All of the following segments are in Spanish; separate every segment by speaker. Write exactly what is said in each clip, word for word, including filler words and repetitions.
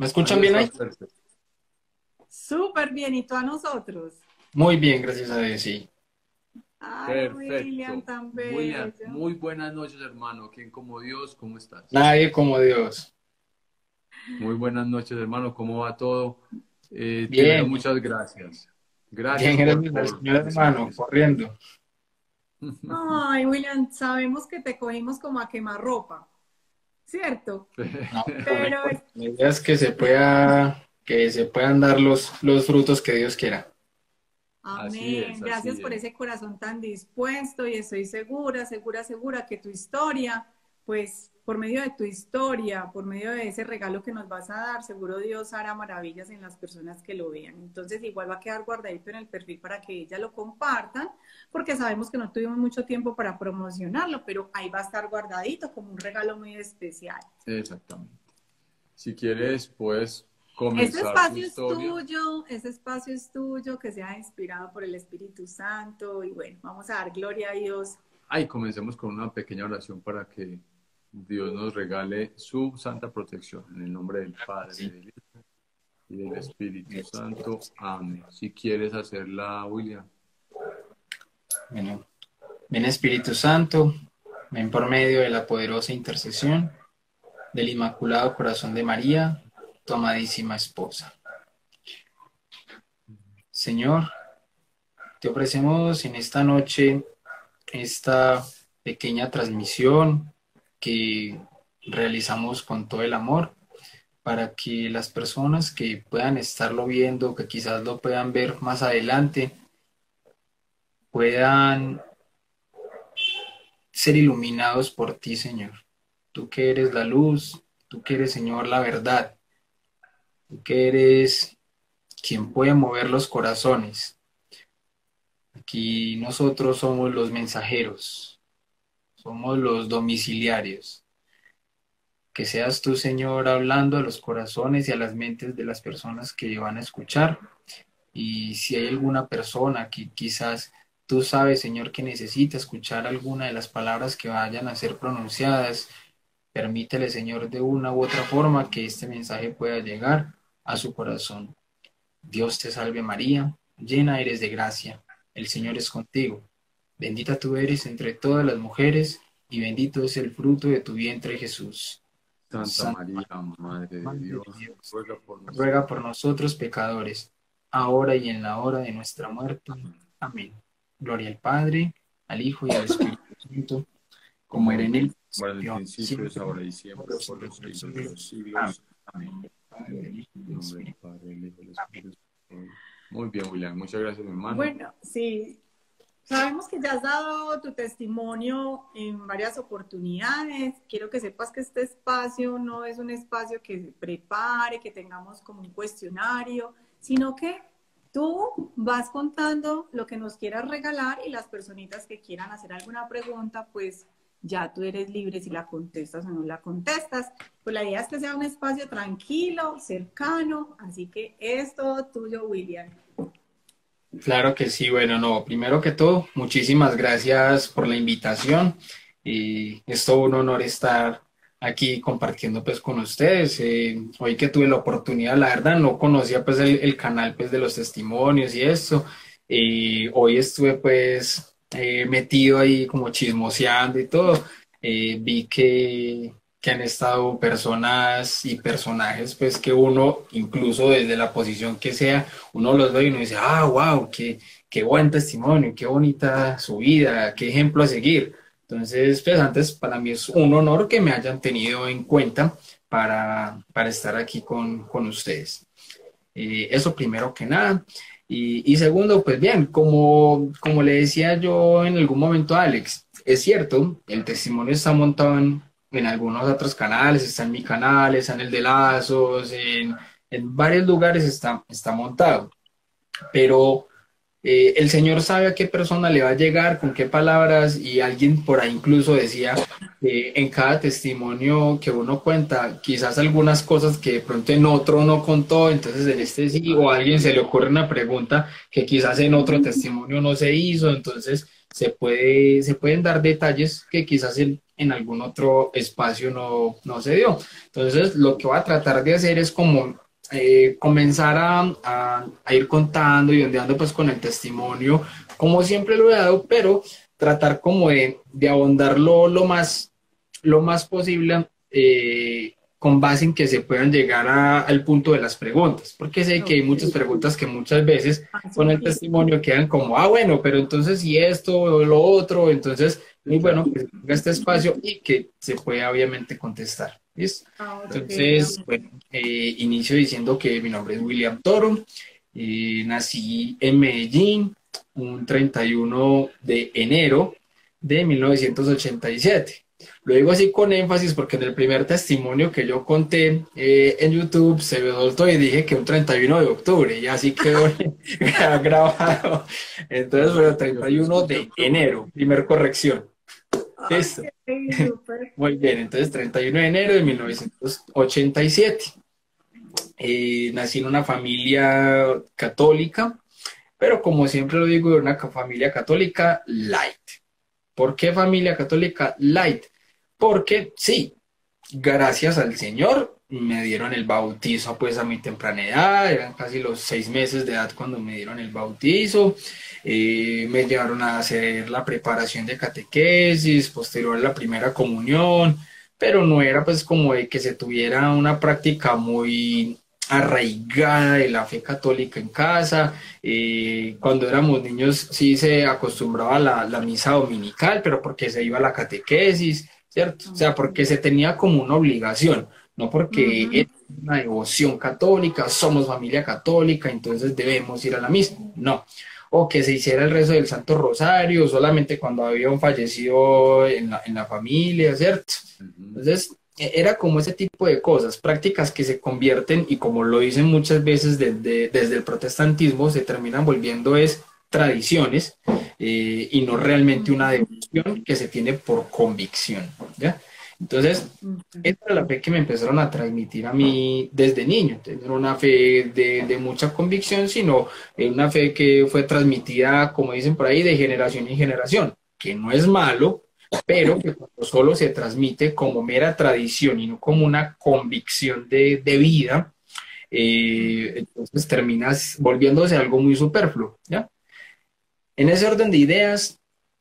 Speaker 1: ¿Me
Speaker 2: Ahí
Speaker 1: escuchan bien
Speaker 2: está
Speaker 1: ahí?
Speaker 2: perfecto.
Speaker 3: Súper bien, ¿y tú a nosotros?
Speaker 1: Muy bien, gracias a Dios, sí.
Speaker 3: Ay, William,
Speaker 2: Perfecto.
Speaker 3: tan
Speaker 2: William,
Speaker 3: bello.
Speaker 2: muy buenas noches, hermano. ¿Quién como Dios? ¿Cómo estás?
Speaker 1: Nadie como Dios.
Speaker 2: Muy buenas noches, hermano. ¿Cómo va todo? Eh, primero,
Speaker 1: Bien, bien,
Speaker 2: muchas gracias.
Speaker 1: bien,
Speaker 2: Gracias por,
Speaker 1: gracias al
Speaker 2: por
Speaker 1: Señor hermano,
Speaker 2: decirles.
Speaker 1: corriendo.
Speaker 3: Ay, William, sabemos que te cogimos como a quemarropa, ¿cierto?
Speaker 1: No, no me
Speaker 3: Pero
Speaker 1: importa. La idea es que se pueda, que se puedan dar los, los frutos que Dios quiera.
Speaker 2: Así es,
Speaker 3: amén. Gracias
Speaker 2: así
Speaker 3: por
Speaker 2: es.
Speaker 3: ese corazón tan dispuesto y estoy segura, segura, segura que tu historia, pues por medio de tu historia, por medio de ese regalo que nos vas a dar, seguro Dios hará maravillas en las personas que lo vean. Entonces igual va a quedar guardadito en el perfil para que ellas lo compartan, porque sabemos que no tuvimos mucho tiempo para promocionarlo, pero ahí va a estar guardadito como un regalo muy especial.
Speaker 2: Exactamente. Si quieres, puedes
Speaker 3: Este
Speaker 2: comenzar tu
Speaker 3: espacio es
Speaker 2: historia.
Speaker 3: tuyo, este espacio es tuyo, que sea inspirado por el Espíritu Santo y bueno, vamos a dar gloria a Dios.
Speaker 2: Ay, comencemos con una pequeña oración para que Dios nos regale su santa protección. En el nombre del Padre,
Speaker 1: Sí.
Speaker 2: del Hijo y del Espíritu Santo. Amén. Si quieres hacerla, William.
Speaker 1: Bueno, ven Espíritu Santo, ven por medio de la poderosa intercesión del Inmaculado Corazón de María, tu amadísima esposa. Señor, te ofrecemos en esta noche esta pequeña transmisión que realizamos con todo el amor para que las personas que puedan estarlo viendo, que quizás lo puedan ver más adelante, puedan ser iluminados por ti, Señor. Tú que eres la luz, tú que eres, Señor, la verdad, tú que eres quien puede mover los corazones. Aquí nosotros somos los mensajeros, somos los domiciliarios. Que seas tú, Señor, hablando a los corazones y a las mentes de las personas que van a escuchar. Y si hay alguna persona que quizás tú sabes, Señor, que necesita escuchar alguna de las palabras que vayan a ser pronunciadas, permítele, Señor, de una u otra forma que este mensaje pueda llegar a su corazón. Dios te salve María, llena eres de gracia, el Señor es contigo. Bendita tú eres entre todas las mujeres y bendito es el fruto de tu vientre Jesús.
Speaker 2: Santa
Speaker 1: Santa
Speaker 2: María, Madre de
Speaker 1: Madre de
Speaker 2: Dios,
Speaker 1: Dios,
Speaker 2: ruega por nosotros.
Speaker 1: ruega por nosotros pecadores, ahora y en la hora de nuestra muerte. Amén. Gloria al Padre, al Hijo y al Espíritu Santo, como era
Speaker 2: Como
Speaker 1: en el
Speaker 2: como era en el
Speaker 1: principio,
Speaker 2: principio, es
Speaker 1: siempre,
Speaker 2: ahora y
Speaker 1: por
Speaker 2: siempre,
Speaker 1: los
Speaker 2: por
Speaker 1: siglos
Speaker 2: los
Speaker 1: de los
Speaker 2: siglos de los
Speaker 1: siglos. Amén.
Speaker 2: siglos. Amén.
Speaker 1: Del Padre, del Hijo y
Speaker 2: En
Speaker 1: del
Speaker 2: nombre del
Speaker 1: Espíritu
Speaker 2: Padre, del Hijo y del
Speaker 1: Santo.
Speaker 2: Espíritu Santo. Muy bien, William. Muchas gracias, mi hermano.
Speaker 3: Bueno, sí, sabemos que ya has dado tu testimonio en varias oportunidades. Quiero que sepas que este espacio no es un espacio que se prepare, que tengamos como un cuestionario, sino que tú vas contando lo que nos quieras regalar y las personitas que quieran hacer alguna pregunta, pues ya tú eres libre si la contestas o no la contestas. Pues la idea es que sea un espacio tranquilo, cercano, así que es todo tuyo, William.
Speaker 1: Claro que sí, bueno, no, primero que todo, muchísimas gracias por la invitación. Y es todo un honor estar aquí compartiendo pues con ustedes. Eh, hoy que tuve la oportunidad, la verdad no conocía pues el, el canal pues de los testimonios y esto. Y hoy estuve pues eh, metido ahí como chismoseando y todo. Eh, vi que, que han estado personas y personajes pues que uno, incluso desde la posición que sea, uno los ve y uno dice, ah, wow, qué, qué buen testimonio, qué bonita su vida, qué ejemplo a seguir. Entonces, pues antes para mí es un honor que me hayan tenido en cuenta para, para estar aquí con, con ustedes. Eh, eso primero que nada. Y, y segundo, pues bien, como, como le decía yo en algún momento a Alex, es cierto, el testimonio está montado en, en algunos otros canales, está en mi canal, está en el de Lazos, en, en varios lugares está, está montado, pero eh, el Señor sabe a qué persona le va a llegar, con qué palabras, y alguien por ahí incluso decía que en cada testimonio que uno cuenta, quizás algunas cosas que de pronto en otro no contó, entonces en este sí, o a alguien se le ocurre una pregunta que quizás en otro testimonio no se hizo, entonces se puede, se pueden dar detalles que quizás en, en algún otro espacio no, no se dio. Entonces, lo que voy a tratar de hacer es como eh, comenzar a, a, a ir contando y ondeando pues con el testimonio, como siempre lo he dado, pero tratar como de, de ahondarlo lo más, lo más posible, eh, con base en que se puedan llegar a- al punto de las preguntas, porque sé que hay muchas
Speaker 3: Ok.
Speaker 1: preguntas que muchas veces
Speaker 3: Ah,
Speaker 1: con
Speaker 3: son
Speaker 1: el
Speaker 3: difíciles.
Speaker 1: testimonio quedan como, ah, bueno, pero entonces si esto o lo otro, entonces muy
Speaker 2: Claro.
Speaker 1: bueno que se tenga este espacio y que se pueda obviamente contestar. ¿Listo?
Speaker 3: Ah, ok,
Speaker 1: Entonces,
Speaker 3: amén.
Speaker 1: bueno, eh, inicio diciendo que mi nombre es William Toro, eh, nací en Medellín un treinta y uno de enero de mil novecientos ochenta y siete. Lo digo así con énfasis porque en el primer testimonio que yo conté eh, en YouTube se me soltó y dije que un treinta y uno de octubre y así quedó grabado. Entonces,
Speaker 2: No,
Speaker 1: bueno,
Speaker 2: yo
Speaker 1: treinta y uno
Speaker 2: escuché
Speaker 1: de
Speaker 2: octubre.
Speaker 1: enero, primer corrección. Listo.
Speaker 3: Ok, súper.
Speaker 1: Muy bien, entonces treinta y uno de enero de mil novecientos ochenta y siete. Eh, nací en una familia católica, pero como siempre lo digo, de una ca- familia católica light. ¿Por qué familia católica light? Porque sí, gracias al Señor me dieron el bautizo pues a mi temprana edad, eran casi los seis meses de edad cuando me dieron el bautizo. Eh, me llevaron a hacer la preparación de catequesis, posterior a la primera comunión, pero no era pues como de que se tuviera una práctica muy arraigada de la fe católica en casa. Eh, cuando éramos niños sí se acostumbraba a la, la misa dominical, pero porque se iba a la catequesis, ¿cierto? O sea, porque se tenía como una obligación, no porque
Speaker 3: Ujú.
Speaker 1: es una devoción católica, somos familia católica, entonces debemos ir a la misa. No. O que se hiciera el rezo del Santo Rosario solamente cuando había un fallecido en la, en la familia, ¿cierto?
Speaker 2: Ujú.
Speaker 1: Entonces, e- era como ese tipo de cosas, prácticas que se convierten, y como lo dicen muchas veces desde, desde el protestantismo, se terminan volviendo es tradiciones, eh, y no realmente una
Speaker 3: Ujú.
Speaker 1: devoción que se tiene por convicción, ¿ya? Entonces,
Speaker 3: Ujú.
Speaker 1: esa era la fe que me empezaron a transmitir a mí desde niño. Entonces, no era una fe de, de mucha convicción, sino eh, una fe que fue transmitida, como dicen por ahí, de generación en generación, que no es malo, pero que cuando solo se transmite como mera tradición y no como una convicción de, de vida, eh, entonces terminas volviéndose algo muy superfluo, ¿ya? En ese orden de ideas,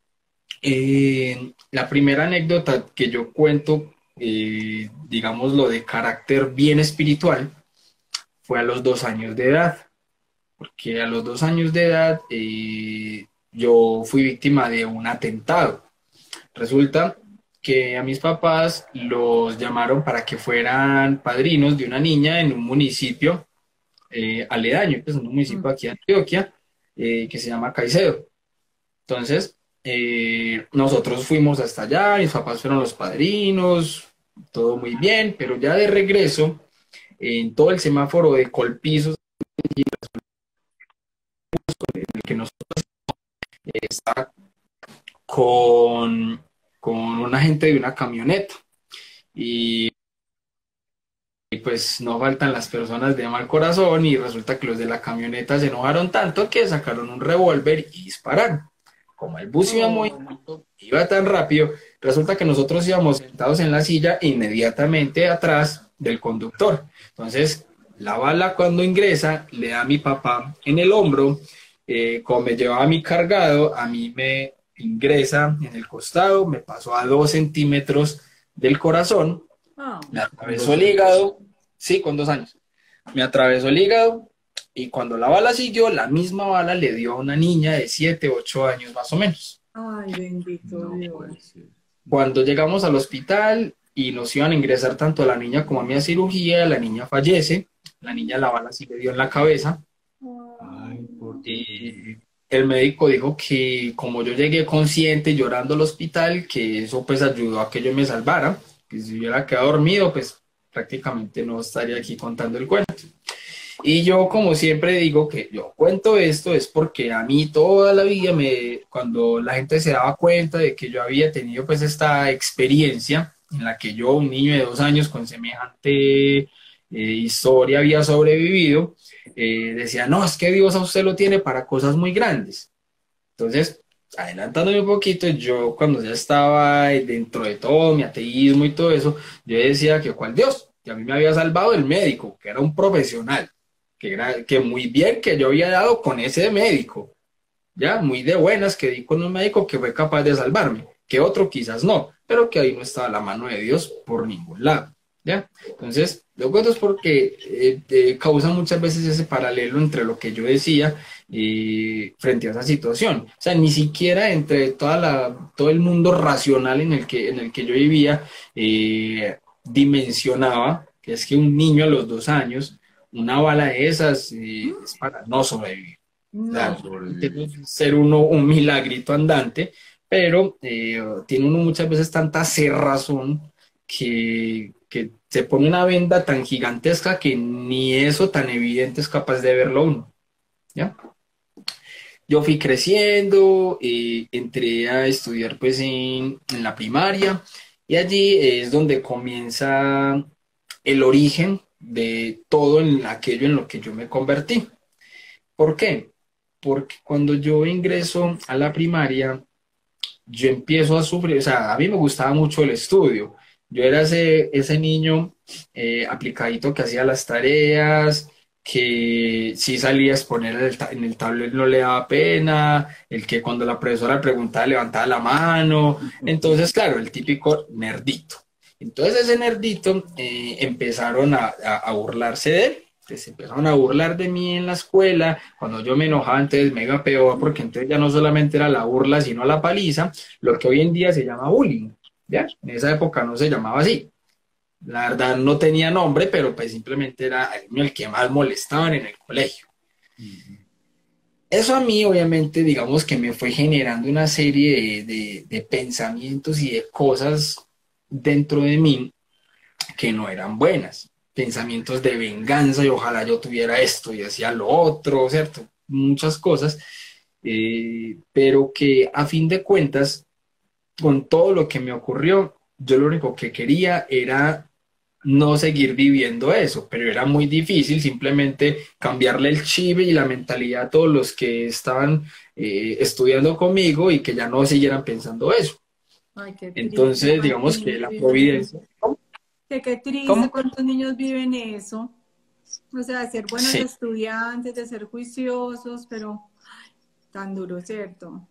Speaker 1: eh, la primera anécdota que yo cuento, eh, digámoslo de carácter bien espiritual, fue a los dos años de edad, porque a los dos años de edad eh, yo fui víctima de un atentado. Resulta que a mis papás los llamaron para que fueran padrinos de una niña en un municipio eh, aledaño, pues en un
Speaker 3: Ujú.
Speaker 1: municipio aquí de Antioquia, eh, que se llama Caicedo. Entonces, eh, nosotros fuimos hasta allá, mis papás fueron los padrinos, todo muy bien, pero ya de regreso, en todo el semáforo de Colpizos, en el que nos está con, con un agente de una camioneta. Y Y pues no faltan las personas de mal corazón y resulta que los de la camioneta se enojaron tanto que sacaron un revólver y dispararon. Como el bus iba muy,
Speaker 3: Oh.
Speaker 1: iba tan rápido, resulta que nosotros íbamos sentados en la silla inmediatamente atrás del conductor. Entonces, la bala cuando ingresa le da a mi papá en el hombro, eh, como me llevaba a mí cargado, a mí me ingresa en el costado, me pasó a dos centímetros del corazón,
Speaker 3: Ah.
Speaker 1: me
Speaker 2: Con
Speaker 1: atravesó
Speaker 2: dos
Speaker 1: el
Speaker 2: años.
Speaker 1: hígado, sí, con dos años. Me atravesó el hígado y cuando la bala siguió, la misma bala le dio a una niña de siete ocho años más o menos.
Speaker 3: Ay, bendito
Speaker 2: No puede
Speaker 3: Dios.
Speaker 2: ser.
Speaker 1: Cuando llegamos al hospital y nos iban a ingresar tanto a la niña como a mí a cirugía, la niña fallece, la niña la bala sí le dio en la cabeza.
Speaker 2: Ay, por Dios.
Speaker 1: Y el médico dijo que como yo llegué consciente llorando al hospital, que eso pues ayudó a que yo me salvara, que si hubiera quedado dormido, pues prácticamente no estaría aquí contando el cuento. Y yo, como siempre digo que yo cuento esto es porque a mí toda la vida, me, cuando la gente se daba cuenta de que yo había tenido pues esta experiencia en la que yo, un niño de dos años con semejante eh, historia había sobrevivido, eh, decía, no, es que Dios a usted lo tiene para cosas muy grandes. Entonces, adelantándome un poquito, yo cuando ya estaba dentro de todo mi ateísmo y todo eso, yo decía que cuál Dios, que a mí me había salvado el médico, que era un profesional, que era que muy bien que yo había dado con ese médico, ya, muy de buenas que di con un médico que fue capaz de salvarme, que otro quizás no, pero que ahí no estaba la mano de Dios por ningún lado, ¿ya? Entonces, lo cuento es porque eh, eh, causa muchas veces ese paralelo entre lo que yo decía eh, frente a esa situación. O sea, ni siquiera entre toda la, todo el mundo racional en el que, en el que yo vivía eh, dimensionaba que es que un niño a los dos años, una bala de esas eh, es para no sobrevivir.
Speaker 3: No,
Speaker 1: Claro,
Speaker 2: Sobrevivir.
Speaker 1: debe ser uno un milagrito andante, pero eh, tiene uno muchas veces tanta cerrazón que, que se pone una venda tan gigantesca que ni eso tan evidente es capaz de verlo uno, ¿ya? Yo fui creciendo, eh, entré a estudiar pues en, en la primaria y allí es donde comienza el origen de todo en aquello en lo que yo me convertí. ¿Por qué? Porque cuando yo ingreso a la primaria, yo empiezo a sufrir, o sea, a mí me gustaba mucho el estudio. Yo era ese, ese niño eh, aplicadito que hacía las tareas, que sí salía a exponer en el, ta- en el tablero no le daba pena, el que cuando la profesora preguntaba levantaba la mano. Entonces, claro, el típico nerdito. Entonces ese nerdito eh, empezaron a, a- a burlarse de él. Entonces empezaron a burlar de mí en la escuela. Cuando yo me enojaba, entonces me iba peor, porque entonces ya no solamente era la burla, sino la paliza, lo que hoy en día se llama bullying. ¿Ya? En esa época no se llamaba así. La verdad no tenía nombre, pero pues simplemente era el niño el que más molestaban en el colegio.
Speaker 2: Ujú.
Speaker 1: Eso a mí, obviamente, digamos que me fue generando una serie de, de- de pensamientos y de cosas dentro de mí que no eran buenas. Pensamientos de venganza y ojalá yo tuviera esto y hacía lo otro, ¿cierto? Muchas cosas, eh, pero que a fin de cuentas, con todo lo que me ocurrió, yo lo único que quería era no seguir viviendo eso, pero era muy difícil simplemente cambiarle el chip y la mentalidad a todos los que estaban eh, estudiando conmigo y que ya no siguieran pensando eso.
Speaker 3: ay, qué triste,
Speaker 1: Entonces,
Speaker 3: cuántos
Speaker 1: digamos que
Speaker 3: niños
Speaker 1: la
Speaker 3: viven eso.
Speaker 1: providencia.
Speaker 3: Que qué triste,
Speaker 1: ¿Cómo?
Speaker 3: cuántos niños viven eso. O sea, de ser buenos
Speaker 1: Sí.
Speaker 3: estudiantes, de ser juiciosos, pero tan duro, ¿cierto?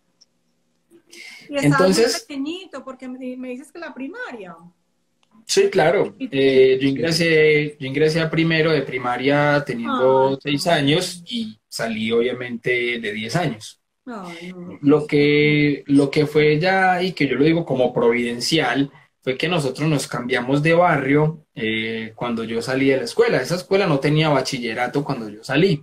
Speaker 3: Y estabas muy
Speaker 1: Entonces,
Speaker 3: pequeñito, porque me, me dices que la primaria.
Speaker 1: sí, claro.
Speaker 3: Y, y-
Speaker 1: Eh, yo ingresé, yo ingresé a primero de primaria
Speaker 3: ay,
Speaker 1: teniendo seis
Speaker 3: no,
Speaker 1: años y salí obviamente de diez años.
Speaker 3: ay, no,
Speaker 1: Lo que, lo que fue ya, y que yo lo digo como providencial, fue que nosotros nos cambiamos de barrio eh, cuando yo salí de la escuela. Esa escuela no tenía bachillerato cuando yo salí.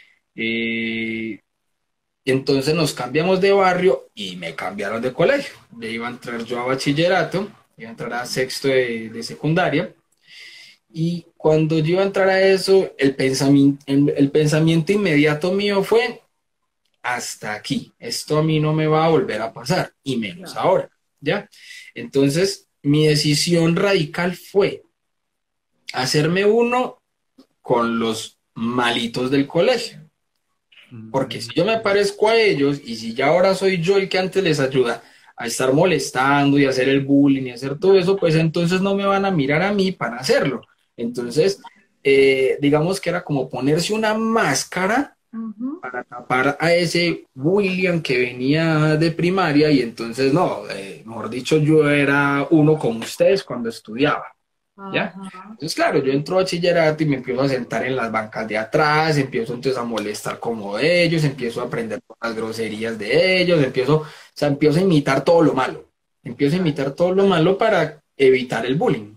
Speaker 1: Eh, entonces nos cambiamos de barrio y me cambiaron de colegio. Ya iba a entrar yo a bachillerato, iba a entrar a sexto de, de secundaria. Y cuando yo iba a entrar a eso, el pensamiento, el, el pensamiento inmediato mío fue, hasta aquí, esto a mí no me va a volver a pasar, y menos
Speaker 3: claro.
Speaker 1: ahora, ¿ya? Entonces, mi decisión radical fue hacerme uno con los malitos del colegio. Porque si yo me parezco a ellos y si ya ahora soy yo el que antes les ayuda a estar molestando y hacer el bullying y hacer todo eso, pues entonces no me van a mirar a mí para hacerlo. Entonces, eh, digamos que era como ponerse una máscara
Speaker 3: Ujú.
Speaker 1: para tapar a ese William que venía de primaria y entonces no, eh, mejor dicho, yo era uno como ustedes cuando estudiaba. ¿Ya?
Speaker 3: Ajá.
Speaker 1: Entonces, claro, yo entro a bachillerato y me empiezo a sentar en las bancas de atrás, empiezo entonces a molestar como de ellos, empiezo a aprender por las groserías de ellos, empiezo, o sea, empiezo a imitar todo lo malo, empiezo a
Speaker 3: Claro.
Speaker 1: imitar todo lo malo para evitar el bullying.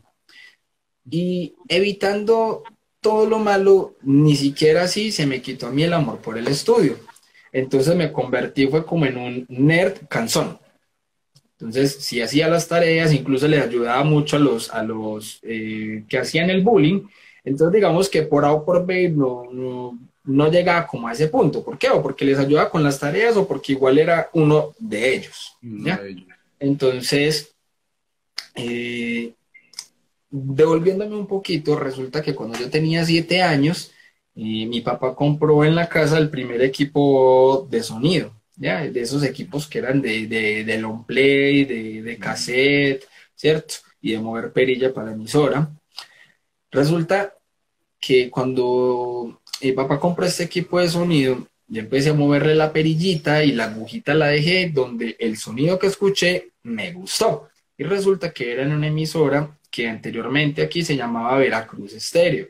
Speaker 1: Y evitando todo lo malo, ni siquiera así se me quitó a mí el amor por el estudio. Entonces me convertí, fue como en un nerd cansón. Entonces, si hacía las tareas, incluso les ayudaba mucho a los, a los eh, que hacían el bullying. Entonces, digamos que por A o por B no, no, no llegaba como a ese punto. ¿Por qué? O porque les ayudaba con las tareas o porque igual era uno de ellos.
Speaker 2: Uno
Speaker 1: ¿Ya?
Speaker 2: de ellos.
Speaker 1: Entonces, eh, devolviéndome un poquito, resulta que cuando yo tenía siete años, eh, mi papá compró en la casa el primer equipo de sonido. ¿ya? De esos equipos que eran de, de, de long play, de, de cassette, ¿cierto? Y de mover perilla para la emisora. Resulta que cuando mi papá compró este equipo de sonido, yo empecé a moverle la perillita y la agujita la dejé donde el sonido que escuché me gustó. Y resulta que era en una emisora que anteriormente aquí se llamaba Veracruz Estéreo.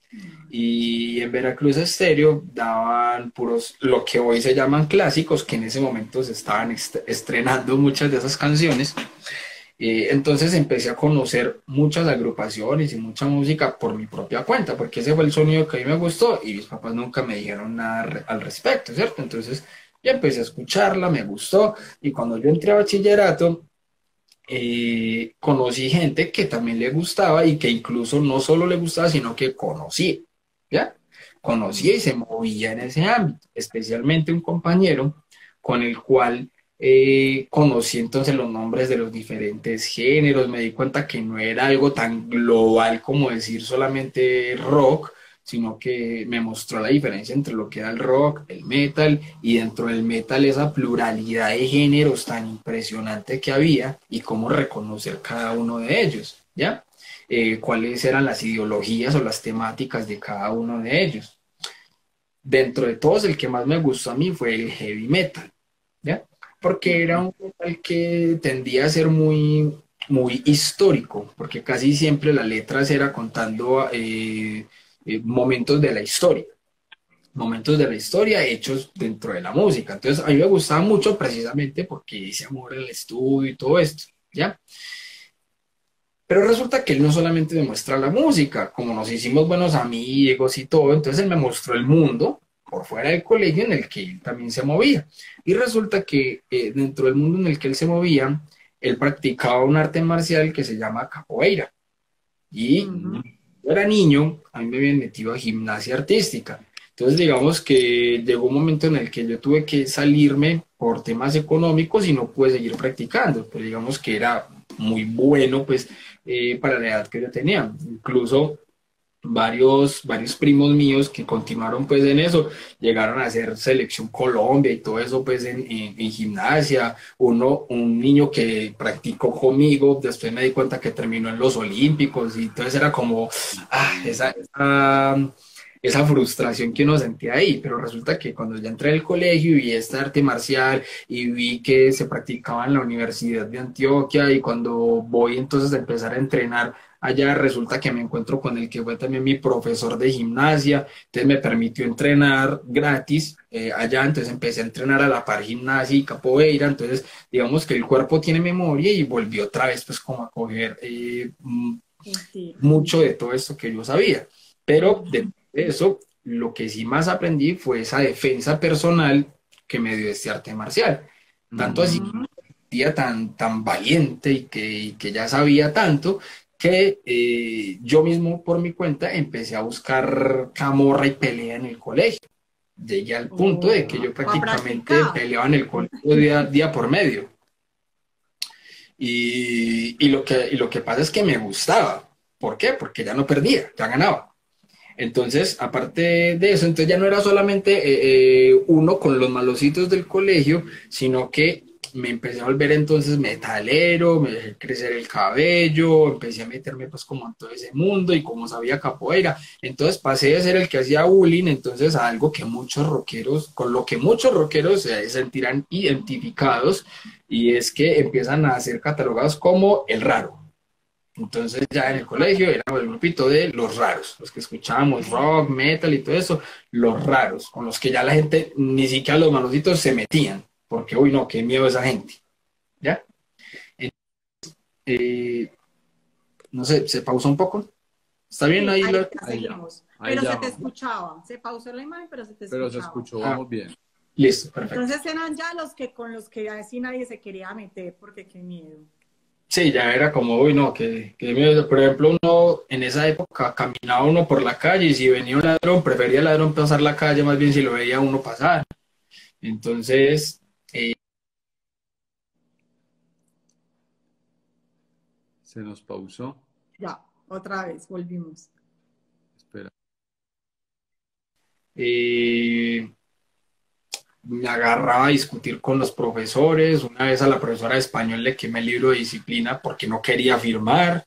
Speaker 1: Y en Veracruz Estéreo daban puros, lo que hoy se llaman clásicos, que en ese momento se estaban est estrenando muchas de esas canciones. Eh, entonces empecé a conocer muchas agrupaciones y mucha música por mi propia cuenta, porque ese fue el sonido que a mí me gustó y mis papás nunca me dijeron nada re al respecto, ¿cierto? Entonces ya empecé a escucharla, me gustó y cuando yo entré a bachillerato, eh, conocí gente que también le gustaba y que incluso no solo le gustaba, sino que conocía, ¿ya? Conocía y se movía en ese ámbito, especialmente un compañero con el cual eh, conocí entonces los nombres de los diferentes géneros, me di cuenta que no era algo tan global como decir solamente rock, sino que me mostró la diferencia entre lo que era el rock, el metal, y dentro del metal esa pluralidad de géneros tan impresionante que había y cómo reconocer cada uno de ellos, ¿ya? Eh, cuáles eran las ideologías o las temáticas de cada uno de ellos. Dentro de todos, el que más me gustó a mí fue el heavy metal, ¿ya? Porque era un metal que tendía a ser muy, muy histórico, porque casi siempre las letras era contando eh, eh, momentos de la historia, momentos de la historia hechos dentro de la música. Entonces, a mí me gustaba mucho precisamente porque ese amor al estudio y todo esto, ¿ya? Pero resulta que él no solamente me muestra la música, como nos hicimos buenos amigos y todo, entonces él me mostró el mundo por fuera del colegio en el que él también se movía. Y resulta que eh, dentro del mundo en el que él se movía, él practicaba un arte marcial que se llama capoeira. Y
Speaker 3: Ujú.
Speaker 1: yo era niño, a mí me habían metido a gimnasia artística. Entonces, digamos que llegó un momento en el que yo tuve que salirme por temas económicos y no pude seguir practicando, pero digamos que era muy bueno, pues, eh, para la edad que yo tenía. Incluso varios, varios primos míos que continuaron pues en eso, llegaron a hacer selección Colombia y todo eso pues en, en, en gimnasia, uno, un niño que practicó conmigo, después me di cuenta que terminó en los Olímpicos y entonces era como, ah, esa, esa, esa frustración que uno sentía ahí, pero resulta que cuando ya entré al colegio y vi esta arte marcial y vi que se practicaba en la Universidad de Antioquia y cuando voy entonces a empezar a entrenar allá resulta que me encuentro con el que fue también mi profesor de gimnasia, entonces me permitió entrenar gratis eh, allá, entonces empecé a entrenar a la par gimnasia y capoeira, entonces digamos que el cuerpo tiene memoria y volvió otra vez pues como a coger eh,
Speaker 3: Sí.
Speaker 1: mucho de todo esto que yo sabía, pero
Speaker 3: Ujú.
Speaker 1: de eso lo que sí más aprendí fue esa defensa personal que me dio este arte marcial, tanto así
Speaker 3: Ujú.
Speaker 1: día tan, tan valiente y que, y que ya sabía tanto que eh, yo mismo por mi cuenta empecé a buscar camorra y pelea en el colegio. Llegué al punto de que
Speaker 3: Oh,
Speaker 1: yo
Speaker 3: para
Speaker 1: prácticamente
Speaker 3: practicar.
Speaker 1: peleaba en el colegio día, día por medio. Y, y, lo que, y lo que pasa es que me gustaba. ¿Por qué? Porque ya no perdía, ya ganaba. Entonces, aparte de eso, entonces ya no era solamente eh, eh, uno con los malocitos del colegio, sino que me empecé a volver entonces metalero, me dejé crecer el cabello, empecé a meterme pues como en todo ese mundo y como sabía capoeira, entonces pasé de ser el que hacía bullying, entonces a algo que muchos rockeros, con lo que muchos rockeros se sentirán identificados y es que empiezan a ser catalogados como el raro. Entonces ya en el colegio éramos el grupito de los raros, los que escuchábamos rock, metal y todo eso, los raros, con los que ya la gente, ni siquiera los malocitos se metían, porque uy no, qué miedo esa gente, ¿ya? Eh, no sé, se pausó un poco, ¿está bien
Speaker 3: Sí,
Speaker 1: ahí?
Speaker 3: ahí
Speaker 1: La...
Speaker 3: ya
Speaker 2: Ahí ya,
Speaker 3: seguimos.
Speaker 2: ahí
Speaker 3: Pero
Speaker 2: ya
Speaker 3: se te
Speaker 2: vamos.
Speaker 3: escuchaba. Se pausó la imagen, pero se te
Speaker 2: Pero se
Speaker 3: escuchaba.
Speaker 2: escuchó,
Speaker 1: Ah,
Speaker 2: vamos bien.
Speaker 1: listo, perfecto.
Speaker 3: Entonces eran ya los que con los que así nadie se quería meter, porque qué miedo.
Speaker 1: Sí, ya era como, uy no, que, que miedo. Por ejemplo, uno en esa época caminaba uno por la calle y si venía un ladrón, prefería el ladrón pasar la calle más bien si lo veía uno pasar. Entonces,
Speaker 2: Se nos pausó.
Speaker 3: Ya, otra vez, volvimos.
Speaker 2: Espera.
Speaker 1: eh, me agarraba a discutir con los profesores. Una vez a la profesora de español le quemé el libro de disciplina porque no quería firmar.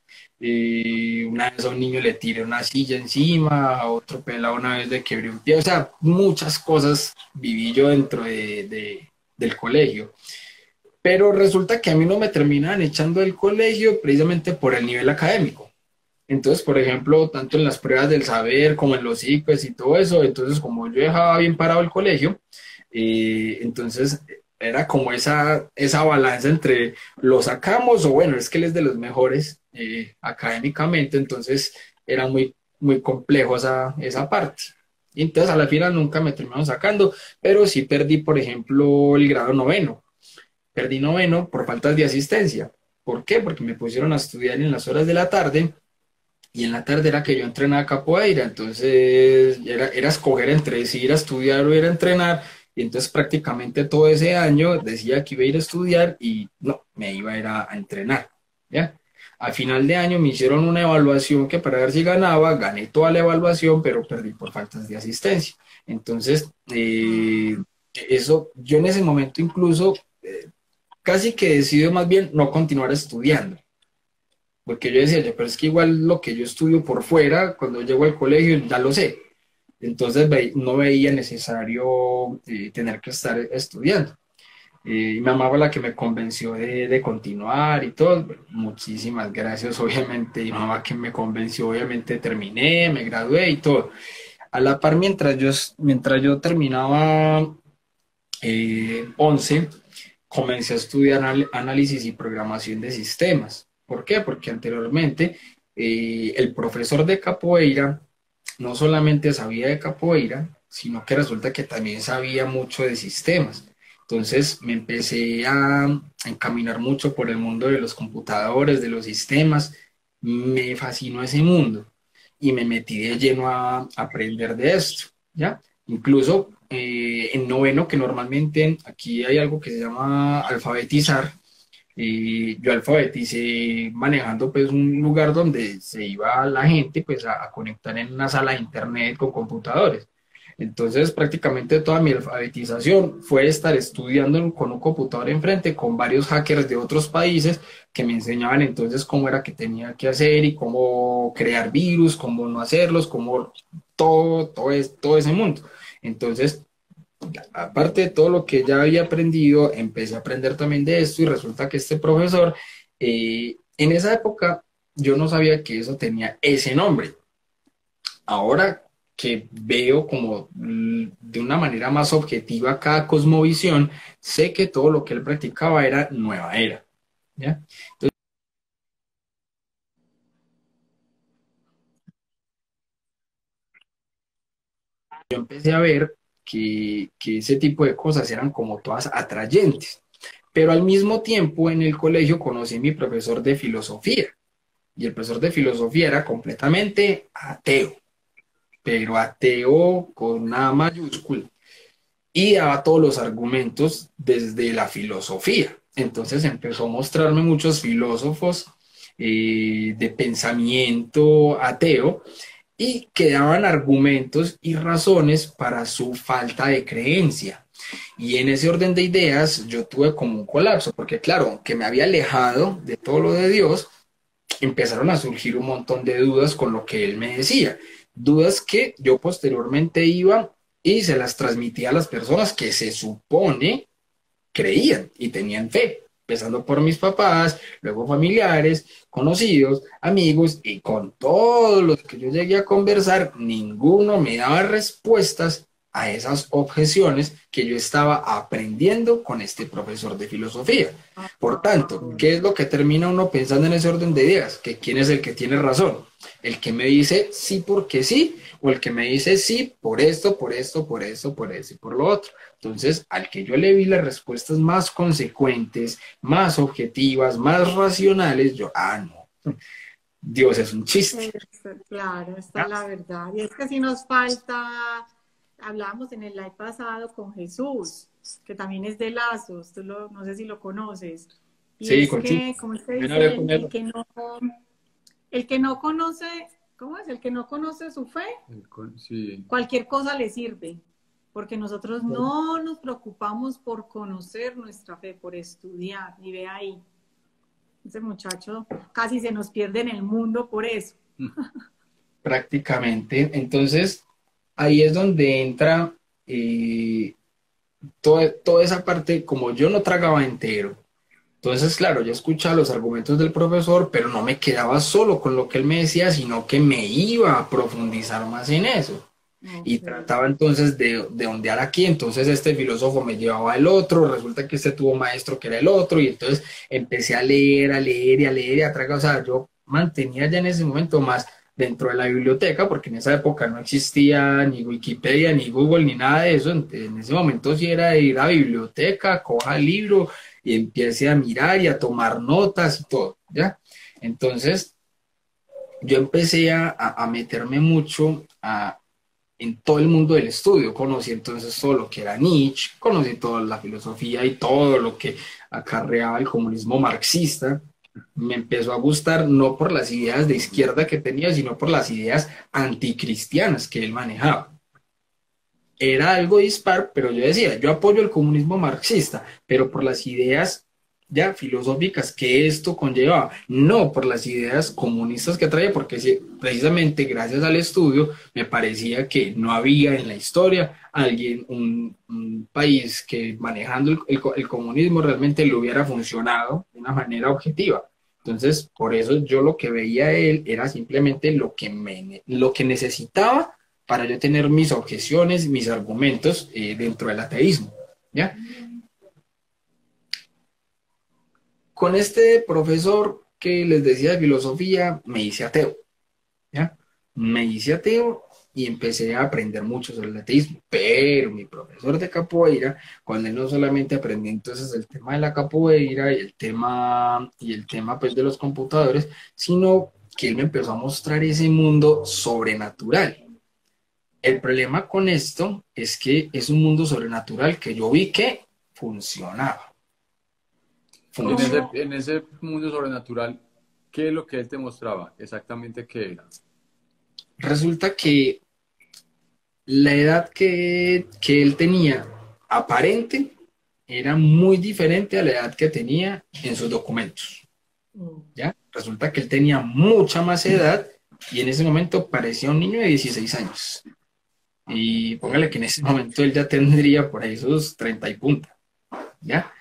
Speaker 1: Eh, una vez a un niño le tiré una silla encima, a otro pelado una vez le quebré un pie. O sea, muchas cosas viví yo dentro de, de, del colegio. Pero resulta que a mí no me terminaban echando del colegio precisamente por el nivel académico. Entonces, por ejemplo, tanto en las pruebas del saber como en los ICFES y todo eso, entonces como yo dejaba bien parado el colegio, eh, entonces era como esa, esa balanza entre lo sacamos o bueno, es que él es de los mejores eh, académicamente, entonces era muy, muy complejo esa, esa parte. Y entonces a la final nunca me terminaron sacando, pero sí perdí, por ejemplo, el grado noveno. Perdí noveno por faltas de asistencia. ¿Por qué? Porque me pusieron a estudiar en las horas de la tarde y en la tarde era que yo entrenaba capoeira, entonces era, era escoger entre si ir a estudiar o ir a entrenar, y entonces prácticamente todo ese año decía que iba a ir a estudiar y no, me iba a ir a, a entrenar, ¿ya? A final de año me hicieron una evaluación que para ver si ganaba, gané toda la evaluación, pero perdí por faltas de asistencia. Entonces, eh, eso, yo en ese momento incluso eh, casi que decido más bien no continuar estudiando porque yo decía, yo, pero es que igual lo que yo estudio por fuera, cuando llego al colegio ya lo sé. Entonces ve, no veía necesario eh, tener que estar estudiando. Eh, y mi mamá fue la que me convenció de, de continuar y todo. Bueno, muchísimas gracias, obviamente. Y mi mamá que me convenció, obviamente terminé, me gradué y todo. A la par, mientras yo, mientras yo terminaba eh, once, comencé a estudiar anal- análisis y programación de sistemas. ¿Por qué? Porque anteriormente eh, el profesor de capoeira no solamente sabía de capoeira, sino que resulta que también sabía mucho de sistemas. Entonces me empecé a encaminar mucho por el mundo de los computadores, de los sistemas. Me fascinó ese mundo y me metí de lleno a aprender de esto, ¿ya? Incluso eh, en noveno, que normalmente aquí hay algo que se llama alfabetizar, y yo alfabeticé manejando pues un lugar donde se iba la gente pues a, a conectar en una sala de internet con computadores. Entonces prácticamente toda mi alfabetización fue estar estudiando con un computador enfrente con varios hackers de otros países que me enseñaban entonces cómo era que tenía que hacer y cómo crear virus, cómo no hacerlos, cómo todo, todo, es, todo ese mundo. Entonces aparte de todo lo que ya había aprendido, empecé a aprender también de esto y resulta que este profesor, eh, en esa época yo no sabía que eso tenía ese nombre. Ahora que veo como mm, de una manera más objetiva cada cosmovisión, sé que todo lo que él practicaba era nueva era, ¿ya? Yo empecé a ver que, que ese tipo de cosas eran como todas atrayentes. Pero al mismo tiempo en el colegio conocí a mi profesor de filosofía y el profesor de filosofía era completamente ateo, pero ateo con una mayúscula y daba todos los argumentos desde la filosofía. Entonces empezó a mostrarme muchos filósofos eh, de pensamiento ateo y que daban argumentos y razones para su falta de creencia. Y en ese orden de ideas yo tuve como un colapso, porque claro, que me había alejado de todo lo de Dios, empezaron a surgir un montón de dudas con lo que él me decía, dudas que yo posteriormente iba y se las transmitía a las personas que se supone creían y tenían fe, empezando por mis papás, luego familiares, conocidos, amigos, y con todos los que yo llegué a conversar, ninguno me daba respuestas a esas objeciones que yo estaba aprendiendo con este profesor de filosofía. Por tanto, ¿qué es lo que termina uno pensando en ese orden de ideas? Que quién es el que tiene razón, el que me dice sí porque sí, o el que me dice sí por esto, por esto, por esto, por eso y por lo otro. Entonces, al que yo le vi las respuestas más consecuentes, más objetivas, más racionales, yo, ah, no, Dios es un chiste.
Speaker 3: Claro, esta es la verdad. Y es que si nos falta, hablábamos en el live pasado con Jesús, que también es de Lazos, tú lo, no sé si lo conoces. Y
Speaker 1: Sí,
Speaker 3: es
Speaker 1: con Chuy.
Speaker 3: que, ¿cómo se
Speaker 1: Ven a
Speaker 3: dice?
Speaker 1: hablar con
Speaker 3: El, el
Speaker 1: él.
Speaker 3: que no, el que no conoce, ¿cómo es? El que no conoce su fe,
Speaker 2: El con- Sí,
Speaker 3: cualquier cosa le sirve. porque nosotros no nos preocupamos por conocer nuestra fe, por estudiar, y ve ahí, ese muchacho casi se nos pierde en el mundo por eso.
Speaker 1: Prácticamente. Entonces, ahí es donde entra eh, toda, toda esa parte, como yo no tragaba entero. Entonces, claro, yo escuchaba los argumentos del profesor, pero no me quedaba solo con lo que él me decía, sino que me iba a profundizar más en eso. Y
Speaker 3: Okay.
Speaker 1: trataba entonces de, de ondear aquí, entonces este filósofo me llevaba al otro, resulta que este tuvo maestro que era el otro, y entonces empecé a leer, a leer y a leer y a tragar, o sea, yo mantenía ya en ese momento más dentro de la biblioteca, porque en esa época no existía ni Wikipedia, ni Google, ni nada de eso, en, en ese momento sí era de ir a la biblioteca, coja el libro y empiece a mirar y a tomar notas y todo, ¿ya? Entonces yo empecé a, a, a meterme mucho a en todo el mundo del estudio. Conocí entonces todo lo que era Nietzsche, conocí toda la filosofía y todo lo que acarreaba el comunismo marxista. Me empezó a gustar no por las ideas de izquierda que tenía, sino por las ideas anticristianas que él manejaba. Era algo dispar, pero yo decía, yo apoyo el comunismo marxista, pero por las ideas ya filosóficas que esto conllevaba, no por las ideas comunistas que traía, porque sí, precisamente gracias al estudio me parecía que no había en la historia alguien, un, un país que manejando el, el, el comunismo realmente le hubiera funcionado de una manera objetiva. Entonces, por eso yo lo que veía a él era simplemente lo que, me, lo que necesitaba para yo tener mis objeciones, mis argumentos eh, dentro del ateísmo, ¿ya? Con este profesor que les decía de filosofía, me hice ateo, ¿ya? Me hice ateo y empecé a aprender mucho sobre el ateísmo, pero mi profesor de capoeira, cuando él no solamente aprendí entonces el tema de la capoeira y el tema, y el tema pues de los computadores, sino que él me empezó a mostrar ese mundo sobrenatural. El problema con esto es que es un mundo sobrenatural que yo vi que funcionaba.
Speaker 2: En ese,
Speaker 1: Funcionaba.
Speaker 2: en ese mundo sobrenatural, ¿qué es lo que él te mostraba? Exactamente qué era.
Speaker 1: Resulta que la edad que, que él tenía aparente era muy diferente a la edad que tenía en sus documentos, ¿ya? Resulta que él tenía mucha más edad y en ese momento parecía un niño de dieciséis años. Y póngale que en ese momento él ya tendría por ahí sus treinta y punta, ¿ya?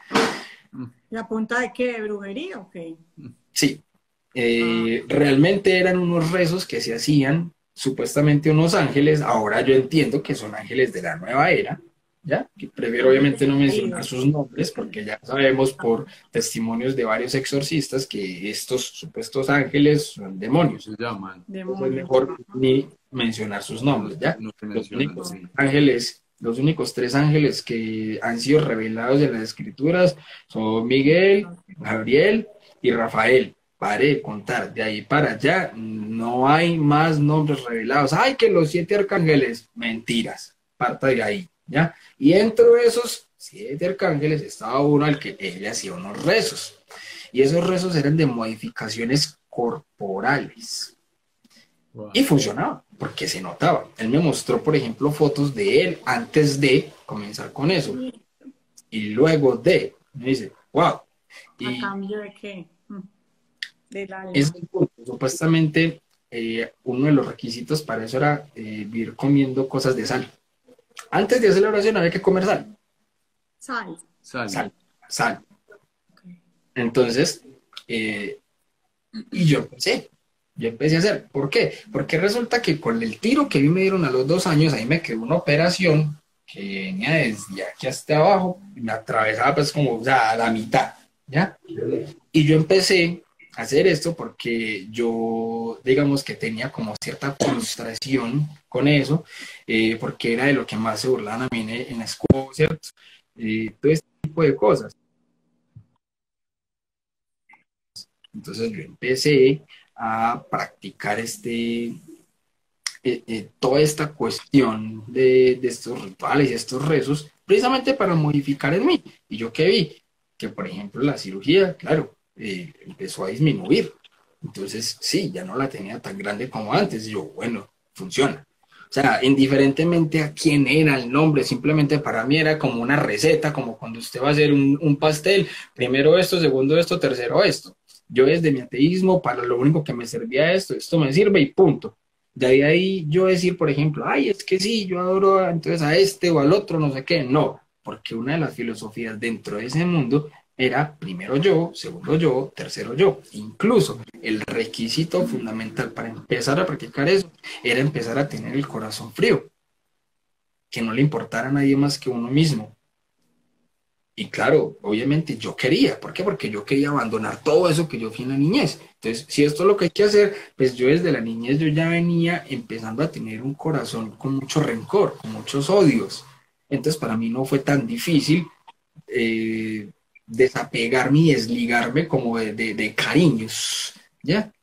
Speaker 3: ¿Y a punta de qué? ¿De brujería o qué?
Speaker 1: Sí. Eh, realmente eran unos rezos que se hacían, supuestamente unos ángeles, ahora yo entiendo que son ángeles de la nueva era, ¿ya? Que prefiero obviamente no mencionar sus nombres porque ya sabemos por testimonios de varios exorcistas que estos supuestos ángeles son demonios.
Speaker 2: Se llaman.
Speaker 1: Entonces es mejor ni mencionar sus nombres, ¿ya?
Speaker 2: No se
Speaker 1: Los
Speaker 2: mencionan,
Speaker 1: únicos
Speaker 2: sí.
Speaker 1: ángeles, los únicos tres ángeles que han sido revelados en las escrituras son Miguel, Gabriel y Rafael. Pare de contar, de ahí para allá no hay más nombres revelados. ¡Ay, que los siete arcángeles! Mentiras, parta de ahí, ¿ya? Y dentro de esos siete arcángeles estaba uno al que él hacía unos rezos. Y esos rezos eran de modificaciones corporales.
Speaker 2: Wow.
Speaker 1: Y funcionaba, porque se notaba. Él me mostró, por ejemplo, fotos de él antes de comenzar con eso. Y luego de, me dice, wow. Y
Speaker 3: ¿A cambio de qué? Del alma.
Speaker 1: es el punto. Supuestamente, eh, uno de los requisitos para eso era eh, vivir comiendo cosas de sal. Antes de hacer la oración había que comer sal.
Speaker 3: Sal.
Speaker 2: Sal.
Speaker 1: Sal, sal.
Speaker 3: Okay.
Speaker 1: Entonces, eh, y yo empecé. Yo empecé a hacer. ¿Por qué? Porque resulta que con el tiro que a mí me dieron a los dos años, ahí me quedó una operación que venía desde aquí hasta abajo, y me atravesaba pues como, o sea, a la mitad, ¿ya? Y yo empecé a hacer esto porque yo, digamos que tenía como cierta frustración con eso, eh, porque era de lo que más se burlaban a mí en, en la escuela, ¿cierto? Eh, todo este tipo de cosas. Entonces yo empecé a practicar este, eh, eh, toda esta cuestión de, de estos rituales y estos rezos, precisamente para modificar en mí. Y yo que vi que, por ejemplo, la cirugía, claro, eh, empezó a disminuir. Entonces, sí, ya no la tenía tan grande como antes. Y yo, bueno, funciona. O sea, indiferentemente a quién era el nombre, simplemente para mí era como una receta, como cuando usted va a hacer un, un pastel, primero esto, segundo esto, tercero esto. Yo desde mi ateísmo, para lo único que me servía esto, esto me sirve y punto. De ahí, ahí yo decir, por ejemplo, ay, es que sí, yo adoro a- entonces a este o al otro, no sé qué. No, porque una de las filosofías dentro de ese mundo era primero yo, segundo yo, tercero yo. Incluso el requisito fundamental para empezar a practicar eso era empezar a tener el corazón frío, que no le importara a nadie más que uno mismo. Y claro, obviamente yo quería, ¿por qué? Porque yo quería abandonar todo eso que yo fui en la niñez. Entonces, si esto es lo que hay que hacer, pues yo desde la niñez yo ya venía empezando a tener un corazón con mucho rencor, con muchos odios. Entonces, para mí no fue tan difícil eh, desapegarme y desligarme como de, de, de cariños, ¿ya?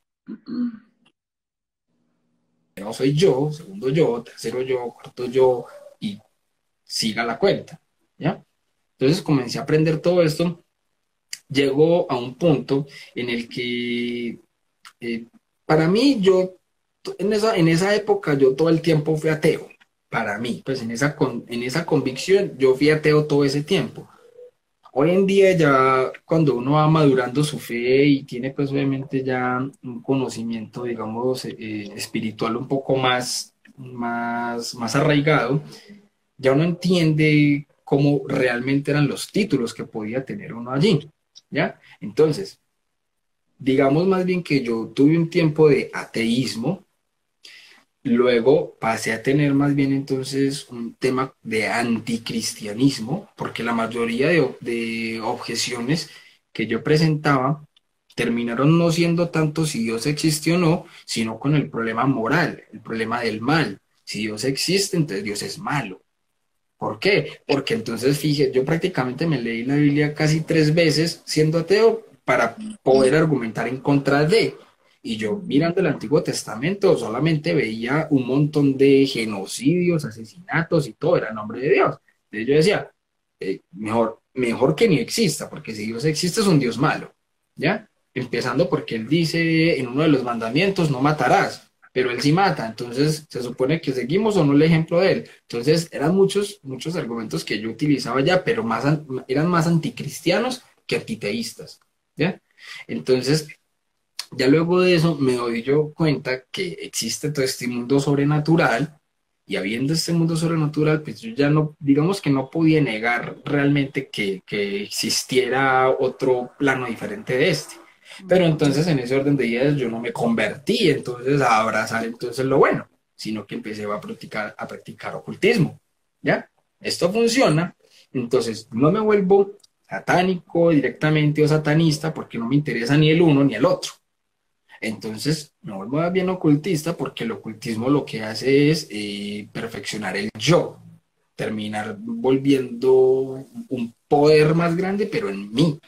Speaker 1: No soy yo, segundo yo, tercero yo, cuarto yo, y siga la cuenta, ¿ya? Entonces comencé a aprender todo esto, llegó a un punto en el que eh, para mí yo, en esa, en esa época yo todo el tiempo fui ateo, para mí, pues en esa, con, en esa convicción yo fui ateo todo ese tiempo. Hoy en día ya cuando uno va madurando su fe y tiene pues obviamente ya un conocimiento, digamos, eh, espiritual un poco más, más, más arraigado, ya uno entiende cómo realmente eran los títulos que podía tener uno allí, ¿ya? Entonces, digamos más bien que yo tuve un tiempo de ateísmo, luego pasé a tener más bien entonces un tema de anticristianismo, porque la mayoría de, de objeciones que yo presentaba terminaron no siendo tanto si Dios existe o no, sino con el problema moral, el problema del mal. Si Dios existe, entonces Dios es malo. ¿Por qué? Porque entonces, fíjate, yo prácticamente me leí la Biblia casi tres veces siendo ateo para poder argumentar en contra de. Y yo mirando el Antiguo Testamento solamente veía un montón de genocidios, asesinatos y todo, era el nombre de Dios. Entonces yo decía, eh, mejor, mejor que ni exista, porque si Dios existe es un Dios malo, ¿ya? Empezando porque Él dice en uno de los mandamientos, no matarás, pero Él sí mata, entonces se supone que seguimos o no el ejemplo de Él. Entonces eran muchos, muchos argumentos que yo utilizaba ya, pero más, eran más anticristianos que antiteístas, ¿ya? Entonces, ya luego de eso me doy yo cuenta que existe todo este mundo sobrenatural y habiendo este mundo sobrenatural, pues yo ya no, digamos que no podía negar realmente que, que existiera otro plano diferente de este. Pero entonces en ese orden de ideas yo no me convertí entonces a abrazar entonces lo bueno, sino que empecé a practicar, a practicar ocultismo, ¿ya? Esto funciona, entonces no me vuelvo satánico directamente o satanista porque no me interesa ni el uno ni el otro. Entonces me vuelvo más bien ocultista porque el ocultismo lo que hace es eh, perfeccionar el yo, terminar volviendo un poder más grande, pero en mí.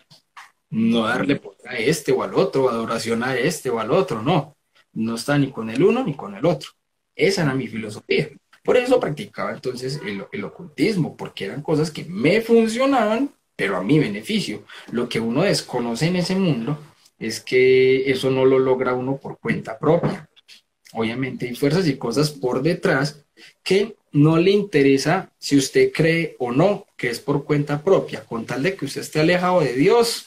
Speaker 1: No darle poder a este o al otro, adoración a este o al otro, no. No está ni con el uno ni con el otro. Esa era mi filosofía. Por eso practicaba entonces el, el ocultismo, porque eran cosas que me funcionaban, pero a mi beneficio. Lo que uno desconoce en ese mundo es que eso no lo logra uno por cuenta propia. Obviamente hay fuerzas y cosas por detrás que no le interesa si usted cree o no que es por cuenta propia, con tal de que usted esté alejado de Dios.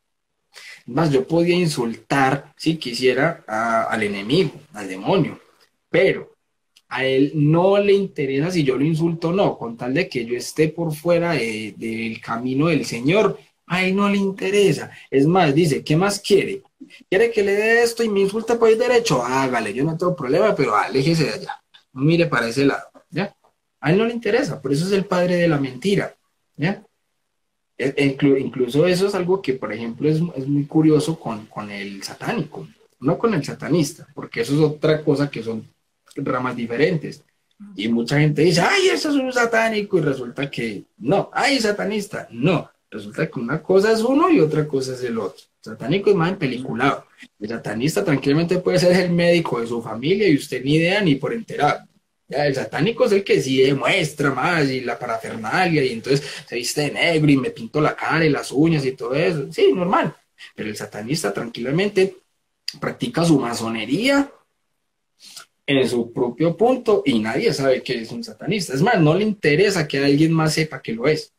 Speaker 1: Más, yo podía insultar si quisiera a, al enemigo, al demonio, pero a él no le interesa si yo lo insulto o no, con tal de que yo esté por fuera de, del camino del Señor, a él no le interesa. Es más, dice, ¿qué más quiere? ¿Quiere que le dé esto y me insulta por el derecho? Hágale, yo no tengo problema, pero aléjese de allá, no mire para ese lado, ¿ya? A él no le interesa, por eso es el padre de la mentira, ¿ya? Incluso eso es algo que, por ejemplo, es, es muy curioso con, con el satánico, no con el satanista, porque eso es otra cosa que son ramas diferentes. Y mucha gente dice, ay, eso es un satánico, y resulta que no, ay, satanista, no. Resulta que una cosa es uno y otra cosa es el otro. El satánico es más empeliculado. El satanista tranquilamente puede ser el médico de su familia y usted ni idea ni por enterado. Ya, el satánico es el que sí demuestra más y la parafernalia y entonces se viste de negro y me pinto la cara y las uñas y todo eso. Sí, normal. Pero el satanista tranquilamente practica su masonería en su propio punto y nadie sabe que es un satanista. Es más, no le interesa que alguien más sepa que lo es.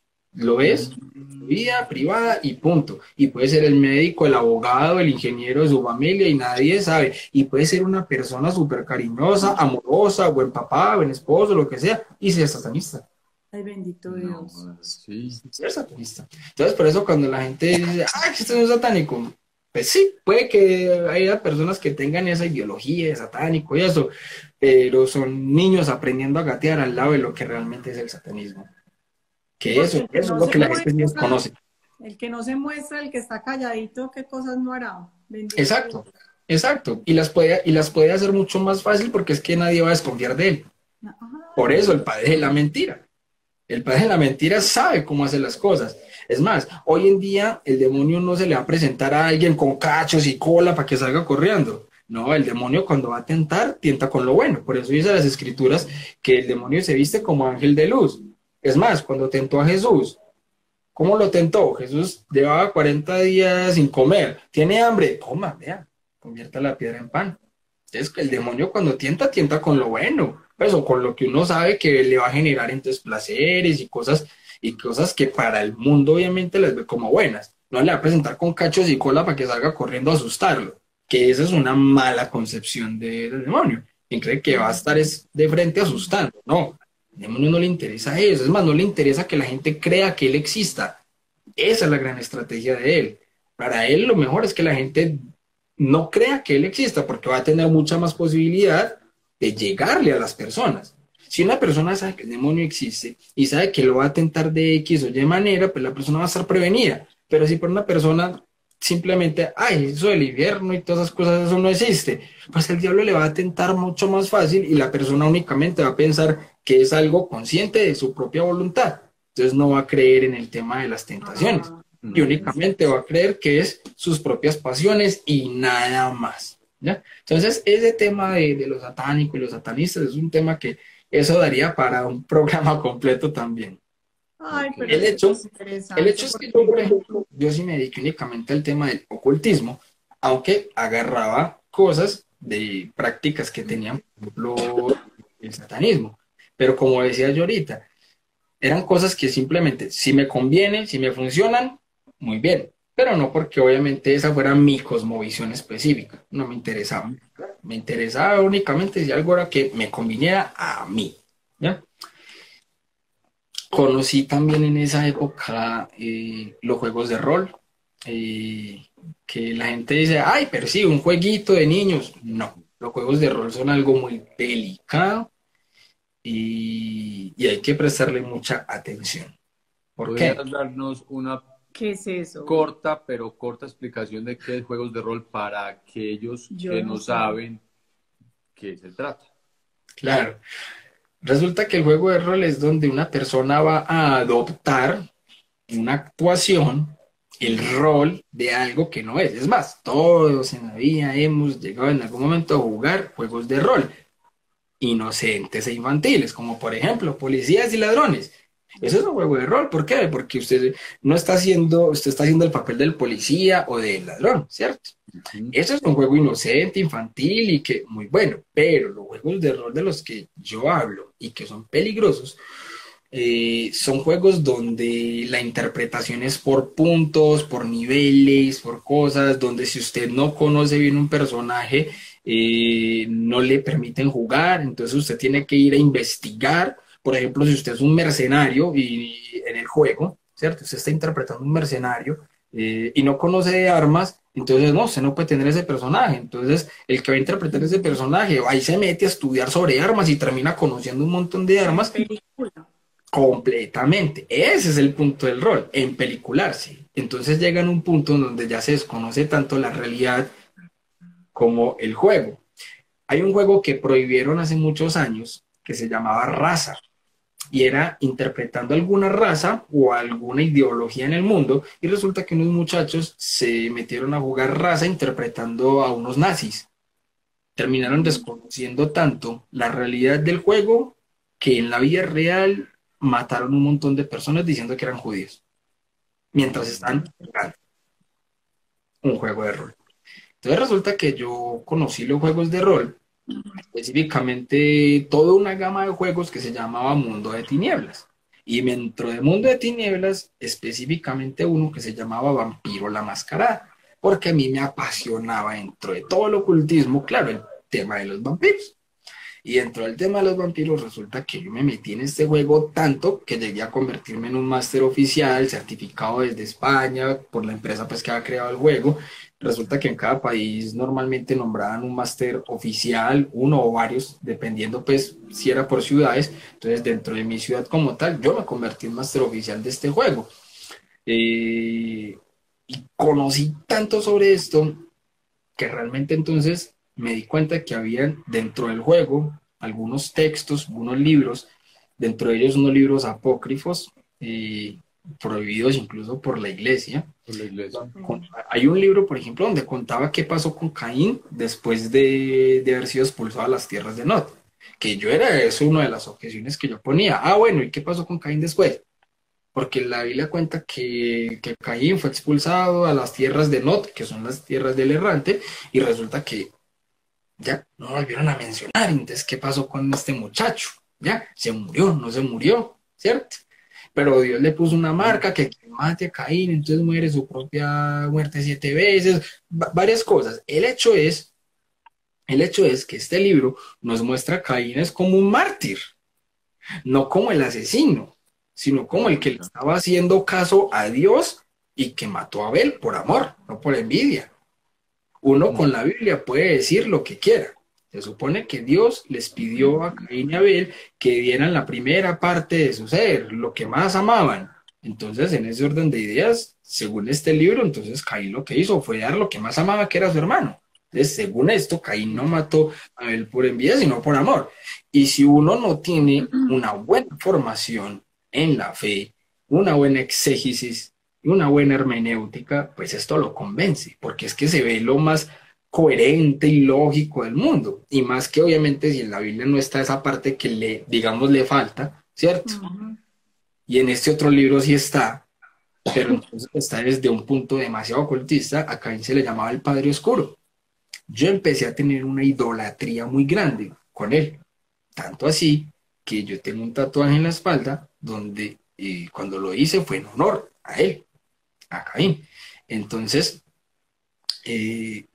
Speaker 1: Lo es en su vida privada y punto. Y puede ser el médico, el abogado, el ingeniero de su familia y nadie sabe. Y puede ser una persona súper cariñosa, amorosa, buen papá, buen esposo, lo que sea, y ser satanista.
Speaker 3: Ay, bendito
Speaker 2: No,
Speaker 3: Dios.
Speaker 2: sí.
Speaker 1: Ser satanista. Entonces, por eso cuando la gente dice, ah, que este es un satánico, pues sí, puede que haya personas que tengan esa ideología de satánico y eso, pero son niños aprendiendo a gatear al lado de lo que realmente es el satanismo. Que
Speaker 3: Porque
Speaker 1: eso,
Speaker 3: el que
Speaker 1: eso es
Speaker 3: no
Speaker 1: lo
Speaker 3: se
Speaker 1: que la gente sí
Speaker 3: muestra,
Speaker 1: desconoce.
Speaker 3: el que no se muestra, el que está calladito, ¿qué cosas no hará? Bendito
Speaker 1: Exacto,
Speaker 3: Dios.
Speaker 1: exacto. Y las puede, y las puede hacer mucho más fácil porque es que nadie va a desconfiar de él. Por
Speaker 3: Ay,
Speaker 1: eso el padre de la mentira. El padre de la mentira sabe cómo hacer las cosas. Es más, hoy en día el demonio no se le va a presentar a alguien con cachos y cola para que salga corriendo. No, el demonio cuando va a tentar, tienta con lo bueno. Por eso dice las escrituras que el demonio se viste como ángel de luz. Es más, cuando tentó a Jesús, ¿cómo lo tentó? Jesús llevaba cuarenta días sin comer. ¿Tiene hambre? Coma, vea, convierta la piedra en pan. Entonces, el demonio cuando tienta, tienta con lo bueno, pues, o con lo que uno sabe que le va a generar entonces placeres y cosas, y cosas que para el mundo obviamente las ve como buenas. No le va a presentar con cachos y cola para que salga corriendo a asustarlo, que esa es una mala concepción de- del demonio. Quien cree que va a estar es de frente asustando. No, al demonio no le interesa eso. Es más, no le interesa que la gente crea que él exista. Esa es la gran estrategia de él. Para él lo mejor es que la gente no crea que él exista porque va a tener mucha más posibilidad de llegarle a las personas. Si una persona sabe que el demonio existe y sabe que lo va a tentar de X o Y manera, pues la persona va a estar prevenida. Pero si por una persona simplemente, ay, eso del infierno y todas esas cosas, eso no existe, pues el diablo le va a tentar mucho más fácil y la persona únicamente va a pensar que es algo consciente de su propia voluntad. Entonces no va a creer en el tema de las tentaciones
Speaker 3: ah,
Speaker 1: y únicamente va a creer que es sus propias pasiones y nada más. ¿Ya? Entonces, ese tema de, de los satánicos y los satanistas es un tema que eso daría para un programa completo también.
Speaker 3: ay,
Speaker 2: Ok.
Speaker 3: pero
Speaker 1: El
Speaker 3: es
Speaker 1: hecho, el
Speaker 3: interesante
Speaker 1: hecho es que yo,
Speaker 3: porque
Speaker 1: por ejemplo, yo sí me dediqué únicamente al tema del ocultismo, aunque agarraba cosas de prácticas que tenían, por ejemplo, el satanismo. Pero como decía yo ahorita, eran cosas que simplemente, si me conviene, si me funcionan, muy bien. Pero no porque obviamente esa fuera mi cosmovisión específica. No me interesaba. Me interesaba únicamente si algo era que me conviniera a mí. ¿Ya? Conocí también en esa época eh, los juegos de rol. eh, que la gente dice, ay, pero sí, un jueguito de niños. No, los juegos de rol son algo muy delicado y, y hay que prestarle mucha atención. ¿Por
Speaker 2: ¿Podrías
Speaker 1: qué?
Speaker 2: darnos una
Speaker 3: ¿qué es eso?
Speaker 2: corta, pero corta explicación de qué es juegos de rol para aquellos
Speaker 3: Yo
Speaker 2: que
Speaker 3: no
Speaker 2: no
Speaker 3: sé.
Speaker 2: saben qué se trata?
Speaker 1: Claro. Resulta que el juego de rol es donde una persona va a adoptar una actuación, el rol de algo que no es. Es más, todos en la vida hemos llegado en algún momento a jugar juegos de rol inocentes e infantiles, como por ejemplo policías y ladrones. Eso es un juego de rol. ¿Por qué? Porque usted no está haciendo, usted está haciendo el papel del policía o del ladrón, ¿cierto?
Speaker 2: Ujú.
Speaker 1: Eso es un juego inocente, infantil y que muy bueno, pero los juegos de rol de los que yo hablo y que son peligrosos eh, son juegos donde la interpretación es por puntos, por niveles, por cosas, donde si usted no conoce bien un personaje, eh, no le permiten jugar, entonces usted tiene que ir a investigar. Por ejemplo, si usted es un mercenario y en el juego, ¿cierto? Usted está interpretando un mercenario eh, y no conoce de armas, entonces no, usted no puede tener ese personaje. Entonces, el que va a interpretar ese personaje va y se mete a estudiar sobre armas y termina conociendo un montón de
Speaker 3: En
Speaker 1: armas.
Speaker 3: película.
Speaker 1: Completamente. Ese es el punto del rol, en pelicularse. Entonces llegan a un punto en donde ya se desconoce tanto la realidad como el juego. Hay un juego que prohibieron hace muchos años que se llamaba Raza y era interpretando alguna raza o alguna ideología en el mundo y resulta que unos muchachos se metieron a jugar Raza interpretando a unos nazis. Terminaron desconociendo tanto la realidad del juego que en la vida real mataron un montón de personas diciendo que eran judíos, mientras están jugando un juego de rol. Entonces resulta que yo conocí los juegos de rol específicamente toda una gama de juegos que se llamaba Mundo de Tinieblas. Y dentro de Mundo de Tinieblas, específicamente uno que se llamaba Vampiro la Mascarada, porque a mí me apasionaba dentro de todo el ocultismo, claro, el tema de los vampiros. Y dentro del tema de los vampiros resulta que yo me metí en este juego tanto que llegué a convertirme en un máster oficial, certificado desde España por la empresa pues que había creado el juego. Resulta que en cada país normalmente nombraban un máster oficial, uno o varios, dependiendo pues si era por ciudades. Entonces dentro de mi ciudad como tal, yo me convertí en máster oficial de este juego. Eh, y conocí tanto sobre esto que realmente entonces me di cuenta que había dentro del juego algunos textos, unos libros, dentro de ellos unos libros apócrifos, eh, prohibidos incluso por la iglesia.
Speaker 2: Por la iglesia.
Speaker 1: Con, hay un libro, por ejemplo, donde contaba qué pasó con Caín después de, de haber sido expulsado a las tierras de Nod, que yo era eso una de las objeciones que yo ponía. Ah, bueno, ¿y qué pasó con Caín después? Porque la Biblia cuenta que, que Caín fue expulsado a las tierras de Nod, que son las tierras del errante, y resulta que ya no volvieron a mencionar. Entonces, ¿qué pasó con este muchacho? Ya, se murió, no se murió, ¿cierto? Pero Dios le puso una marca que quien mate a Caín, entonces muere su propia muerte siete veces, varias cosas. El hecho es, el hecho es que este libro nos muestra a Caín es como un mártir, no como el asesino, sino como el que le estaba haciendo caso a Dios y que mató a Abel por amor, no por envidia. Uno con la Biblia puede decir lo que quiera. Se supone que Dios les pidió a Caín y Abel que dieran la primera parte de su ser, lo que más amaban. Entonces, en ese orden de ideas, según este libro, entonces Caín lo que hizo fue dar lo que más amaba, que era su hermano. Entonces, según esto, Caín no mató a Abel por envidia, sino por amor. Y si uno no tiene una buena formación en la fe, una buena exégesis y una buena hermenéutica, pues esto lo convence, porque es que se ve lo más coherente y lógico del mundo, y más que obviamente si en la Biblia no está esa parte que le, digamos, le falta, ¿cierto? Uh-huh. Y en este otro libro sí está, pero entonces está desde un punto demasiado ocultista. A Caín se le llamaba el Padre Oscuro. Yo empecé a tener una idolatría muy grande con él, tanto así que yo tengo un tatuaje en la espalda donde eh, cuando lo hice fue en honor a él, a Caín. Entonces, eh,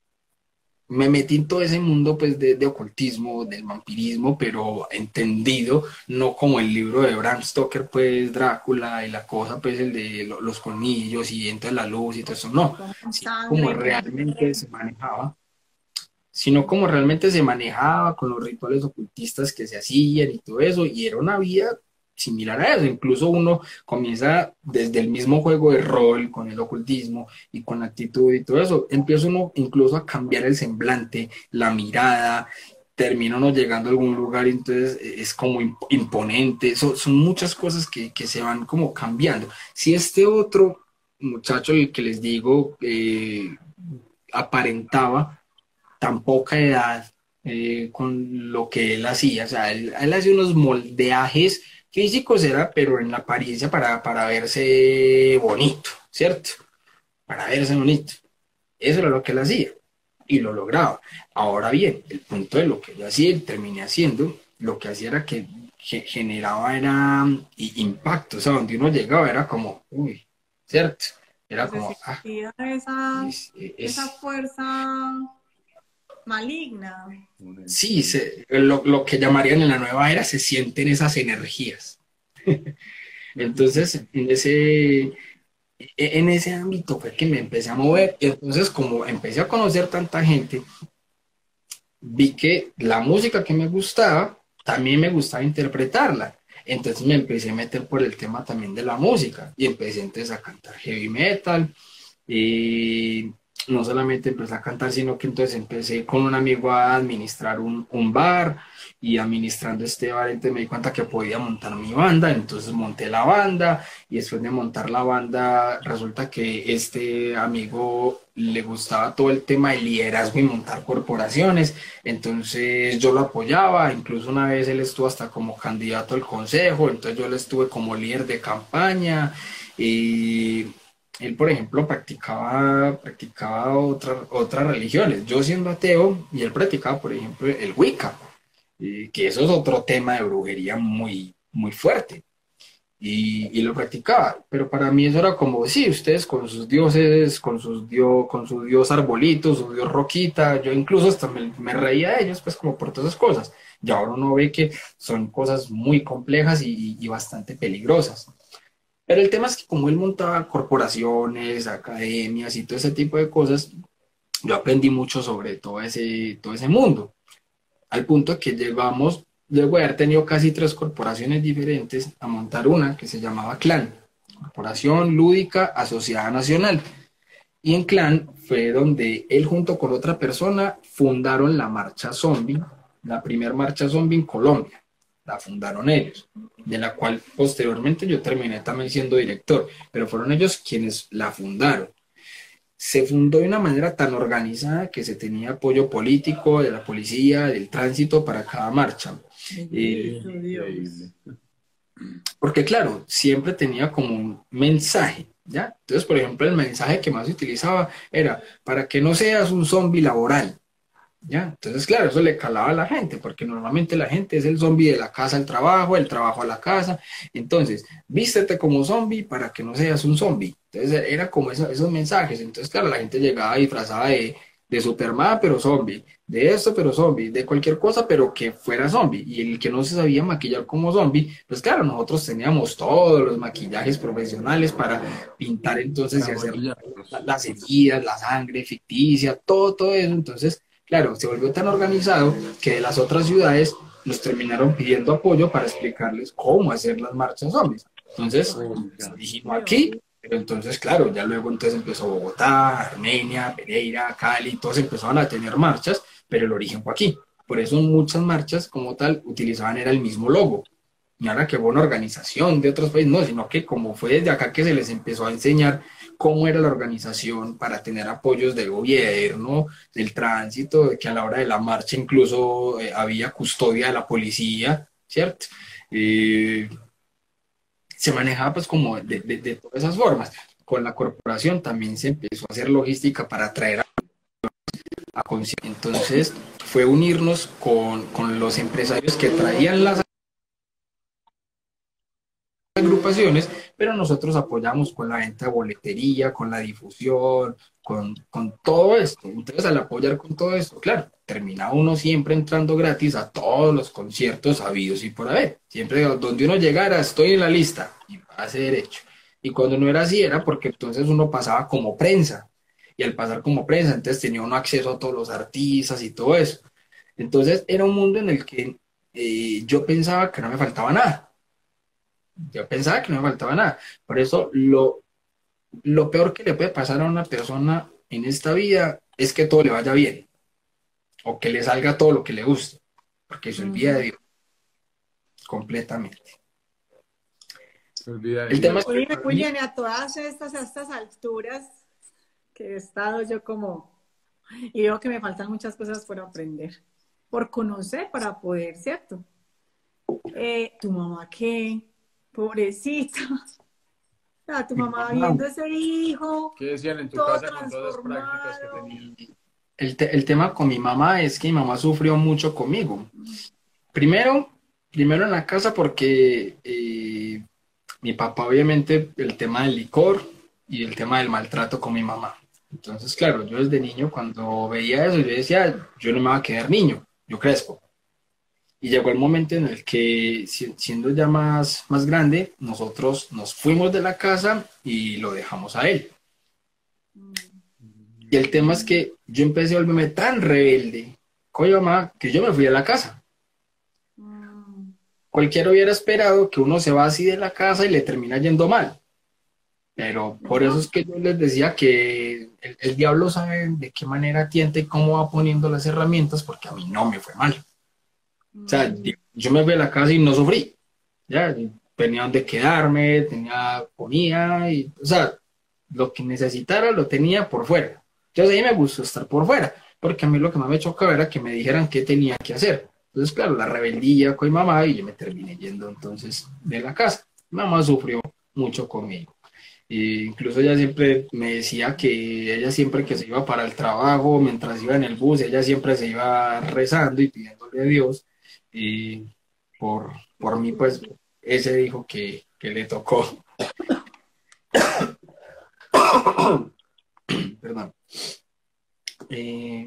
Speaker 1: me metí en todo ese mundo pues, de, de ocultismo, del vampirismo, pero entendido, no como el libro de Bram Stoker, pues Drácula y la cosa, pues el de lo, los colmillos y entra la luz y todo eso, no, sino como realmente se manejaba, sino como realmente se manejaba con los rituales ocultistas que se hacían y todo eso, y era una vida similar a eso. Incluso uno comienza desde el mismo juego de rol con el ocultismo y con la actitud y todo eso, empieza uno incluso a cambiar el semblante, la mirada, termina uno llegando a algún lugar y entonces es como imponente. Son, son muchas cosas que, que se van como cambiando. Si este otro muchacho, el que les digo, eh, aparentaba tan poca edad eh, con lo que él hacía, o sea, él, él hacía unos moldeajes físicos, era, pero en la apariencia para, para verse bonito, ¿cierto? Para verse bonito. Eso era lo que él hacía y lo lograba. Ahora bien, el punto de lo que yo hacía y terminé haciendo, lo que hacía era que generaba era impacto, o sea, donde uno llegaba era como, uy, ¿cierto? Era como,
Speaker 3: ah, esa, es, es, esa fuerza maligna.
Speaker 1: Sí, se, lo, lo que llamarían en la nueva era, se sienten esas energías. Entonces, en ese, en ese ámbito fue que me empecé a mover. Y entonces, como empecé a conocer tanta gente, vi que la música que me gustaba, también me gustaba interpretarla. Entonces me empecé a meter por el tema también de la música. Y empecé entonces a cantar heavy metal. Y no solamente empecé a cantar, sino que entonces empecé con un amigo a administrar un, un bar, y administrando este bar entonces me di cuenta que podía montar mi banda, entonces monté la banda, y después de montar la banda resulta que este amigo le gustaba todo el tema de liderazgo y montar corporaciones, entonces yo lo apoyaba, incluso una vez él estuvo hasta como candidato al consejo, entonces yo le estuve como líder de campaña, y él, por ejemplo, practicaba, practicaba otra- otras religiones. Yo siendo ateo, y él practicaba, por ejemplo, el Wicca, eh, que eso es otro tema de brujería muy, muy fuerte. Y, y lo practicaba, pero para mí eso era como, sí, ustedes con sus dioses, con sus dio, con su dios arbolito, su dios roquita, yo incluso hasta me, me reía de ellos, pues como por todas esas cosas. Y ahora uno ve que son cosas muy complejas y, y bastante peligrosas. Pero el tema es que como él montaba corporaciones, academias y todo ese tipo de cosas, yo aprendí mucho sobre todo ese, todo ese mundo, al punto que llegamos, luego de haber tenido casi tres corporaciones diferentes, a montar una que se llamaba Clan, Corporación Lúdica Asociada Nacional. Y en Clan fue donde él junto con otra persona fundaron la Marcha Zombie, la primera marcha zombie en Colombia. La fundaron ellos, de la cual posteriormente yo terminé también siendo director, pero fueron ellos quienes la fundaron. Se fundó de una manera tan organizada que se tenía apoyo político de la policía, del tránsito para cada marcha. Eh,
Speaker 3: Bendito
Speaker 2: Increíble.
Speaker 3: Dios.
Speaker 1: porque claro, siempre tenía como un mensaje, ¿ya? Entonces, por ejemplo, el mensaje que más se utilizaba era para que no seas un zombie laboral, ¿ya? Entonces, claro, eso le calaba a la gente, porque normalmente la gente es el zombie de la casa al trabajo, el trabajo a la casa. Entonces, vístete como zombie para que no seas un zombie. Entonces, era como eso- esos mensajes. Entonces, claro, la gente llegaba disfrazada de, de Superman, pero zombie, de esto, pero zombie, de cualquier cosa, pero que fuera zombie. Y el que no se sabía maquillar como zombie, pues claro, nosotros teníamos todos los maquillajes profesionales para pintar entonces y
Speaker 2: Para
Speaker 1: hacer la-
Speaker 2: maquillarlos.
Speaker 1: las heridas, la sangre ficticia, todo, todo eso. Entonces, claro, se volvió tan organizado que de las otras ciudades nos terminaron pidiendo apoyo para explicarles cómo hacer las marchas zombies. Entonces,
Speaker 2: Oiga.
Speaker 1: dijimos aquí, pero entonces, claro, ya luego entonces empezó Bogotá, Armenia, Pereira, Cali, todos empezaron a tener marchas, pero el origen fue aquí. Por eso muchas marchas como tal utilizaban era el mismo logo. Y ahora que hubo una organización de otros países, no, sino que como fue desde acá que se les empezó a enseñar cómo era la organización para tener apoyos del gobierno, del tránsito, de que a la hora de la marcha incluso eh, había custodia de la policía, ¿cierto? Eh, se manejaba pues como de, de, de todas esas formas. Con la corporación también se empezó a hacer logística para traer a, a conciencia. Entonces fue unirnos con, con los empresarios que traían las agrupaciones, pero nosotros apoyamos con la venta de boletería, con la difusión, con, con todo esto. Entonces, al apoyar con todo esto, claro, termina uno siempre entrando gratis a todos los conciertos habidos y por haber. Siempre donde uno llegara, estoy en la lista y pase derecho. Y cuando no era así, era porque entonces uno pasaba como prensa. Y al pasar como prensa, entonces tenía uno acceso a todos los artistas y todo eso. Entonces, era un mundo en el que eh, yo pensaba que no me faltaba nada. Yo pensaba que no me faltaba nada. Por eso lo, lo peor que le puede pasar a una persona en esta vida es que todo le vaya bien o que le salga todo lo que le guste, porque se olvida de
Speaker 3: Ujú.
Speaker 1: Dios completamente.
Speaker 2: Se olvida de
Speaker 1: El tema
Speaker 2: Dios.
Speaker 1: es que
Speaker 3: Oye,
Speaker 1: para mí,
Speaker 3: William, a todas estas, a estas alturas que he estado yo como, y veo que me faltan muchas cosas por aprender, por conocer para poder, ¿cierto? Eh, ¿tu mamá qué? Pobrecita. O sea, tu
Speaker 1: mi
Speaker 3: mamá
Speaker 1: mamá,
Speaker 3: viendo ese hijo
Speaker 2: ¿Qué decían en tu
Speaker 3: todo
Speaker 2: casa con todas las prácticas que
Speaker 3: transformado.
Speaker 2: tenían?
Speaker 1: el, te- el tema con mi mamá es que mi mamá sufrió mucho conmigo. Primero, primero en la casa porque eh, mi papá obviamente el tema del licor y el tema del maltrato con mi mamá. Entonces, claro, yo desde niño cuando veía eso, yo decía, yo no me voy a quedar niño, yo crezco. Y llegó el momento en el que, si- siendo ya más, más grande, nosotros nos fuimos de la casa y lo dejamos a él. Y el tema es que yo empecé a volverme tan rebelde con mi mamá que yo me fui de la casa.
Speaker 3: Mm.
Speaker 1: Cualquiera hubiera esperado que uno se va así de la casa y le termina yendo mal. Pero por eso es que yo les decía que el, el diablo sabe de qué manera tienta y cómo va poniendo las herramientas, porque a mí no me fue mal. O sea,
Speaker 3: Mm.
Speaker 1: yo me fui a la casa y no sufrí. Ya, tenía donde quedarme, tenía comida, y, o sea, lo que necesitara lo tenía por fuera. Entonces ahí me gustó estar por fuera, porque a mí lo que más me chocaba era que me dijeran qué tenía que hacer. Entonces, claro, la rebeldía con mi mamá y yo me terminé yendo entonces de la casa. Mi mamá sufrió mucho conmigo. E incluso ella siempre me decía que ella siempre que se iba para el trabajo, mientras iba en el bus, ella siempre se iba rezando y pidiéndole a Dios y por, por mí, pues ese dijo que, que le tocó. Perdón. Eh,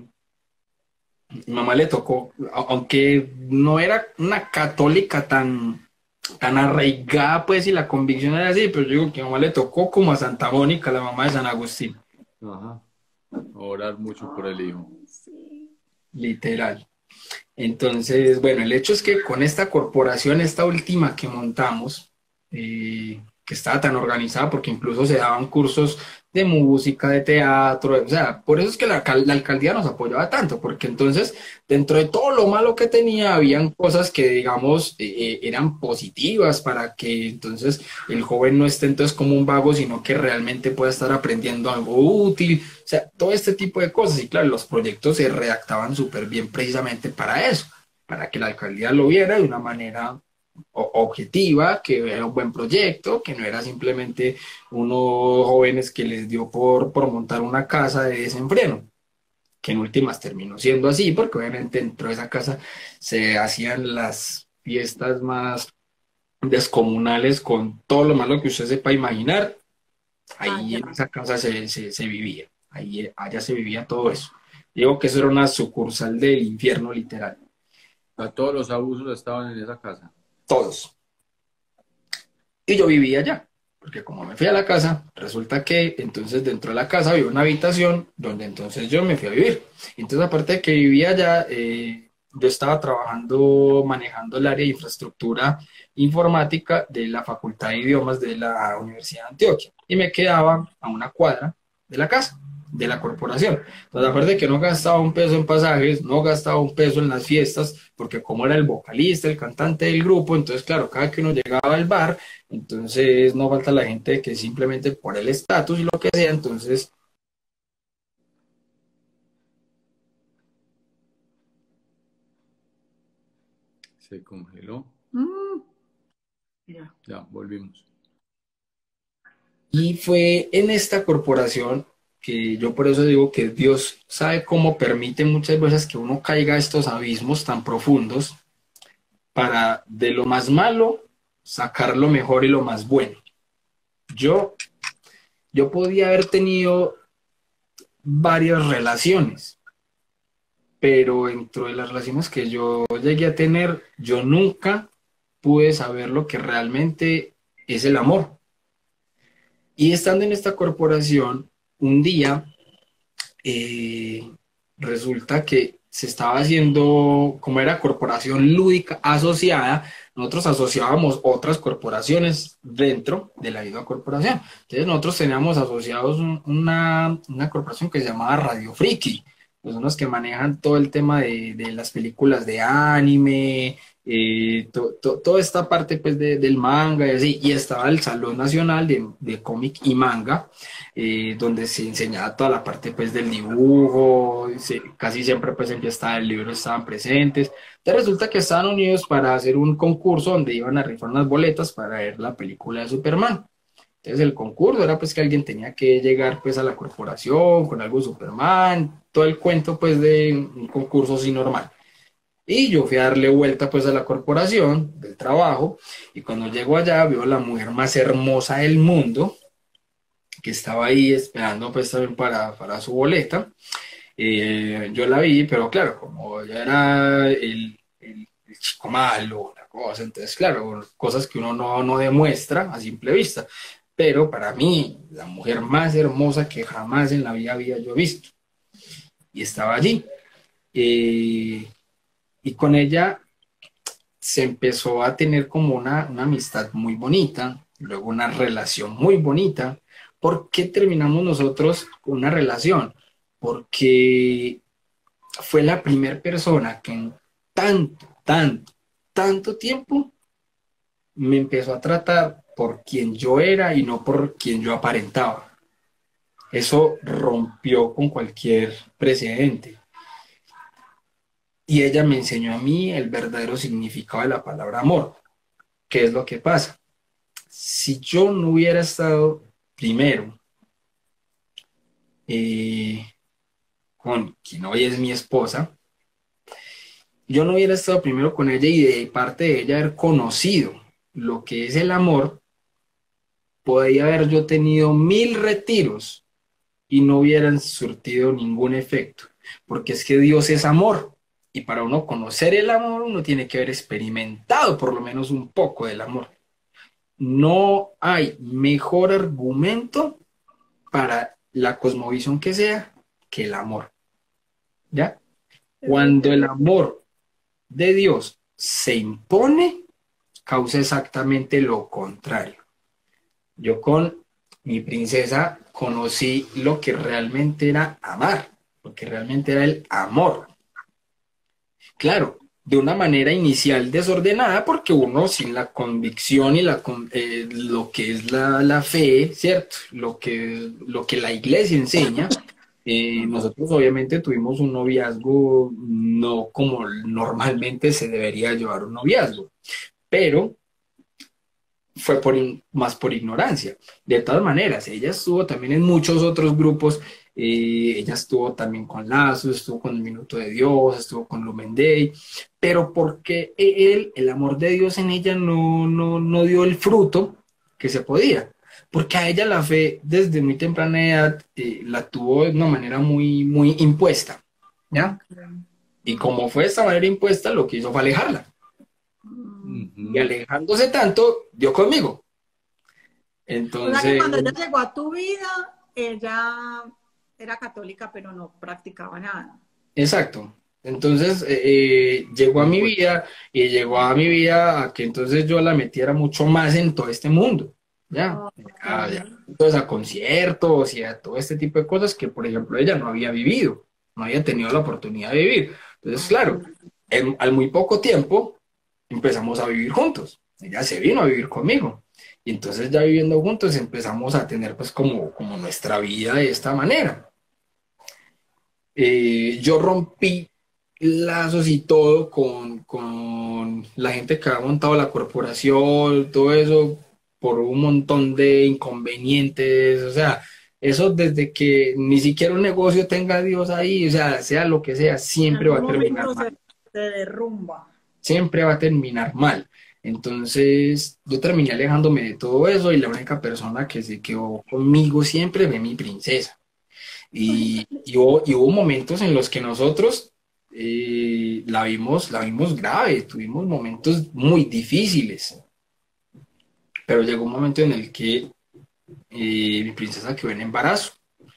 Speaker 1: Mi mamá le tocó, aunque no era una católica tan, tan arraigada, pues, y la convicción era así, pero yo digo que a mi mamá le tocó como a Santa Mónica, la mamá de San Agustín,
Speaker 2: Ajá. Orar mucho por el hijo.
Speaker 3: Sí.
Speaker 1: literal. Entonces, bueno, el hecho es que con esta corporación, esta última que montamos, eh, que estaba tan organizada, porque incluso se daban cursos de música, de teatro, o sea, por eso es que la, alcal- la alcaldía nos apoyaba tanto, porque entonces, dentro de todo lo malo que tenía, habían cosas que, digamos, eh, eh, eran positivas para que entonces el joven no esté entonces como un vago, sino que realmente pueda estar aprendiendo algo útil, o sea, todo este tipo de cosas. Y claro, los proyectos se redactaban súper bien precisamente para eso, para que la alcaldía lo viera de una manera o- objetiva, que era un buen proyecto, que no era simplemente unos jóvenes que les dio por, por montar una casa de desenfreno, que en últimas terminó siendo así, porque obviamente dentro de esa casa se hacían las fiestas más descomunales con todo lo malo que usted sepa imaginar.
Speaker 3: Ah,
Speaker 1: Ahí
Speaker 3: ya.
Speaker 1: en esa casa se, se, se vivía, ahí, allá se vivía todo eso. Digo que eso era una sucursal del infierno literal,
Speaker 2: A todos los abusos estaban en esa casa.
Speaker 1: todos. Y yo vivía allá, porque como me fui a la casa, resulta que entonces dentro de la casa había una habitación donde entonces yo me fui a vivir. Entonces aparte de que vivía allá, eh, yo estaba trabajando, manejando el área de infraestructura informática de la Facultad de Idiomas de la Universidad de Antioquia. Y me quedaba a una cuadra de la casa, de la corporación. Entonces aparte de que no gastaba un peso en pasajes, no gastaba un peso en las fiestas, porque como era el vocalista, el cantante del grupo, entonces claro, cada que uno llegaba al bar, entonces no falta la gente que simplemente por el estatus y lo que sea, entonces
Speaker 2: Se congeló.
Speaker 3: Mm, ya.
Speaker 2: Ya, volvimos.
Speaker 1: y fue en esta corporación que yo por eso digo que Dios sabe cómo permite muchas veces que uno caiga a estos abismos tan profundos para de lo más malo sacar lo mejor y lo más bueno. Yo, yo podía haber tenido varias relaciones, pero dentro de las relaciones que yo llegué a tener, yo nunca pude saber lo que realmente es el amor. Y estando en esta corporación, un día eh, resulta que se estaba haciendo, como era corporación lúdica asociada, nosotros asociábamos otras corporaciones dentro de la misma corporación. Entonces nosotros teníamos asociados un- una, una corporación que se llamaba Radio Friki, pues son los que manejan todo el tema de, de las películas de anime, eh, to- to- toda esta parte pues de- del manga y así, y estaba el Salón Nacional de, de Cómic y Manga, eh, donde se enseñaba toda la parte pues del dibujo, se- casi siempre pues en fiesta del libro estaban presentes. Entonces resulta que estaban unidos para hacer un concurso donde iban a rifar unas boletas para ver la película de Superman. Entonces el concurso era pues que alguien tenía que llegar pues a la corporación con algo de Superman, todo el cuento pues de un concurso así normal. Y yo fui a darle vuelta pues a la corporación del trabajo y cuando llego allá veo a la mujer más hermosa del mundo que estaba ahí esperando pues también para, para su boleta. Eh, yo la vi, pero claro, como ya era el, el- el chico malo, la cosa, entonces claro, cosas que uno no, no demuestra a simple vista. Pero para mí, la mujer más hermosa que jamás en la vida había yo visto. Y estaba allí. Eh, y con ella se empezó a tener como una, una amistad muy bonita, luego una relación muy bonita. ¿Por qué terminamos nosotros con una relación? Porque fue la primera persona que en tanto, tanto, tanto tiempo me empezó a tratar por quien yo era y no por quien yo aparentaba. Eso rompió con cualquier precedente. Y ella me enseñó a mí el verdadero significado de la palabra amor. ¿Qué es lo que pasa? Si yo no hubiera estado primero eh, con quien hoy es mi esposa, yo no hubiera estado primero con ella y de parte de ella haber conocido lo que es el amor, podría haber yo tenido mil retiros y no hubieran surtido ningún efecto, porque es que Dios es amor y para uno conocer el amor uno tiene que haber experimentado por lo menos un poco del amor. No hay mejor argumento para la cosmovisión que sea que el amor, ¿ya? Cuando el amor de Dios se impone, causa exactamente lo contrario. Yo con mi princesa conocí lo que realmente era amar, lo que realmente era el amor. Claro, de una manera inicial desordenada, porque uno sin la convicción y la, eh, lo que es la, la fe, ¿cierto? Lo que, lo que la iglesia enseña, eh, nosotros obviamente tuvimos un noviazgo no como normalmente se debería llevar un noviazgo, pero fue por in, más por ignorancia. De todas maneras, ella estuvo también en muchos otros grupos, eh, ella estuvo también con Lazo, estuvo con el Minuto de Dios, estuvo con Lumen Day, pero porque él, el amor de Dios en ella no, no, no dio el fruto que se podía, porque a ella la fe desde muy temprana edad eh, la tuvo de una manera muy, muy impuesta, ¿ya? Y como fue de esta manera impuesta, lo que hizo fue alejarla. Y alejándose tanto, dio conmigo. Entonces,
Speaker 3: o sea que cuando ella llegó a tu vida, ella era católica, pero no practicaba nada.
Speaker 1: Exacto. Entonces, eh, eh, llegó a mi vida y llegó a mi vida a que entonces yo la metiera mucho más en todo este mundo. ¿Ya?
Speaker 3: Oh,
Speaker 1: A, ya. Entonces, a conciertos y a todo este tipo de cosas que, por ejemplo, ella no había vivido, no había tenido la oportunidad de vivir. Entonces, claro, en, al muy poco tiempo empezamos a vivir juntos. Ella se vino a vivir conmigo. Y entonces ya viviendo juntos empezamos a tener pues como, como nuestra vida de esta manera. Eh, yo rompí lazos y todo con, con la gente que ha montado la corporación, todo eso, por un montón de inconvenientes. O sea, eso desde que ni siquiera un negocio tenga a Dios ahí, o sea, sea lo que sea, siempre va a terminar mal.
Speaker 3: Se derrumba.
Speaker 1: Siempre va a terminar mal. Entonces, yo terminé alejándome de todo eso y la única persona que se quedó conmigo siempre fue mi princesa. Y, y, hubo, y hubo momentos en los que nosotros eh, la vimos, la vimos grave, tuvimos momentos muy difíciles. Pero llegó un momento en el que eh, mi princesa quedó en embarazo.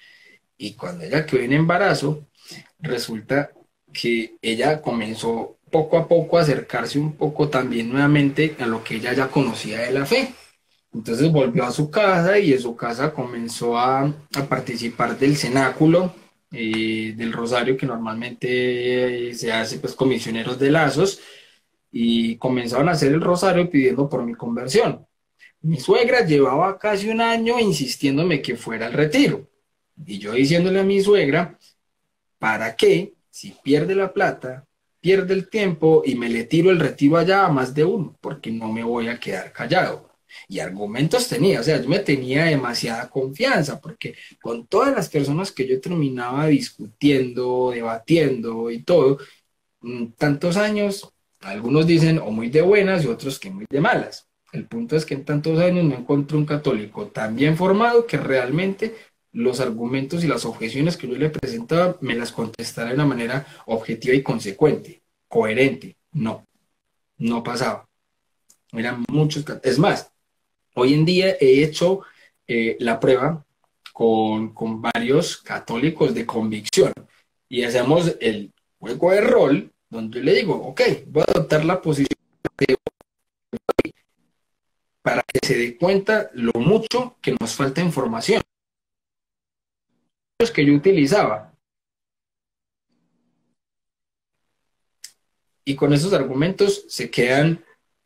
Speaker 1: Y cuando ella quedó en embarazo, resulta que ella comenzó poco a poco a acercarse un poco también nuevamente a lo que ella ya conocía de la fe. Entonces volvió a su casa y en su casa comenzó a, a participar del cenáculo, eh, del rosario que normalmente eh, se hace pues con misioneros de Lazos, y comenzaron a hacer el rosario pidiendo por mi conversión. Mi suegra llevaba casi un año insistiéndome que fuera al retiro y yo diciéndole a mi suegra, ¿para qué? Si pierde la plata, pierde el tiempo y me le tiro el retiro allá a más de uno, porque no me voy a quedar callado. Y argumentos tenía, o sea, yo me tenía demasiada confianza, porque con todas las personas que yo terminaba discutiendo, debatiendo y todo, tantos años, algunos dicen o muy de buenas y otros que muy de malas. El punto es que en tantos años me encuentro un católico tan bien formado que realmente los argumentos y las objeciones que yo le presentaba me las contestara de una manera objetiva y consecuente, coherente. No, no pasaba. Eran muchos. Es más, hoy en día he hecho eh, la prueba con, con varios católicos de convicción y hacemos el juego de rol donde yo le digo, ok, voy a adoptar la posición de para que se dé cuenta lo mucho que nos falta información que yo utilizaba. Y con esos argumentos se quedan...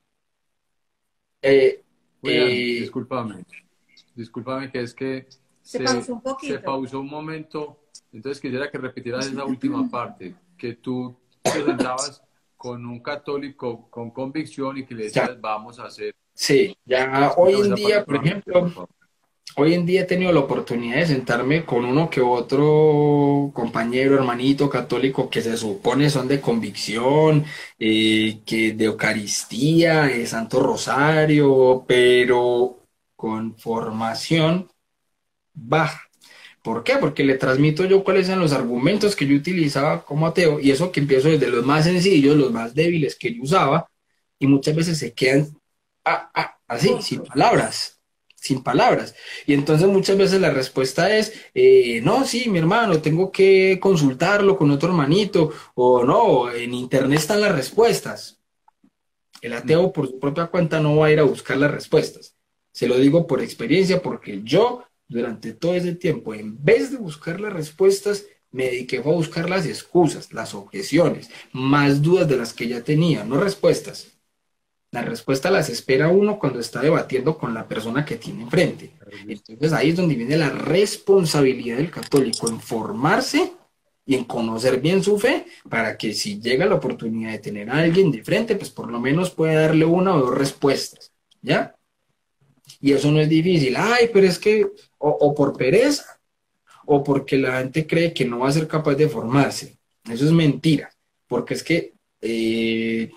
Speaker 1: Eh,
Speaker 2: William,
Speaker 1: eh,
Speaker 2: discúlpame, discúlpame que es que
Speaker 3: se,
Speaker 2: se,
Speaker 3: pausó un poquito.
Speaker 2: se pausó un momento, entonces quisiera que repitieras esa última parte, que tú te sentabas con un católico con convicción y que le decías,
Speaker 1: ya,
Speaker 2: vamos a hacer.
Speaker 1: sí, ya hoy en día, por ejemplo, hoy en día he tenido la oportunidad de sentarme con uno que otro compañero, hermanito católico que se supone son de convicción, eh, que de Eucaristía, de Santo Rosario, pero con formación baja. ¿Por qué? Porque le transmito yo cuáles eran los argumentos que yo utilizaba como ateo y eso que empiezo desde los más sencillos, los más débiles que yo usaba y muchas veces se quedan ah, ah, así, sin
Speaker 3: Cortos.
Speaker 1: palabras, sin palabras. Y entonces muchas veces la respuesta es, eh, no, sí, mi hermano, tengo que consultarlo con otro hermanito o no, en internet están las respuestas. El ateo por su propia cuenta no va a ir a buscar las respuestas. Se lo digo por experiencia porque yo durante todo ese tiempo, en vez de buscar las respuestas, me dediqué a buscar las excusas, las objeciones, más dudas de las que ya tenía, no respuestas. La respuesta las espera uno cuando está debatiendo con la persona que tiene enfrente. Entonces ahí es donde viene la responsabilidad del católico en formarse y en conocer bien su fe para que si llega la oportunidad de tener a alguien de frente, pues por lo menos pueda darle una o dos respuestas, ¿ya? Y eso no es difícil. Ay, pero es que, o, o por pereza, o porque la gente cree que no va a ser capaz de formarse. Eso es mentira, porque es que eh,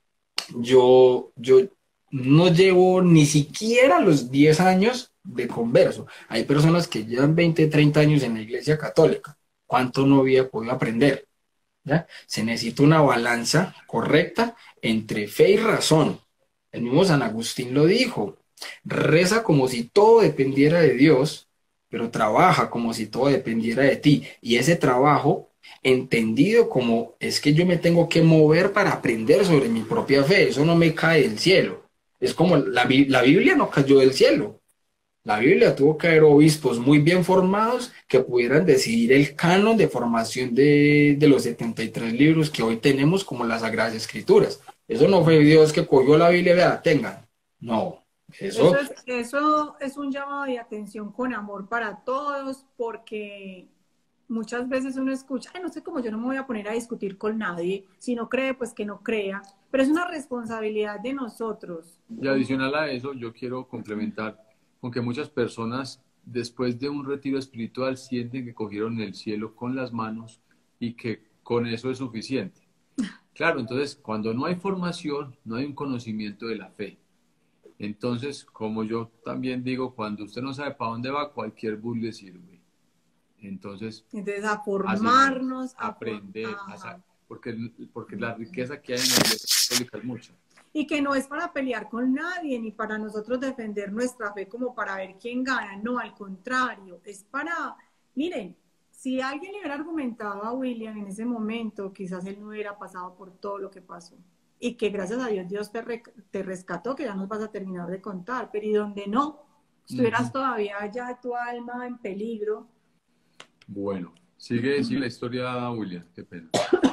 Speaker 1: yo, yo no llevo ni siquiera los diez años de converso. Hay personas que llevan veinte treinta años en la iglesia católica. ¿Cuánto no había podido aprender? ¿Ya? Se necesita una balanza correcta entre fe y razón. El mismo San Agustín lo dijo. Reza como si todo dependiera de Dios, pero trabaja como si todo dependiera de ti. Y ese trabajo, entendido como es que yo me tengo que mover para aprender sobre mi propia fe, eso no me cae del cielo. Es como la, la Biblia no cayó del cielo. La Biblia tuvo que haber obispos muy bien formados que pudieran decidir el canon de formación de, de los setenta y tres libros que hoy tenemos como las Sagradas Escrituras. Eso no fue Dios que cogió la Biblia y vea, tengan. No,
Speaker 3: Eso
Speaker 1: eso,
Speaker 3: es, eso es un llamado de atención con amor para todos, porque muchas veces uno escucha, ay, no sé cómo yo no me voy a poner a discutir con nadie, si no cree, pues que no crea, pero es una responsabilidad de nosotros.
Speaker 2: Y adicional a eso, yo quiero complementar con que muchas personas después de un retiro espiritual sienten que cogieron el cielo con las manos y que con eso es suficiente. Claro, entonces cuando no hay formación, no hay un conocimiento de la fe. Entonces, como yo también digo, cuando usted no sabe para dónde va, cualquier bus le sirve. Entonces,
Speaker 3: Entonces, a
Speaker 2: así mismo,
Speaker 3: formarnos, a for-
Speaker 2: aprender, a
Speaker 3: ajá.
Speaker 2: sa- porque, porque la riqueza que hay en la iglesia católica es mucha.
Speaker 3: Y que no es para pelear con nadie, ni para nosotros defender nuestra fe como para ver quién gana, no, al contrario, es para, miren, si alguien le hubiera argumentado a William en ese momento, quizás él no hubiera pasado por todo lo que pasó. Y que gracias a Dios Dios te, re, te rescató, que ya nos vas a terminar de contar, pero y donde no, estuvieras
Speaker 2: Uh-huh.
Speaker 3: todavía ya tu alma en peligro.
Speaker 2: Bueno, sigue, sigue la historia, William, qué pena.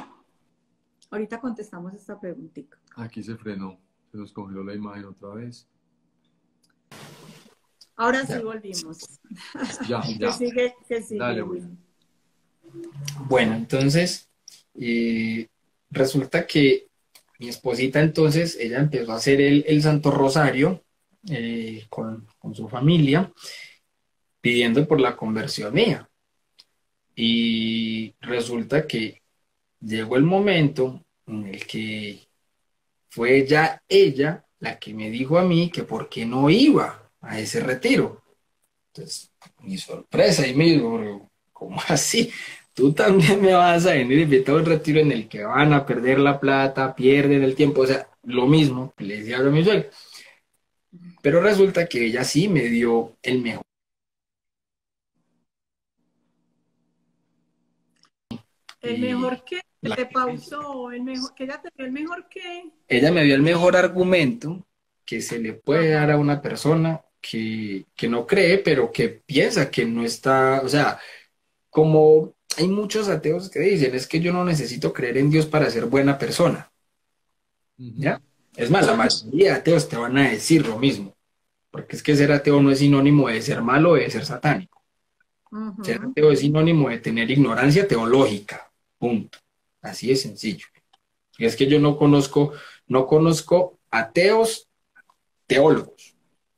Speaker 3: Ahorita contestamos esta preguntita.
Speaker 2: Aquí se frenó, se nos congeló la imagen otra vez.
Speaker 3: Ahora sí
Speaker 1: ya.
Speaker 3: volvimos.
Speaker 2: Ya,
Speaker 3: Que
Speaker 2: ya.
Speaker 3: sigue, que sigue,
Speaker 2: Dale,
Speaker 3: William.
Speaker 1: Bueno, entonces, eh, resulta que mi esposita entonces, ella empezó a hacer el, el Santo Rosario eh, con, con su familia, pidiendo por la conversión mía. Y resulta que llegó el momento en el que fue ya ella la que me dijo a mí que por qué no iba a ese retiro. Entonces, mi sorpresa y me dijo, ¿cómo así? Tú también me vas a venir a invitar a un retiro en el que van a perder la plata, pierden el tiempo, o sea, lo mismo, le decía a mi suegra. Pero resulta que ella sí me dio el mejor.
Speaker 3: El
Speaker 1: Y
Speaker 3: mejor que
Speaker 1: la,
Speaker 3: te pausó, el mejor, que ella te dio el mejor que.
Speaker 1: ella me dio el mejor argumento que se le puede
Speaker 3: Ajá.
Speaker 1: dar a una persona que, que no cree, pero que piensa que no está, o sea, como hay muchos ateos que dicen, es que yo no necesito creer en Dios para ser buena persona,
Speaker 2: Uh-huh.
Speaker 1: ¿ya? Es más, la mayoría de ateos te van a decir lo mismo, porque es que ser ateo no es sinónimo de ser malo o de ser satánico. Ser
Speaker 3: Uh-huh.
Speaker 1: ateo es sinónimo de tener ignorancia teológica, punto. Así de sencillo. Y es que yo no conozco, no conozco ateos teólogos.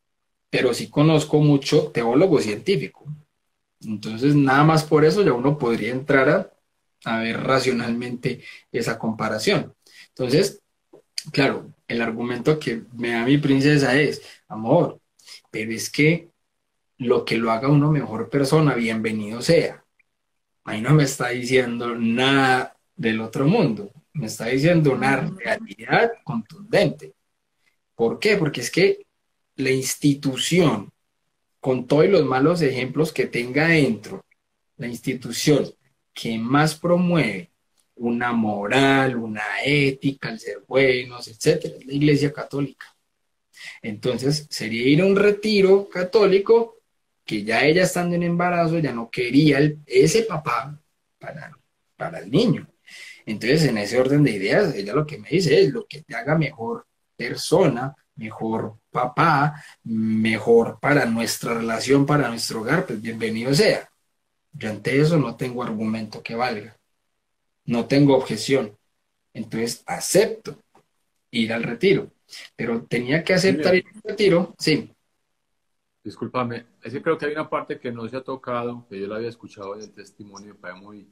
Speaker 1: pero sí conozco mucho teólogo científico. Entonces, nada más por eso ya uno podría entrar a, a ver racionalmente esa comparación. Entonces, claro, el argumento que me da mi princesa es, amor, pero es que lo que lo haga uno mejor persona, bienvenido sea. Ahí no me está diciendo nada del otro mundo, me está diciendo una realidad contundente. ¿Por qué? Porque es que la institución, con todos los malos ejemplos que tenga dentro, la institución que más promueve una moral, una ética, el ser buenos, etcétera, es la Iglesia Católica. Entonces, sería ir a un retiro católico que ya ella estando en embarazo ya no quería el- ese papá para, para el niño. Entonces, en ese orden de ideas, ella lo que me dice es lo que te haga mejor persona, mejor papá, mejor para nuestra relación, para nuestro hogar, pues bienvenido sea. Yo ante eso no tengo argumento que valga, no tengo objeción. Entonces, acepto ir al retiro. Pero tenía que aceptar ir
Speaker 2: William,
Speaker 1: al retiro, sí.
Speaker 2: discúlpame, es que creo que hay una parte que no se ha tocado, que yo la había escuchado en el testimonio, me parece muy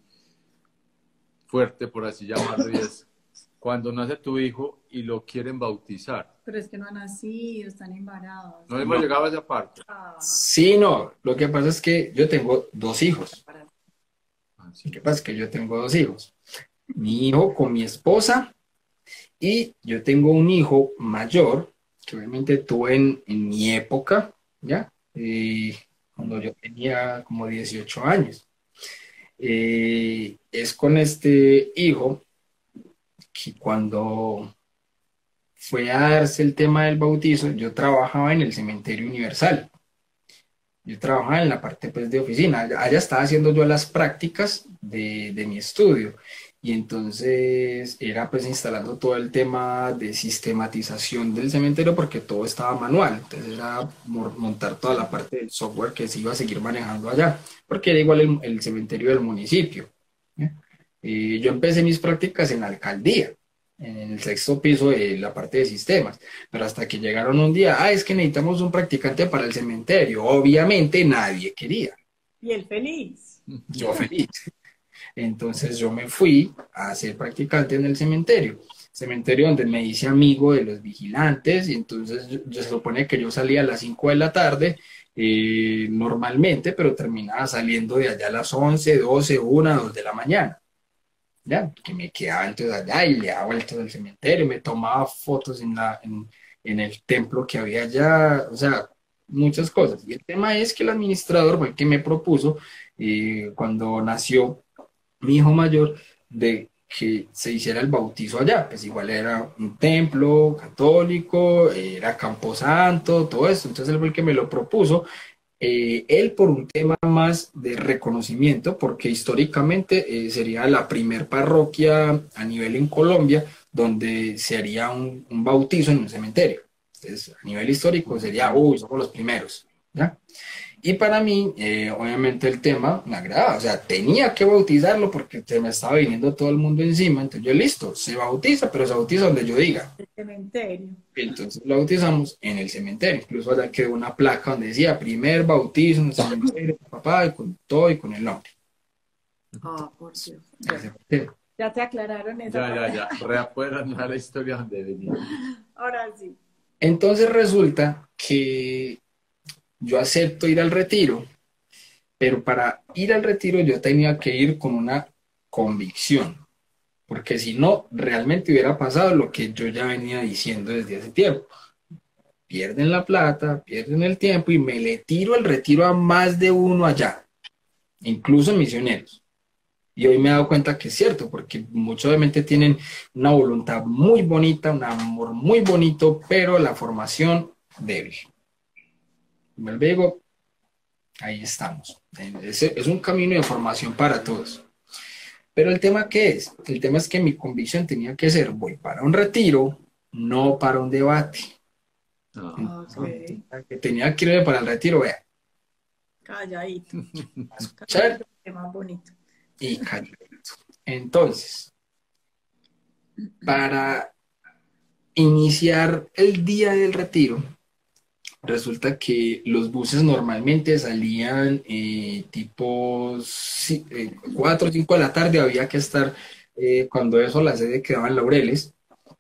Speaker 2: fuerte, por así llamarlo, y es cuando nace tu hijo y lo quieren bautizar.
Speaker 3: Pero es que no han nacido, están embarazados.
Speaker 2: No hemos
Speaker 1: No.
Speaker 2: llegado a esa parte.
Speaker 3: Ah,
Speaker 1: Sí, no. Lo que pasa es que yo tengo dos hijos.
Speaker 3: para-
Speaker 2: Ah,
Speaker 1: Lo
Speaker 2: sí.
Speaker 1: que pasa es que yo tengo dos hijos. Mi hijo con mi esposa y yo tengo un hijo mayor que obviamente tuve en, en mi época, ¿ya? Eh, cuando yo tenía como dieciocho años. Eh, es con este hijo que cuando fue a darse el tema del bautizo, yo trabajaba en el Cementerio Universal. Yo trabajaba en la parte pues, de oficina. Allá allá estaba haciendo yo las prácticas de, de mi estudio. Y entonces era pues instalando todo el tema de sistematización del cementerio porque todo estaba manual. Entonces era mo- montar toda la parte del software que se iba a seguir manejando allá, porque era igual el, el cementerio del municipio. ¿Eh? Y yo empecé mis prácticas en la alcaldía, en el sexto piso de la parte de sistemas. Pero hasta que llegaron un día, ah, es que necesitamos un practicante para el cementerio. Obviamente nadie quería.
Speaker 3: Y el feliz.
Speaker 1: Yo feliz. Entonces yo me fui a ser practicante en el cementerio. Cementerio donde me hice amigo de los vigilantes y entonces yo, yo se supone que yo salía a las cinco de la tarde eh, normalmente, pero terminaba saliendo de allá a las once, doce, una, dos de la mañana. ¿Ya? Que me quedaba entonces allá y le daba vueltas al cementerio, me tomaba fotos en, la, en, en el templo que había allá, o sea, muchas cosas. Y el tema es que el administrador fue el que me propuso, eh, cuando nació mi hijo mayor, de que se hiciera el bautizo allá, pues igual era un templo católico, era camposanto, todo eso, entonces él fue el que me lo propuso, eh, él por un tema más de reconocimiento, porque históricamente eh, sería la primer parroquia a nivel en Colombia donde se haría un, un bautizo en un cementerio. Entonces, a nivel histórico sería, uy, somos los primeros, ¿ya? Y para mí, eh, obviamente el tema me agrada, o sea, tenía que bautizarlo porque se me estaba viniendo todo el mundo encima, entonces yo listo, se bautiza, pero se bautiza donde yo diga.
Speaker 3: El cementerio.
Speaker 1: Entonces lo bautizamos en el cementerio. Incluso allá quedó una placa donde decía primer bautizo en el cementerio, papá, y con todo y con el nombre.
Speaker 3: Ah, por Dios.
Speaker 1: En el cementerio.
Speaker 3: Ya te aclararon esa
Speaker 2: Ya, ya,
Speaker 3: parte.
Speaker 2: ya. Reapuedan a la historia donde venía.
Speaker 3: Ahora sí.
Speaker 1: Entonces resulta que yo acepto ir al retiro, pero para ir al retiro yo tenía que ir con una convicción, porque si no, realmente hubiera pasado lo que yo ya venía diciendo desde hace tiempo. Pierden la plata, pierden el tiempo y me le tiro el retiro a más de uno allá, incluso misioneros. Y hoy me he dado cuenta que es cierto, porque muchos obviamente tienen una voluntad muy bonita, un amor muy bonito, pero la formación débil. Vuelvo y digo, ahí estamos. Es, es un camino de formación para todos. Pero el tema, ¿qué es? El tema es que mi convicción tenía que ser, voy para un retiro, no para un debate.
Speaker 2: Ah,
Speaker 3: Ok.
Speaker 1: Que tenía que irme para el retiro, vea,
Speaker 3: Calladito.
Speaker 1: a escuchar
Speaker 3: Qué más bonito.
Speaker 1: y calladito. Entonces, para iniciar el día del retiro, resulta que los buses normalmente salían eh, tipo ci- eh, cuatro o cinco de la tarde, había que estar, eh, cuando eso la sede quedaba en Laureles,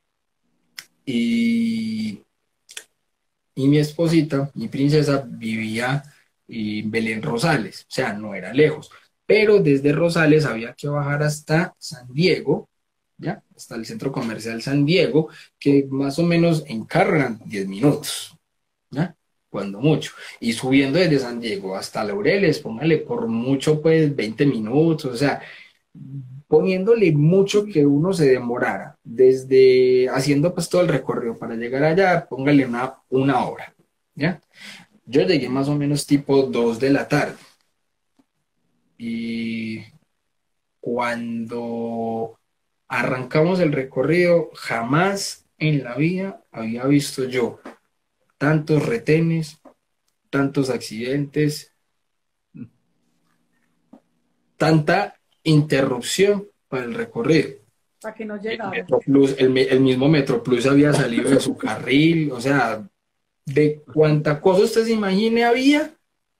Speaker 1: y, y mi esposita, mi princesa, vivía en Belén Rosales, o sea, no era lejos, pero desde Rosales había que bajar hasta San Diego, ¿ya? Hasta el centro comercial San Diego, que más o menos en carro eran diez minutos, ¿ya? Cuando mucho. Y subiendo desde San Diego hasta Laureles, póngale por mucho, pues veinte minutos, o sea, poniéndole mucho que uno se demorara, desde haciendo pues todo el recorrido para llegar allá, póngale una, una hora, ¿ya? Yo llegué más o menos tipo dos de la tarde y cuando arrancamos el recorrido, jamás en la vida había visto yo tantos retenes, tantos accidentes, tanta interrupción para el recorrido.
Speaker 3: Para que no
Speaker 1: El
Speaker 3: llegaran.
Speaker 1: Metroplus, el, mi- el mismo Metroplus había salido de su carril, o sea, de cuánta cosa usted se imagine había,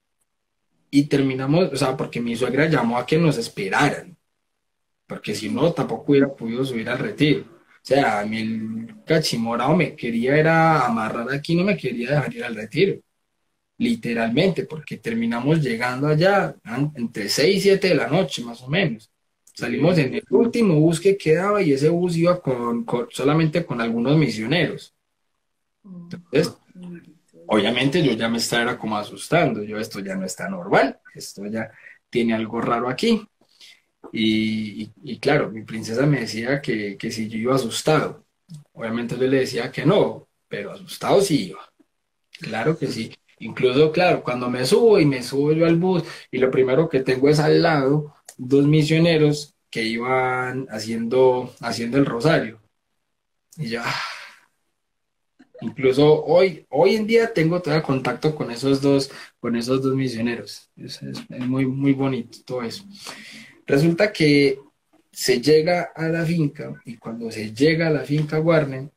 Speaker 1: y terminamos, o sea, porque mi suegra llamó a que nos esperaran, porque si no, tampoco hubiera podido subir al retiro. O sea, a mí el cachimorado me quería era amarrar aquí, no me quería dejar ir al retiro, literalmente, porque terminamos llegando allá an- entre seis y siete de la noche, más o menos. Salimos en el último bus que quedaba y ese bus iba con, con- solamente con algunos misioneros. Entonces, obviamente yo ya me estaba como asustando, yo esto ya no está normal, esto ya tiene algo raro aquí. Y, y- y claro, mi princesa me decía que, que si yo iba asustado. Obviamente yo le decía que no, pero asustado sí iba. Claro que sí. Incluso, claro, cuando me subo y me subo yo al bus y lo primero que tengo es al lado dos misioneros que iban haciendo, haciendo el rosario. Y yo, ah, incluso hoy, hoy en día tengo todavía contacto con esos dos, con esos dos misioneros. Es, es- es muy, muy bonito todo eso. Resulta que se llega a la finca y cuando se llega a la finca Warner,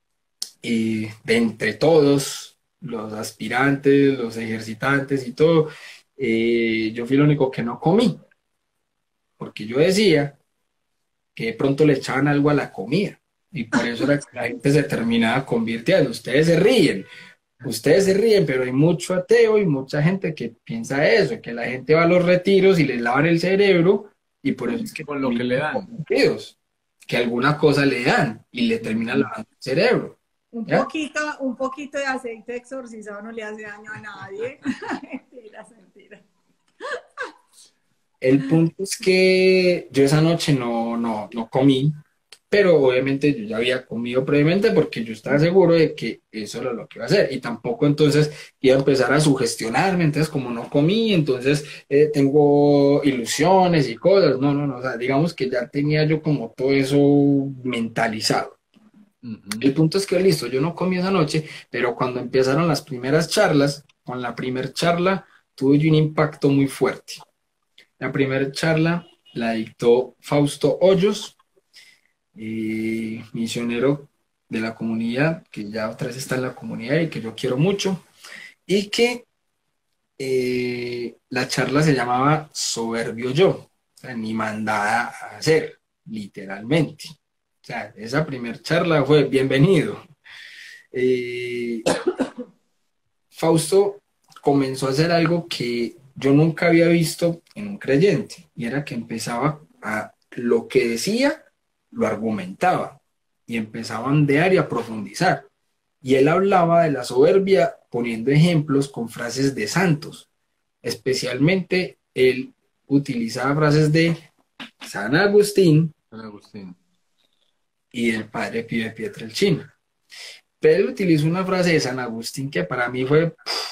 Speaker 1: y de entre todos, los aspirantes, los ejercitantes y todo, eh, yo fui el único que no comí, porque yo decía que de pronto le echaban algo a la comida y por eso era que la gente se terminaba convirtiendo. Ustedes se ríen, ustedes se ríen, pero hay mucho ateo y mucha gente que piensa eso, que la gente va a los retiros y les lavan el cerebro y por eso es que
Speaker 2: Con lo que le
Speaker 1: terminan
Speaker 2: dan.
Speaker 1: convertidos, que alguna cosa le dan y le terminan lavando el cerebro.
Speaker 3: Un
Speaker 1: ¿Ya?
Speaker 3: poquito, un poquito de aceite exorcizado no le hace daño a nadie. Mentiras, mentiras.
Speaker 1: El punto es que yo esa noche no, no, no comí, pero obviamente yo ya había comido previamente porque yo estaba seguro de que eso era lo que iba a hacer y tampoco entonces iba a empezar a sugestionarme, entonces como no comí, entonces eh, tengo ilusiones y cosas, no, no, no, o sea, digamos que ya tenía yo como todo eso mentalizado.
Speaker 2: Ujú.
Speaker 1: El punto es que listo, yo no comí esa noche, pero cuando empezaron las primeras charlas, con la primera charla tuve yo un impacto muy fuerte. La primera charla la dictó Fausto Hoyos, eh, misionero de la comunidad, que ya otra vez está en la comunidad y que yo quiero mucho, y que eh, la charla se llamaba Soberbio Yo, o sea, ni mandada a hacer, literalmente. O sea, esa primera charla fue bienvenido. Eh, Fausto comenzó a hacer algo que yo nunca había visto en un creyente, y era que empezaba a lo que decía, lo argumentaba, y empezaba a ondear y a profundizar. Y él hablaba de la soberbia poniendo ejemplos con frases de santos. Especialmente él utilizaba frases de San Agustín
Speaker 2: San Agustín.
Speaker 1: y del padre Pío de Pietrelcina. Pero él utilizó una frase de San Agustín que para mí fue: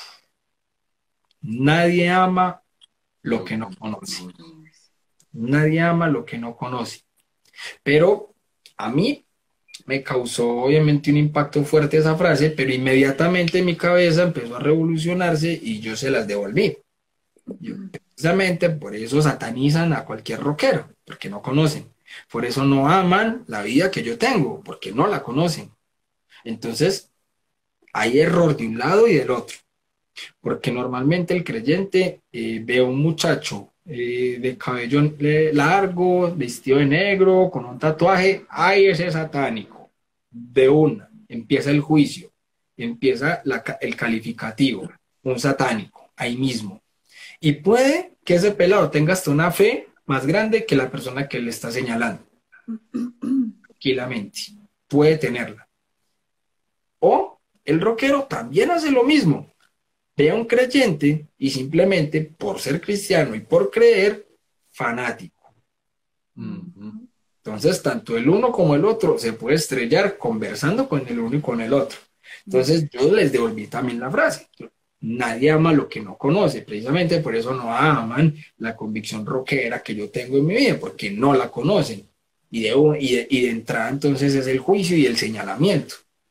Speaker 1: nadie ama lo que no conoce. Nadie ama lo que no conoce. Pero a mí me causó obviamente un impacto fuerte esa frase, pero inmediatamente mi cabeza empezó a revolucionarse y yo se las devolví. Yo, precisamente por eso satanizan a cualquier rockero, porque no conocen. Por eso no aman la vida que yo tengo, porque no la conocen. Entonces, hay error de un lado y del otro, porque normalmente el creyente eh, ve a un muchacho eh, de cabello eh, largo, vestido de negro, con un tatuaje, ¡ay, ese es satánico! De una, empieza el juicio, empieza la, el calificativo, un satánico, ahí mismo. Y puede que ese pelado tenga hasta una fe más grande que la persona que le está señalando. Tranquilamente, puede tenerla. O el rockero también hace lo mismo. Ve a un creyente y simplemente por ser cristiano y por creer, fanático.
Speaker 2: Ujú.
Speaker 1: Entonces, tanto el uno como el otro se puede estrellar conversando con el uno y con el otro. Entonces, yo les devolví también la frase. Nadie ama lo que no conoce. Precisamente por eso no aman la convicción rockera que yo tengo en mi vida, porque no la conocen. Y de, y de, y de entrada, entonces, es el juicio y el señalamiento.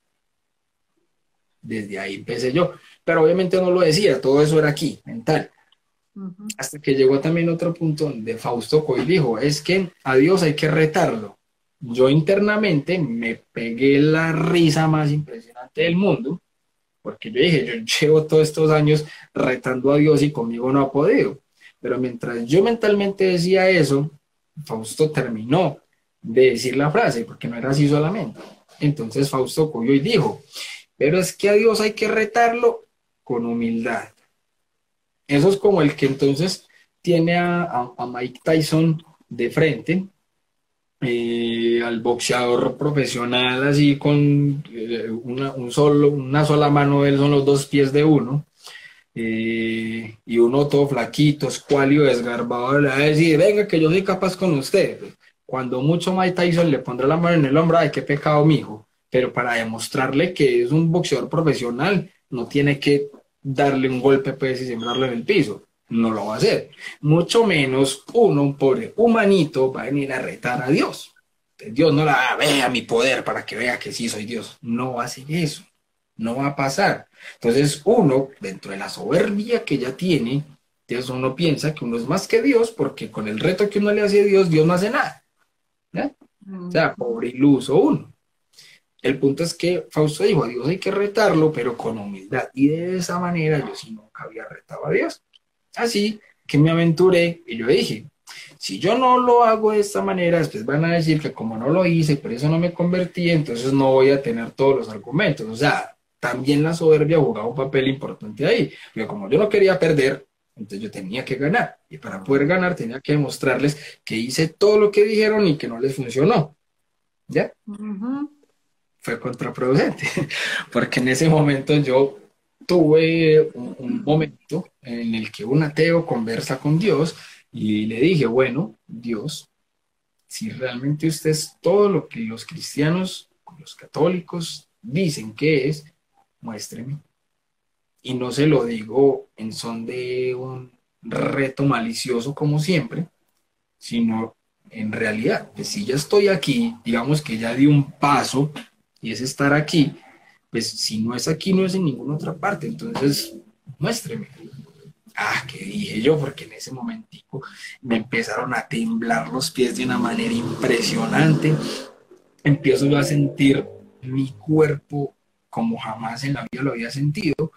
Speaker 1: Desde ahí empecé yo. Pero obviamente no lo decía, todo eso era aquí, mental. Uh-huh. Hasta que llegó también otro punto donde Fausto Coy dijo, es que a Dios hay que retarlo. Yo internamente me pegué la risa más impresionante del mundo, porque yo dije, yo llevo todos estos años retando a Dios y conmigo no ha podido. Pero mientras yo mentalmente decía eso, Fausto terminó de decir la frase, porque no era así solamente. Entonces Fausto Coy dijo, pero es que a Dios hay que retarlo con humildad. Eso es como el que entonces tiene a, a, a Mike Tyson de frente, eh, al boxeador profesional así con eh, una, un solo, una sola mano de él son los dos pies de uno, eh, y uno todo flaquito, escuálido, desgarbado, le va a decir, venga que yo soy capaz con usted. Cuando mucho Mike Tyson le pondrá la mano en el hombro, ay, qué pecado, mijo. Pero para demostrarle que es un boxeador profesional, no tiene que darle un golpe pues y sembrarlo en el piso. No lo va a hacer. Mucho menos uno, un pobre humanito, va a venir a retar a Dios. Dios no la va a ver a mi poder para que vea que sí soy Dios. No va a hacer eso. No va a pasar. Entonces uno, dentro de la soberbia que ya tiene, entonces uno piensa que uno es más que Dios porque con el reto que uno le hace a Dios, Dios no hace nada. ¿Ya? O sea, pobre iluso uno. El punto es que Fausto dijo, a Dios hay que retarlo, pero con humildad. Y de esa manera yo sí nunca había retado a Dios. Así que me aventuré y yo dije, si yo no lo hago de esta manera, después van a decir que como no lo hice, por eso no me convertí, entonces no voy a tener todos los argumentos. O sea, también la soberbia jugaba un papel importante ahí. Porque como yo no quería perder, entonces yo tenía que ganar. Y para poder ganar tenía que demostrarles que hice todo lo que dijeron y que no les funcionó. ¿Ya? Uh-huh. Fue contraproducente, porque en ese momento yo tuve un, un momento en el que un ateo conversa con Dios y le dije, bueno, Dios, si realmente usted es todo lo que los cristianos, los católicos dicen que es, muéstreme. Y no se lo digo en son de un reto malicioso como siempre, sino en realidad, pues si ya estoy aquí, digamos que ya di un paso, y es estar aquí, pues si no es aquí, no es en ninguna otra parte, entonces muéstreme. Ah, ¿qué dije yo? Porque en ese momentico me empezaron a temblar los pies de una manera impresionante, empiezo yo a sentir mi cuerpo como jamás en la vida lo había sentido,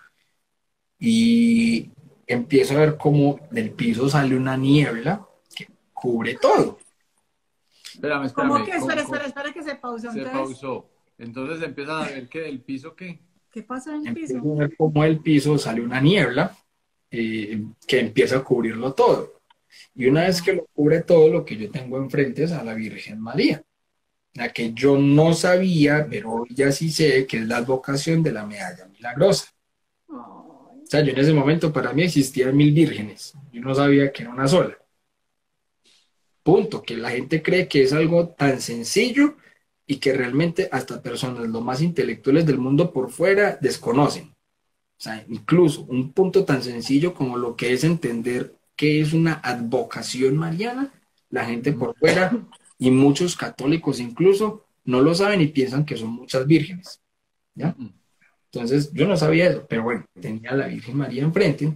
Speaker 1: y empiezo a ver cómo del piso sale una niebla que cubre todo.
Speaker 2: Espérame, espérame.
Speaker 3: ¿Cómo que? Espera, espera, espera que se pausó.
Speaker 2: Se
Speaker 3: entonces...
Speaker 2: pausó. Entonces empiezan a ver que del piso, ¿qué?
Speaker 3: ¿Qué pasa en el
Speaker 1: Empiezo
Speaker 3: piso?
Speaker 1: a ver cómo del piso sale una niebla eh, que empieza a cubrirlo todo. Y una vez que lo cubre todo, lo que yo tengo enfrente es a la Virgen María, la que yo no sabía, pero hoy ya sí sé que es la advocación de la medalla milagrosa. O sea, yo en ese momento para mí existían mil vírgenes. Yo no sabía que era una sola. Punto. Que la gente cree que es algo tan sencillo y que realmente hasta personas lo más intelectuales del mundo por fuera desconocen. O sea, incluso un punto tan sencillo como lo que es entender qué es una advocación mariana, la gente por fuera y muchos católicos incluso no lo saben y piensan que son muchas vírgenes. ¿Ya? Entonces yo no sabía eso, pero bueno, tenía a la Virgen María enfrente,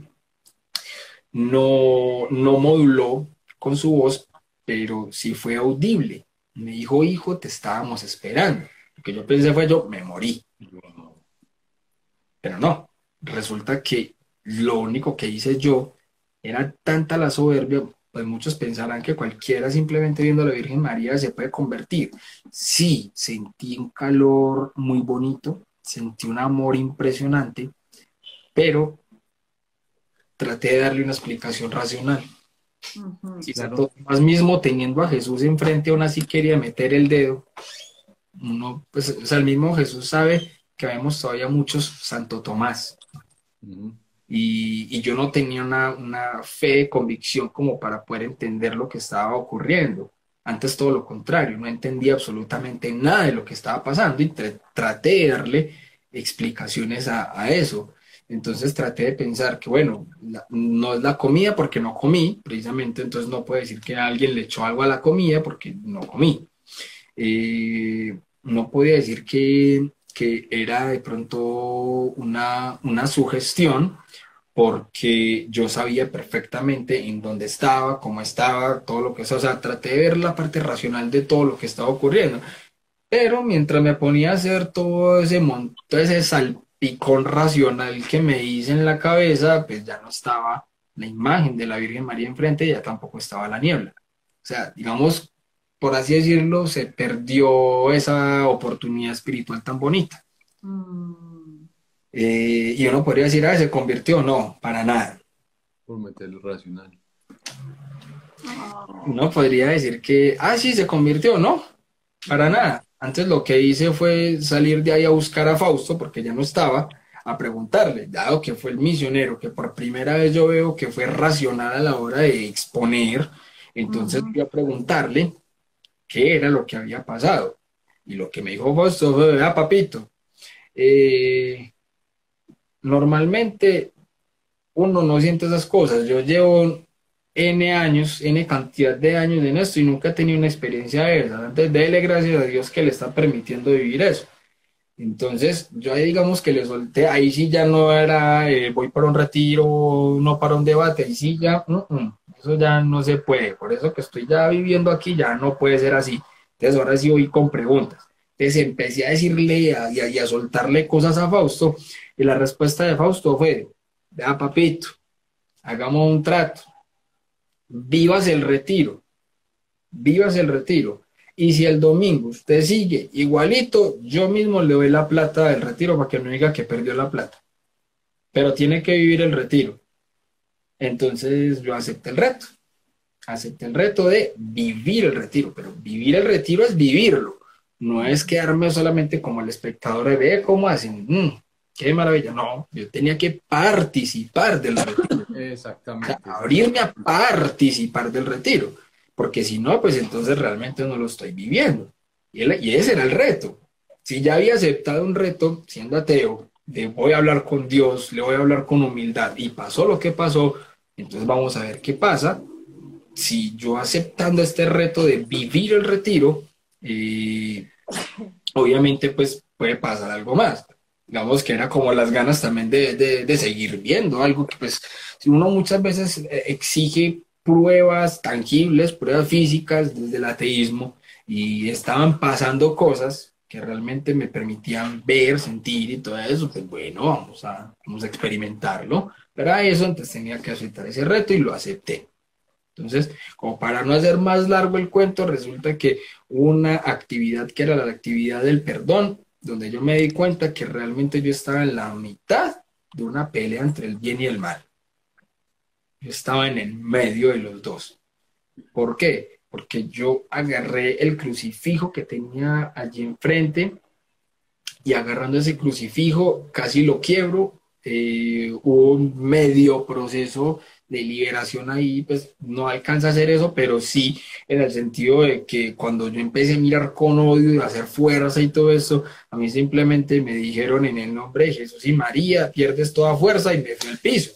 Speaker 1: no, no moduló con su voz, pero sí fue audible. Me dijo, hijo, te estábamos esperando. Lo que yo pensé fue yo, me morí. Pero no, resulta que lo único que hice yo era tanta la soberbia, pues muchos pensarán que cualquiera simplemente viendo a la Virgen María se puede convertir. Sí, sentí un calor muy bonito, sentí un amor impresionante, pero traté de darle una explicación racional.
Speaker 3: Ujú.
Speaker 1: Y
Speaker 2: Claro.
Speaker 1: más mismo teniendo a Jesús enfrente, aún así quería meter el dedo. Uno, pues, o sea, el mismo Jesús sabe que vemos todavía muchos Santo Tomás.
Speaker 2: Ujú.
Speaker 1: Y, y yo no tenía una, una fe de convicción como para poder entender lo que estaba ocurriendo. Antes todo lo contrario, no entendía absolutamente nada de lo que estaba pasando y tra- traté de darle explicaciones a, a eso. Entonces traté de pensar que, bueno, la- no es la comida porque no comí, precisamente, entonces no puedo decir que alguien le echó algo a la comida porque no comí. Eh, no podía decir que, que era de pronto una, una sugestión porque yo sabía perfectamente en dónde estaba, cómo estaba, todo lo que sea, o sea, traté de ver la parte racional de todo lo que estaba ocurriendo, pero mientras me ponía a hacer todo ese montón, ese salpicón racional que me hice en la cabeza, pues ya no estaba la imagen de la Virgen María enfrente, ya tampoco estaba la niebla. O sea, digamos, por así decirlo, se perdió esa oportunidad espiritual tan bonita.
Speaker 3: Mm.
Speaker 1: Eh, y uno podría decir, ah, se convirtió, no, para nada.
Speaker 2: Por meterlo racional.
Speaker 3: Oh.
Speaker 1: Uno podría decir que, ah, sí, se convirtió, no, para nada. Antes lo que hice fue salir de ahí a buscar a Fausto, porque ya no estaba, a preguntarle, dado que fue el misionero, que por primera vez yo veo que fue racional a la hora de exponer, entonces
Speaker 3: Ujú.
Speaker 1: fui a preguntarle qué era lo que había pasado. Y lo que me dijo Fausto fue, ah, papito, eh, normalmente uno no siente esas cosas. Yo llevo N años, N cantidad de años en esto y nunca he tenido una experiencia de esa. Entonces, dele gracias a Dios que le está permitiendo vivir eso. Entonces, yo ahí digamos que le solté, ahí sí ya no era eh, voy para un retiro, no para un debate, ahí sí ya, uh -uh, eso ya no se puede. Por eso que estoy ya viviendo aquí, ya no puede ser así. Entonces, ahora sí voy con preguntas. Entonces, empecé a decirle y a, y a, y a soltarle cosas a Fausto, y la respuesta de Fausto fue, vea, papito, hagamos un trato, vivas el retiro, vivas el retiro. Y si el domingo usted sigue igualito, yo mismo le doy la plata del retiro para que no diga que perdió la plata. Pero tiene que vivir el retiro. Entonces yo acepté el reto. Acepté el reto de vivir el retiro. Pero vivir el retiro es vivirlo. No es quedarme solamente como el espectador de ver cómo hacen. Mm, qué maravilla. No, yo tenía que participar del retiro.
Speaker 2: Exactamente.
Speaker 1: O sea, abrirme a participar del retiro, porque si no, pues entonces realmente no lo estoy viviendo. Y, el, y ese era el reto. Si ya había aceptado un reto, siendo ateo, de voy a hablar con Dios, le voy a hablar con humildad, y pasó lo que pasó, entonces vamos a ver qué pasa. Si yo aceptando este reto de vivir el retiro, eh, obviamente pues puede pasar algo más. Digamos que era como las ganas también de, de, de seguir viendo algo que pues si uno muchas veces eh, exige pruebas tangibles, pruebas físicas desde el ateísmo y estaban pasando cosas que realmente me permitían ver, sentir y todo eso, pues bueno, vamos a, vamos a experimentarlo. Pero a eso entonces tenía que aceptar ese reto y lo acepté. Entonces, como para no hacer más largo el cuento, resulta que una actividad que era la actividad del perdón, donde yo me di cuenta que realmente yo estaba en la mitad de una pelea entre el bien y el mal. Yo estaba en el medio de los dos. ¿Por qué? Porque yo agarré el crucifijo que tenía allí enfrente y agarrando ese crucifijo casi lo quiebro. Eh, hubo un medio proceso de liberación ahí, pues no alcanza a hacer eso, pero sí en el sentido de que cuando yo empecé a mirar con odio y a hacer fuerza y todo eso, a mí simplemente me dijeron en el nombre de Jesús y María, pierdes toda fuerza y me fui al piso.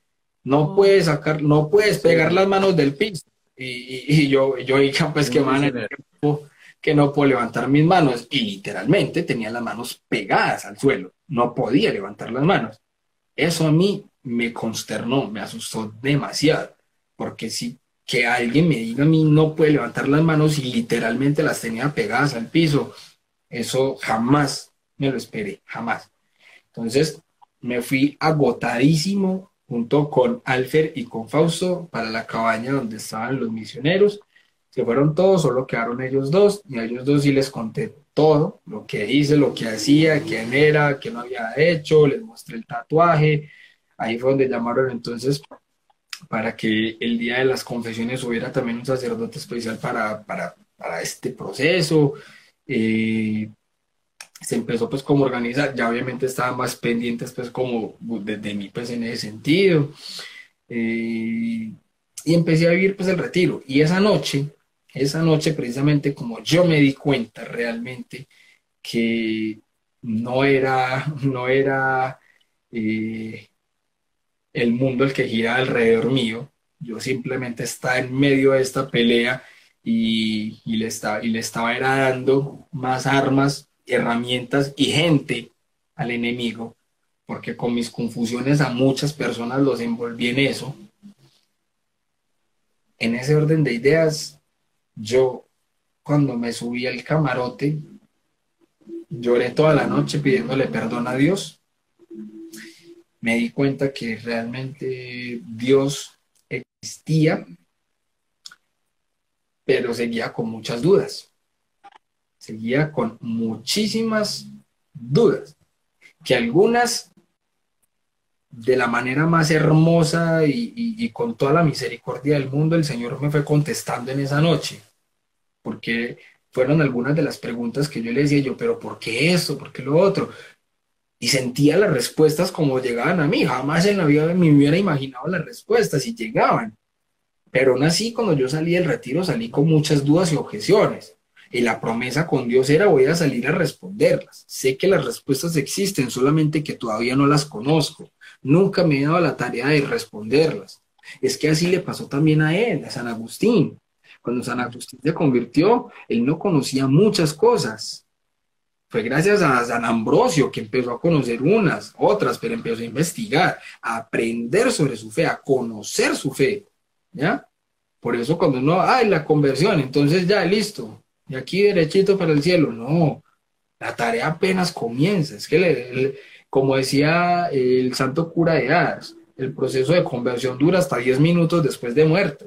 Speaker 1: No
Speaker 3: Oh.
Speaker 1: puedes sacar, no puedes pegar las manos del piso. Y, y, y yo, yo dije, pues
Speaker 2: Muy
Speaker 1: que man,
Speaker 2: misionero.
Speaker 1: que no puedo levantar mis manos. Y literalmente tenía las manos pegadas al suelo. No podía levantar las manos. Eso a mí me consternó, me asustó demasiado. Porque si que alguien me diga a mí no puede levantar las manos y literalmente las tenía pegadas al piso, eso jamás me lo esperé, jamás. Entonces, me fui agotadísimo junto con Alfer y con Fausto para la cabaña donde estaban los misioneros. Se fueron todos, solo quedaron ellos dos, y a ellos dos sí les conté todo, lo que hice, lo que hacía, quién era, qué no había hecho, les mostré el tatuaje. Ahí fue donde llamaron entonces para que el día de las confesiones hubiera también un sacerdote especial para, para, para este proceso. Eh, se empezó pues como a organizar, ya obviamente estaban más pendientes pues como desde mí pues en ese sentido. Eh, y empecé a vivir pues el retiro. Y esa noche, esa noche precisamente como yo me di cuenta realmente que no era, no era eh, el mundo el que gira alrededor mío. Yo simplemente estaba en medio de esta pelea y, y, le, estaba, y le estaba era dando más armas, herramientas y gente al enemigo, porque con mis confusiones a muchas personas los envolví en eso. En ese orden de ideas, yo cuando me subí al camarote, lloré toda la noche pidiéndole perdón a Dios. Me di cuenta que realmente Dios existía, pero seguía con muchas dudas. Seguía con muchísimas dudas, que algunas de la manera más hermosa y, y, y con toda la misericordia del mundo, el Señor me fue contestando en esa noche, porque fueron algunas de las preguntas que yo le decía yo, pero ¿por qué esto? ¿Por qué lo otro? Y sentía las respuestas como llegaban a mí. Jamás en la vida me hubiera imaginado las respuestas y llegaban. Pero aún así, cuando yo salí del retiro, salí con muchas dudas y objeciones. Y la promesa con Dios era, voy a salir a responderlas. Sé que las respuestas existen, solamente que todavía no las conozco. Nunca me he dado la tarea de responderlas. Es que así le pasó también a él, a San Agustín. Cuando San Agustín se convirtió, él no conocía muchas cosas. Fue gracias a San Ambrosio que empezó a conocer unas, otras, pero empezó a investigar, a aprender sobre su fe, a conocer su fe, ¿ya? Por eso cuando uno, ay, la conversión, entonces ya, listo, y aquí derechito para el cielo. No, la tarea apenas comienza. Es que, le, le, como decía el santo cura de Ars, el proceso de conversión dura hasta diez minutos después de muerto.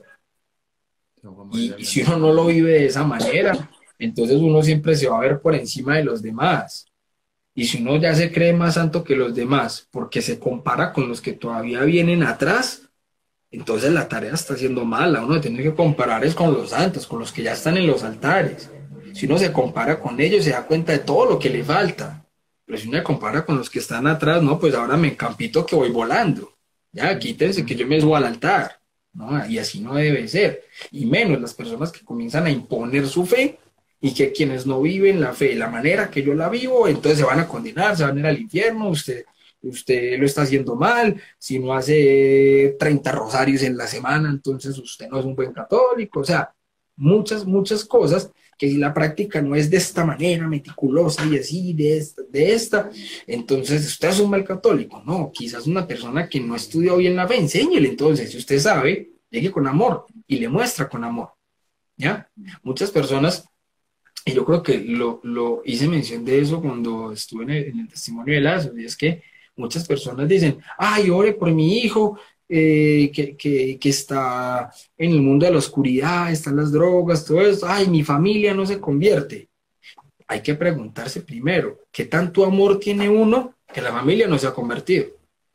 Speaker 1: Y, y si uno no lo vive de esa manera, entonces uno siempre se va a ver por encima de los demás. Y si uno ya se cree más santo que los demás, porque se compara con los que todavía vienen atrás, entonces la tarea está siendo mala. Uno tiene que comparar es con los santos, con los que ya están en los altares. Si uno se compara con ellos, se da cuenta de todo lo que le falta. Pero si uno se compara con los que están atrás, no, pues ahora me encampito que voy volando. Ya, quítense que yo me subo al altar. ¿No? Y así no debe ser. Y menos las personas que comienzan a imponer su fe, y que quienes no viven la fe de la manera que yo la vivo, entonces se van a condenar, se van a ir al infierno, usted, usted lo está haciendo mal, si no hace treinta rosarios en la semana, entonces usted no es un buen católico. O sea, muchas, muchas cosas que si la práctica no es de esta manera, meticulosa y así, de esta, de esta, entonces usted es un mal católico. No, quizás una persona que no estudió bien la fe, enséñele entonces, si usted sabe, llegue con amor y le muestra con amor, ¿ya? Muchas personas, y yo creo que lo, lo hice mención de eso cuando estuve en el, en el testimonio de Lazo, y es que muchas personas dicen, ay, ore por mi hijo, eh, que, que, que está en el mundo de la oscuridad, están las drogas, todo eso, ay, mi familia no se convierte. Hay que preguntarse primero, ¿qué tanto amor tiene uno que la familia no se ha convertido?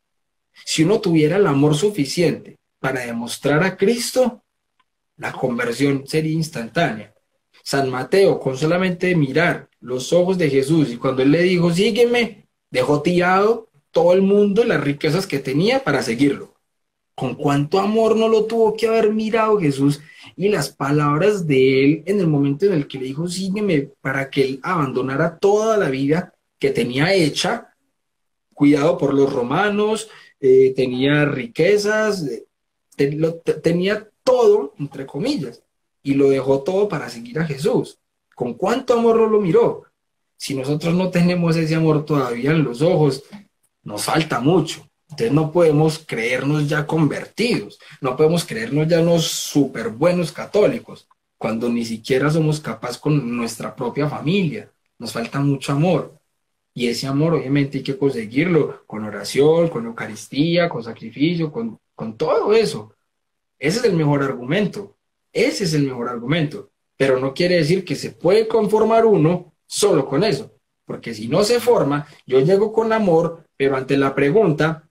Speaker 1: Si uno tuviera el amor suficiente para demostrar a Cristo, la conversión sería instantánea. San Mateo, con solamente mirar los ojos de Jesús, y cuando él le dijo, sígueme, dejó tirado todo el mundo y las riquezas que tenía para seguirlo. Con cuánto amor no lo tuvo que haber mirado Jesús, y las palabras de él en el momento en el que le dijo, sígueme, para que él abandonara toda la vida que tenía hecha, cuidado por los romanos, eh, tenía riquezas, te, lo, te, tenía todo, entre comillas, y lo dejó todo para seguir a Jesús. ¿Con cuánto amor no lo miró? Si nosotros no tenemos ese amor todavía en los ojos, nos falta mucho. Entonces no podemos creernos ya convertidos, no podemos creernos ya unos súper buenos católicos, cuando ni siquiera somos capaces con nuestra propia familia. Nos falta mucho amor. Y ese amor obviamente hay que conseguirlo con oración, con Eucaristía, con sacrificio, con, con todo eso. Ese es el mejor argumento. Ese es el mejor argumento. Pero no quiere decir que se puede conformar uno solo con eso. Porque si no se forma, yo llego con amor, pero ante la pregunta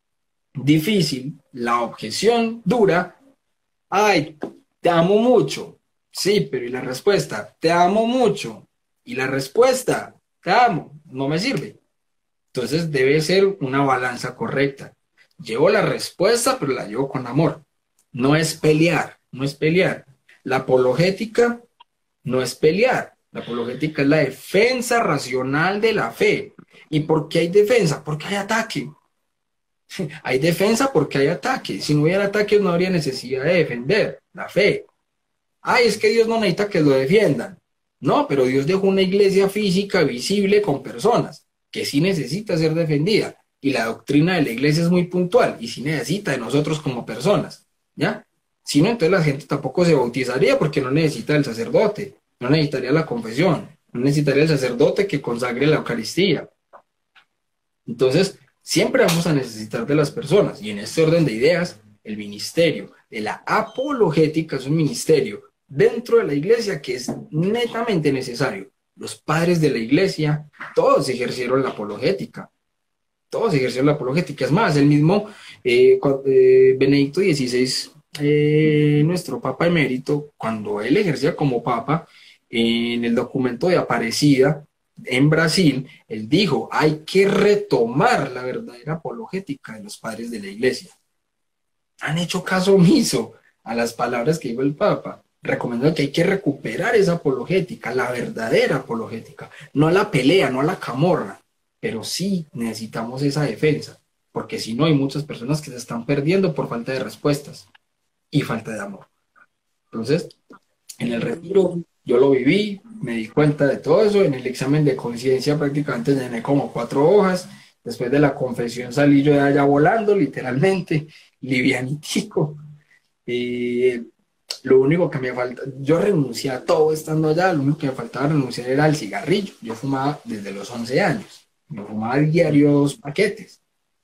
Speaker 1: difícil, la objeción dura, ay, te amo mucho. Sí, pero ¿y la respuesta? Te amo mucho. Y la respuesta, te amo, no me sirve. Entonces debe ser una balanza correcta. Llevo la respuesta, pero la llevo con amor. No es pelear, no es pelear. La apologética no es pelear. La apologética es la defensa racional de la fe. ¿Y por qué hay defensa? Porque hay ataque. Hay defensa porque hay ataque. Si no hubiera ataques no habría necesidad de defender la fe. Ay, es que Dios no necesita que lo defiendan. No, pero Dios dejó una iglesia física, visible, con personas, que sí necesita ser defendida. Y la doctrina de la iglesia es muy puntual y sí necesita de nosotros como personas. ¿Ya? Si no, entonces la gente tampoco se bautizaría porque no necesita el sacerdote, no necesitaría la confesión, no necesitaría el sacerdote que consagre la Eucaristía. Entonces, siempre vamos a necesitar de las personas, y en este orden de ideas, el ministerio de la apologética es un ministerio dentro de la iglesia que es netamente necesario. Los padres de la iglesia, todos ejercieron la apologética, todos ejercieron la apologética. Es más, el mismo eh, eh, Benedicto dieciséis, eh, nuestro Papa emérito, cuando él ejercía como Papa, eh, en el documento de Aparecida, en Brasil, él dijo, hay que retomar la verdadera apologética de los padres de la iglesia. Han hecho caso omiso a las palabras que dijo el Papa, recomendando que hay que recuperar esa apologética, la verdadera apologética, no a la pelea, no a la camorra, pero sí necesitamos esa defensa, porque si no hay muchas personas que se están perdiendo por falta de respuestas y falta de amor. Entonces, en el retiro yo lo viví, me di cuenta de todo eso, en el examen de conciencia prácticamente llené como cuatro hojas, después de la confesión salí yo de allá volando, literalmente, livianitico. Eh, lo único que me falta, yo renuncié a todo estando allá, lo único que me faltaba renunciar era al cigarrillo. Yo fumaba desde los once años, me fumaba diarios paquetes.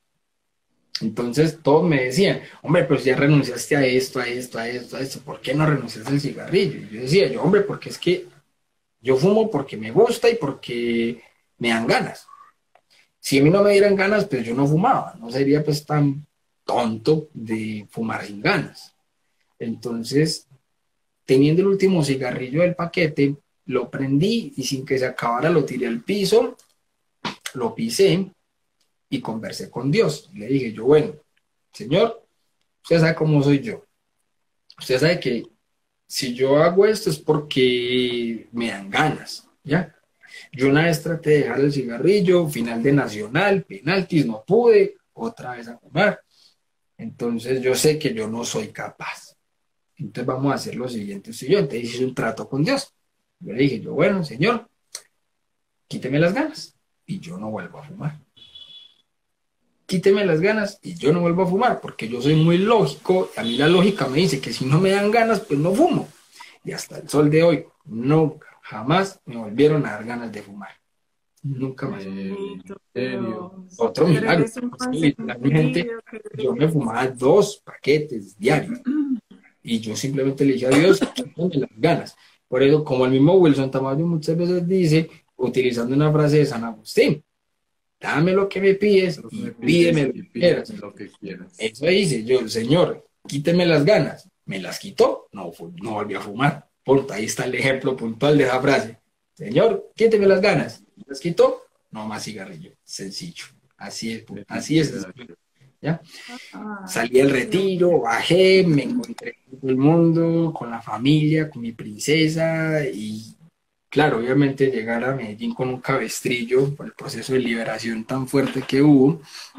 Speaker 1: Entonces todos me decían, hombre, pero si ya renunciaste a esto, a esto, a esto, a esto, ¿por qué no renunciaste al cigarrillo? Y yo decía, yo, hombre, porque es que yo fumo porque me gusta y porque me dan ganas. Si a mí no me dieran ganas, pues yo no fumaba, no sería pues tan tonto de fumar sin ganas. Entonces, teniendo el último cigarrillo del paquete, lo prendí y sin que se acabara lo tiré al piso, lo pisé y conversé con Dios. Le dije yo, bueno, Señor, usted sabe cómo soy yo. Usted sabe que si yo hago esto es porque me dan ganas, ¿ya? Yo una vez traté de dejar el cigarrillo, final de Nacional, penaltis, no pude, otra vez a fumar. Entonces yo sé que yo no soy capaz. Entonces vamos a hacer lo siguiente, usted y yo. Entonces hice un trato con Dios. Yo le dije, yo, bueno, Señor, quíteme las ganas y yo no vuelvo a fumar. Quíteme las ganas y yo no vuelvo a fumar, porque yo soy muy lógico. A mí la lógica me dice que si no me dan ganas, pues no fumo. Y hasta el sol de hoy, nunca, jamás me volvieron a dar ganas de fumar. Nunca más.
Speaker 2: Serio.
Speaker 1: Otro milagro. Literalmente, yo me fumaba dos paquetes diarios. Y yo simplemente le dije a Dios, quítame las ganas. Por eso, como el mismo Wilson Tamayo muchas veces dice, utilizando una frase de San Agustín, dame lo que me pides y pídeme lo que quieras.
Speaker 2: Lo que quieras.
Speaker 1: Eso dice yo, Señor, quíteme las ganas. ¿Me las quitó? No, no volví a fumar. Punto. Ahí está el ejemplo puntual de esa frase. Señor, quíteme las ganas. ¿Me las quitó? No más cigarrillo. Sencillo. Así es. Así es. ¿Ya? Salí del retiro, bajé, me encontré con todo el mundo, con la familia, con mi princesa y claro, obviamente llegar a Medellín con un cabestrillo por el proceso de liberación tan fuerte que hubo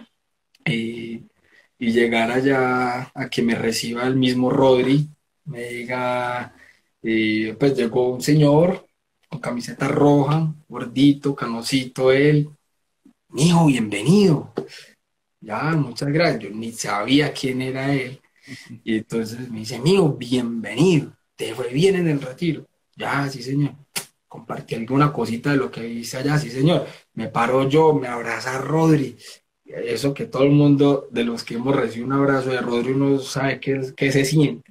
Speaker 1: eh, y llegar allá a que me reciba el mismo Rodri, me diga, eh, pues llegó un señor con camiseta roja, gordito, canosito él, mijo, bienvenido. Ya, muchas gracias, yo ni sabía quién era él y entonces me dice, mijo, bienvenido, te fue bien en el retiro. Ya, sí señor. compartí alguna cosita de lo que hice allá, sí señor, me paro yo, me abraza Rodri, eso que todo el mundo de los que hemos recibido un abrazo de Rodri uno sabe qué, qué se siente.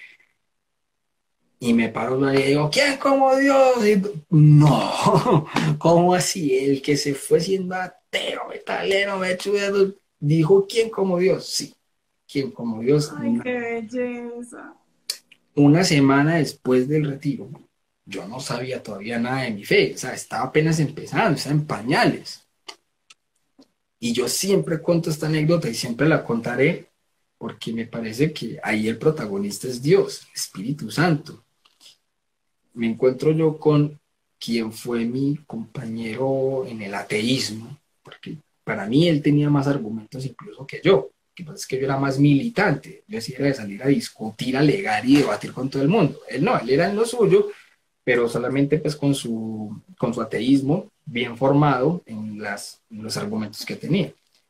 Speaker 1: Y me paro yo ahí y digo, ¿quién como Dios? Y, no, ¿cómo así? El que se fue siendo ateo, metalero, mechudo, dijo, ¿quién como Dios? Sí, ¿quién como Dios?
Speaker 3: Ay, qué belleza.
Speaker 1: Una semana después del retiro, yo no sabía todavía nada de mi fe, o sea, estaba apenas empezando, estaba en pañales. Y yo siempre cuento esta anécdota y siempre la contaré porque me parece que ahí el protagonista es Dios, el Espíritu Santo. Me encuentro yo con quien fue mi compañero en el ateísmo, porque para mí él tenía más argumentos incluso que yo, que pasa es que yo era más militante, yo sí era de salir a discutir, a alegar y debatir con todo el mundo. Él no, él era en lo suyo, pero solamente pues con su, con su ateísmo bien formado en, las, en los argumentos que tenía.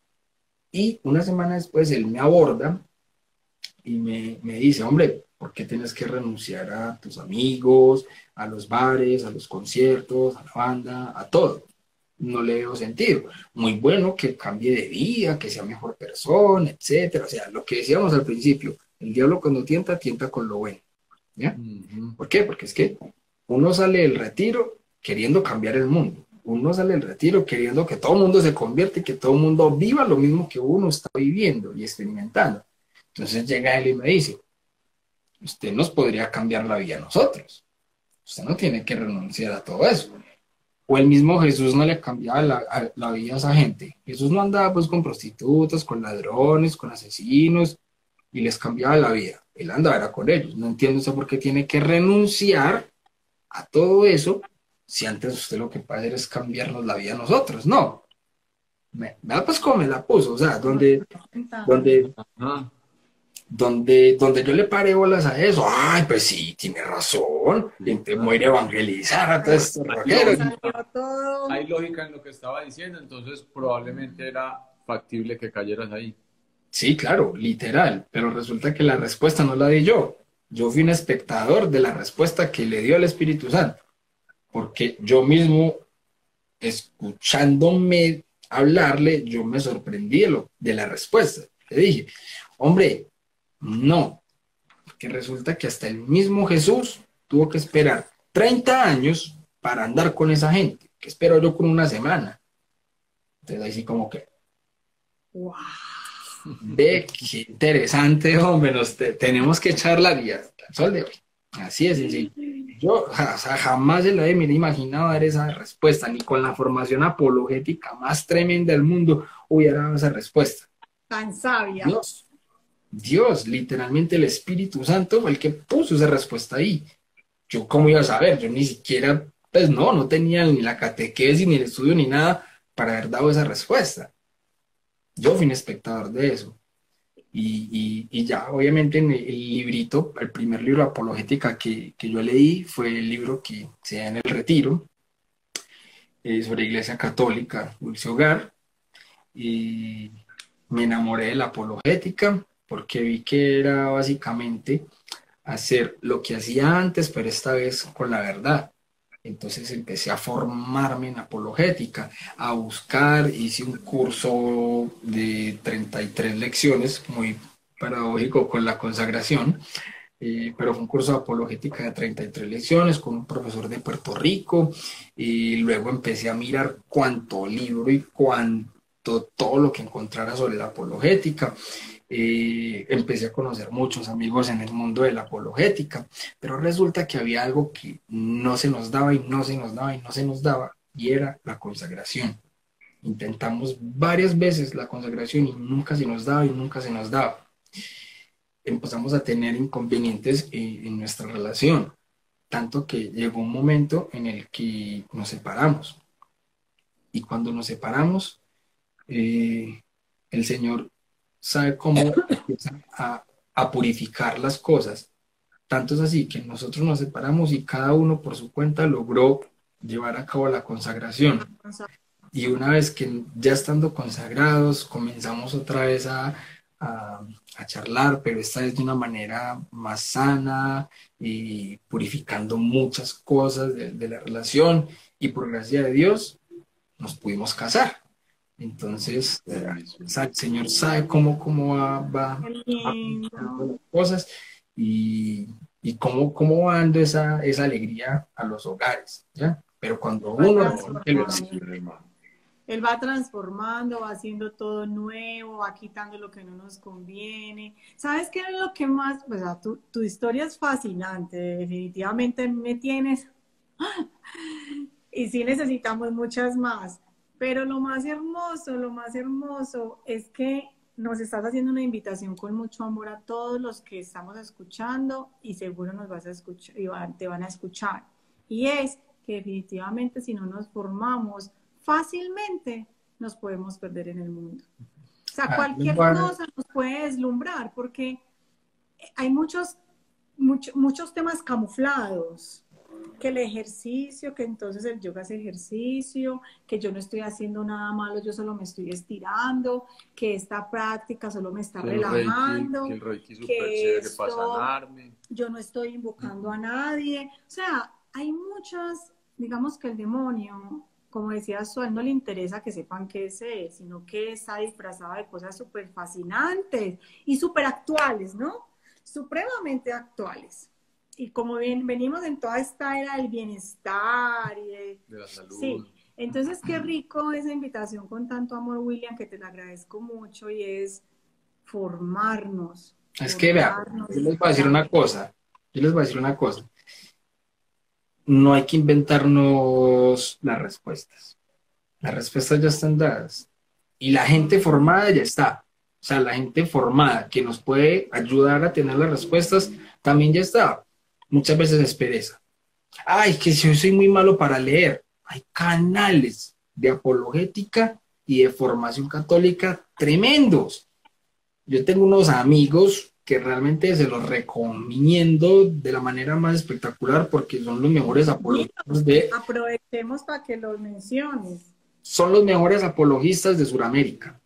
Speaker 1: Y una semana después él me aborda y me, me dice, hombre, ¿por qué tienes que renunciar a tus amigos, a los bares, a los conciertos, a la banda, a todo? No le veo sentido. Muy bueno que cambie de vida, que sea mejor persona, etcétera. O sea, lo que decíamos al principio, el diablo cuando tienta, tienta con lo bueno. ¿Ya? Uh-huh. ¿Por qué? Porque es que uno sale del retiro queriendo cambiar el mundo. Uno sale del retiro queriendo que todo el mundo se convierta y que todo el mundo viva lo mismo que uno está viviendo y experimentando. Entonces llega él y me dice, usted nos podría cambiar la vida a nosotros. Usted no tiene que renunciar a todo eso. O el mismo Jesús no le cambiaba la, a, la vida a esa gente. Jesús no andaba pues con prostitutas, con ladrones, con asesinos, y les cambiaba la vida. Él andaba era con ellos. No entiendo usted por qué tiene que renunciar a todo eso si antes usted lo que puede hacer es cambiarnos la vida a nosotros. No. Me, me pues como me la puso, o sea, donde, donde, donde, donde yo le paré bolas a eso, ay, pues sí, tiene razón, gente muere evangelizar a todos estos rockeros.
Speaker 2: Hay lógica en lo que estaba diciendo, entonces probablemente era factible que cayeras ahí.
Speaker 1: Sí, claro, literal, pero resulta que la respuesta no la di yo. Yo fui un espectador de la respuesta que le dio el Espíritu Santo, porque yo mismo, escuchándome hablarle, yo me sorprendí de, lo, de la respuesta. Le dije, hombre, no, porque resulta que hasta el mismo Jesús tuvo que esperar treinta años para andar con esa gente, que espero yo con una semana. Entonces ahí sí como que, wow. Ve, qué interesante, hombre, nos te, tenemos que echar la vida al sol de hoy. Así es, sencillo. Yo o sea, jamás se la he imaginado dar esa respuesta, ni con la formación apologética más tremenda del mundo hubiera dado esa respuesta.
Speaker 3: Tan sabia.
Speaker 1: Dios, Dios, literalmente el Espíritu Santo fue el que puso esa respuesta ahí. Yo, ¿cómo iba a saber? Yo ni siquiera, pues no, no tenía ni la catequesis, ni el estudio, ni nada para haber dado esa respuesta. Yo fui un espectador de eso. Y, y, y ya, obviamente, en el librito, el primer libro de apologética que, que yo leí fue el libro que se da en el retiro, eh, sobre Iglesia Católica, Dulce Hogar. Y me enamoré de la apologética porque vi que era básicamente hacer lo que hacía antes, pero esta vez con la verdad. Entonces empecé a formarme en apologética, a buscar, hice un curso de treinta y tres lecciones, muy paradójico con la consagración, eh, pero fue un curso de apologética de treinta y tres lecciones con un profesor de Puerto Rico, y luego empecé a mirar cuánto libro y cuánto, todo lo que encontrara sobre la apologética. Eh, empecé a conocer muchos amigos en el mundo de la apologética, pero resulta que había algo que no se nos daba y no se nos daba y no se nos daba, y era la consagración. Intentamos varias veces la consagración y nunca se nos daba y nunca se nos daba. Empezamos a tener inconvenientes eh, en nuestra relación, tanto que llegó un momento en el que nos separamos, y cuando nos separamos, eh, el Señor sabe cómo empieza a, a purificar las cosas. Tanto es así que nosotros nos separamos y cada uno por su cuenta logró llevar a cabo la consagración. Y una vez que ya estando consagrados, comenzamos otra vez a, a, a charlar, pero esta vez de una manera más sana y purificando muchas cosas de, de la relación, y por gracia de Dios nos pudimos casar. Entonces, eh, o sea, el Señor sabe cómo, cómo va, va,
Speaker 3: Qué
Speaker 1: va
Speaker 3: lindo.
Speaker 1: aplicando las cosas y, y cómo, cómo va dando esa, esa alegría a los hogares, ¿ya? Pero cuando
Speaker 3: Va
Speaker 1: uno realmente lo
Speaker 3: transformando.
Speaker 1: recibe,
Speaker 3: Él va transformando, va haciendo todo nuevo, va quitando lo que no nos conviene. ¿Sabes qué es lo que más? Pues, o sea, tu, tu historia es fascinante, definitivamente me tienes. Y sí necesitamos muchas más. Pero lo más hermoso, lo más hermoso es que nos estás haciendo una invitación con mucho amor a todos los que estamos escuchando y seguro nos vas a escuchar y van- te van a escuchar. Y es que definitivamente si no nos formamos fácilmente nos podemos perder en el mundo. O sea,
Speaker 1: ah,
Speaker 3: cualquier
Speaker 1: bueno,
Speaker 3: cosa nos puede deslumbrar porque hay muchos, mucho- muchos temas camuflados, que el ejercicio, que entonces el yoga es ejercicio, que yo no estoy haciendo nada malo, yo solo me estoy estirando, que esta práctica solo me está
Speaker 2: Que el Reiki, que
Speaker 3: relajando,
Speaker 2: el Reiki súper
Speaker 3: que
Speaker 2: chévere para
Speaker 3: esto
Speaker 2: sanarme.
Speaker 3: yo no estoy invocando a nadie. O sea, hay muchas, digamos que el demonio, como decía Suel, no le interesa que sepan qué es él, sino que está disfrazado de cosas súper fascinantes y súper actuales, ¿no? Supremamente actuales. Y como bien, venimos en toda esta era del bienestar y de...
Speaker 2: De la salud.
Speaker 3: Sí, entonces qué rico esa invitación con tanto amor, William, que te la agradezco mucho y es formarnos,
Speaker 1: es que vea,
Speaker 3: formarnos.
Speaker 1: yo les voy a decir una cosa, yo les voy a decir una cosa, no hay que inventarnos las respuestas, las respuestas ya están dadas, y la gente formada ya está, o sea, la gente formada que nos puede ayudar a tener las respuestas también ya está. Muchas veces es pereza. Ay, que si yo soy muy malo para leer. Hay canales de apologética y de formación católica tremendos. Yo tengo unos amigos que realmente se los recomiendo de la manera más espectacular porque son los mejores apologistas de,
Speaker 3: Aprovechemos para que los menciones.
Speaker 1: son los mejores apologistas de Sudamérica.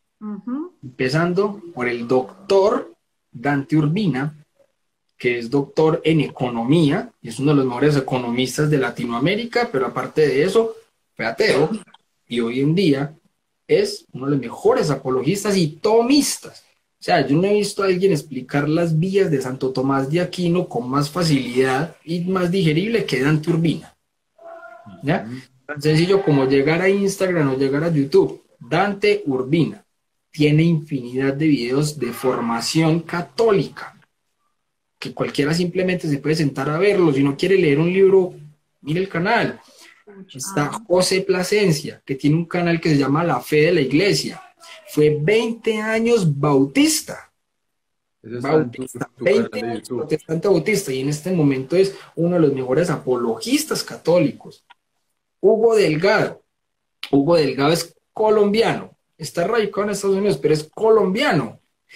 Speaker 3: Ujú.
Speaker 1: Empezando por el doctor Dante Urbina, que es doctor en economía, y es uno de los mejores economistas de Latinoamérica, pero aparte de eso, fue ateo, y hoy en día es uno de los mejores apologistas y tomistas. O sea, yo no he visto a alguien explicar las vías de Santo Tomás de Aquino con más facilidad y más digerible que Dante Urbina. ¿Ya? Tan sencillo como llegar a Instagram o llegar a YouTube. Dante Urbina tiene infinidad de videos de formación católica, que cualquiera simplemente se puede sentar a verlo. Si no quiere leer un libro, mire el canal. Está
Speaker 3: Ah,
Speaker 1: José Plasencia, que tiene un canal que se llama La Fe de la Iglesia. Fue veinte años bautista.
Speaker 2: Ese está en tu,
Speaker 1: Bautista,
Speaker 2: tu
Speaker 1: veinte
Speaker 2: canal de
Speaker 1: años
Speaker 2: YouTube.
Speaker 1: protestante bautista, y en este momento es uno de los mejores apologistas católicos. Hugo Delgado. Hugo Delgado es colombiano. Está radicado en Estados Unidos, pero es colombiano.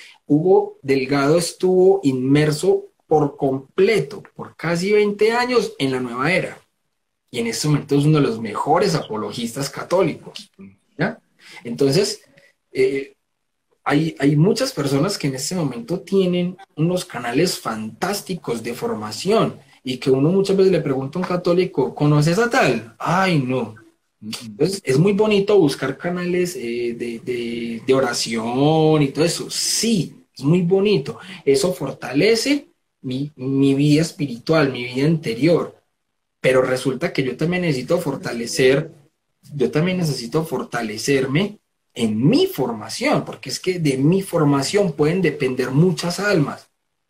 Speaker 1: Hugo Delgado estuvo inmerso por completo, por casi veinte años en la nueva era. Y en este momento es uno de los mejores apologistas católicos, ¿ya? Entonces, eh, hay, hay muchas personas que en este momento tienen unos canales fantásticos de formación y que uno muchas veces le pregunta a un católico, ¿conoces a tal? Ay, no. Entonces, es muy bonito buscar canales eh, de, de, de oración y todo eso. Sí, es muy bonito. Eso fortalece mi, mi vida espiritual, mi vida interior. Pero resulta que yo también necesito fortalecer, yo también necesito fortalecerme en mi formación, porque es que de mi formación pueden depender muchas almas.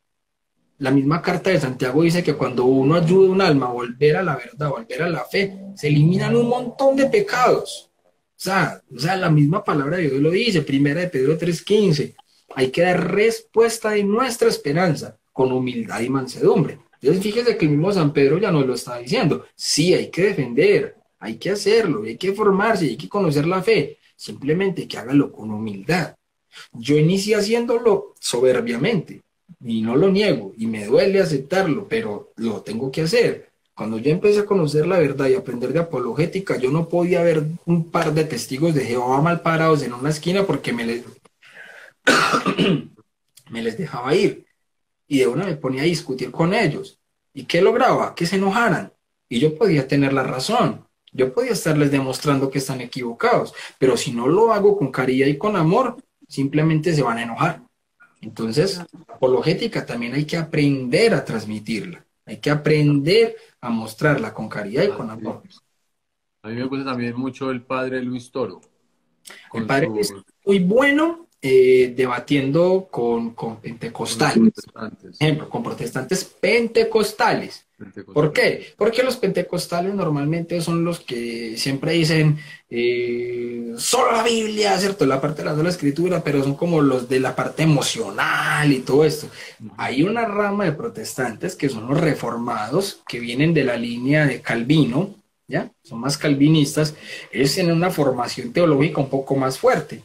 Speaker 1: La misma carta de Santiago dice que cuando uno ayuda a un alma a volver a la verdad, a volver a la fe, se eliminan un montón de pecados. O sea, o sea, la misma palabra de Dios lo dice, primera de Pedro tres quince. Hay que dar respuesta de nuestra esperanza con humildad y mansedumbre. Entonces, fíjese que el mismo San Pedro ya nos lo está diciendo. Sí, hay que defender, hay que hacerlo, hay que formarse, hay que conocer la fe. Simplemente que hágalo con humildad. Yo inicié haciéndolo soberbiamente. Y no lo niego, y me duele aceptarlo, pero lo tengo que hacer. Cuando yo empecé a conocer la verdad y aprender de apologética, yo no podía ver un par de testigos de Jehová mal parados en una esquina porque me, le, me les dejaba ir y de una me ponía a discutir con ellos. ¿Y qué lograba? Que se enojaran. Y yo podía tener la razón. Yo podía estarles demostrando que están equivocados, pero si no lo hago con caridad y con amor, simplemente se van a enojar. Entonces, la apologética también hay que aprender a transmitirla. Hay que aprender a mostrarla con caridad y con amor.
Speaker 2: A mí me gusta también mucho el padre Luis Toro.
Speaker 1: El
Speaker 2: Con
Speaker 1: padre
Speaker 2: su,
Speaker 1: es muy bueno eh, debatiendo con, con pentecostales,
Speaker 2: con los protestantes.
Speaker 1: ejemplo, con protestantes pentecostales.
Speaker 2: pentecostales.
Speaker 1: ¿Por qué? Porque los pentecostales normalmente son los que siempre dicen eh, solo la Biblia, ¿cierto? La parte de la sola escritura, pero son como los de la parte emocional y todo esto. Hay una rama de protestantes que son los reformados, que vienen de la línea de Calvino, ¿ya? Son más calvinistas. Ellos tienen una formación teológica un poco más fuerte.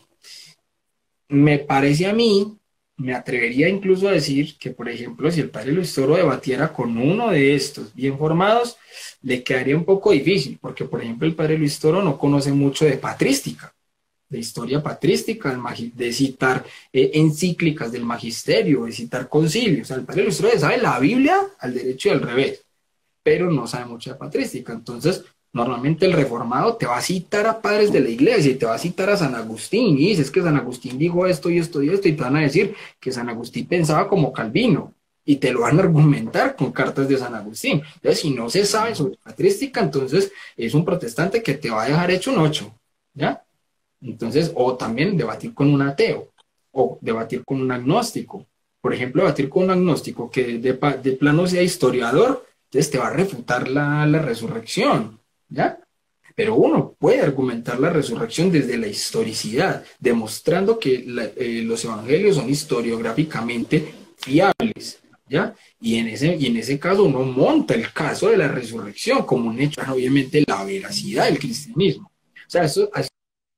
Speaker 1: Me parece a mí, me atrevería incluso a decir que, por ejemplo, si el padre Luis Toro debatiera con uno de estos bien formados, le quedaría un poco difícil, porque, por ejemplo, el padre Luis Toro no conoce mucho de patrística, de historia patrística, de citar eh, encíclicas del magisterio, de citar concilios. O sea, el padre Luis Toro sabe la Biblia al derecho y al revés, pero no sabe mucho de patrística. Entonces, normalmente el reformado te va a citar a padres de la iglesia y te va a citar a San Agustín y dices que San Agustín dijo esto y esto y esto y te van a decir que San Agustín pensaba como Calvino y te lo van a argumentar con cartas de San Agustín. Entonces, si no se sabe sobre patrística, entonces es un protestante que te va a dejar hecho un ocho, ¿ya? Entonces, o también debatir con un ateo o debatir con un agnóstico. Por ejemplo, debatir con un agnóstico que de, de plano sea historiador, entonces te va a refutar la, la resurrección, ¿ya? Pero uno puede argumentar la resurrección desde la historicidad, demostrando que la, eh, los evangelios son historiográficamente fiables, ¿ya? Y en, ese, y en ese caso uno monta el caso de la resurrección como un hecho, obviamente, la veracidad del cristianismo. O sea, eso, eso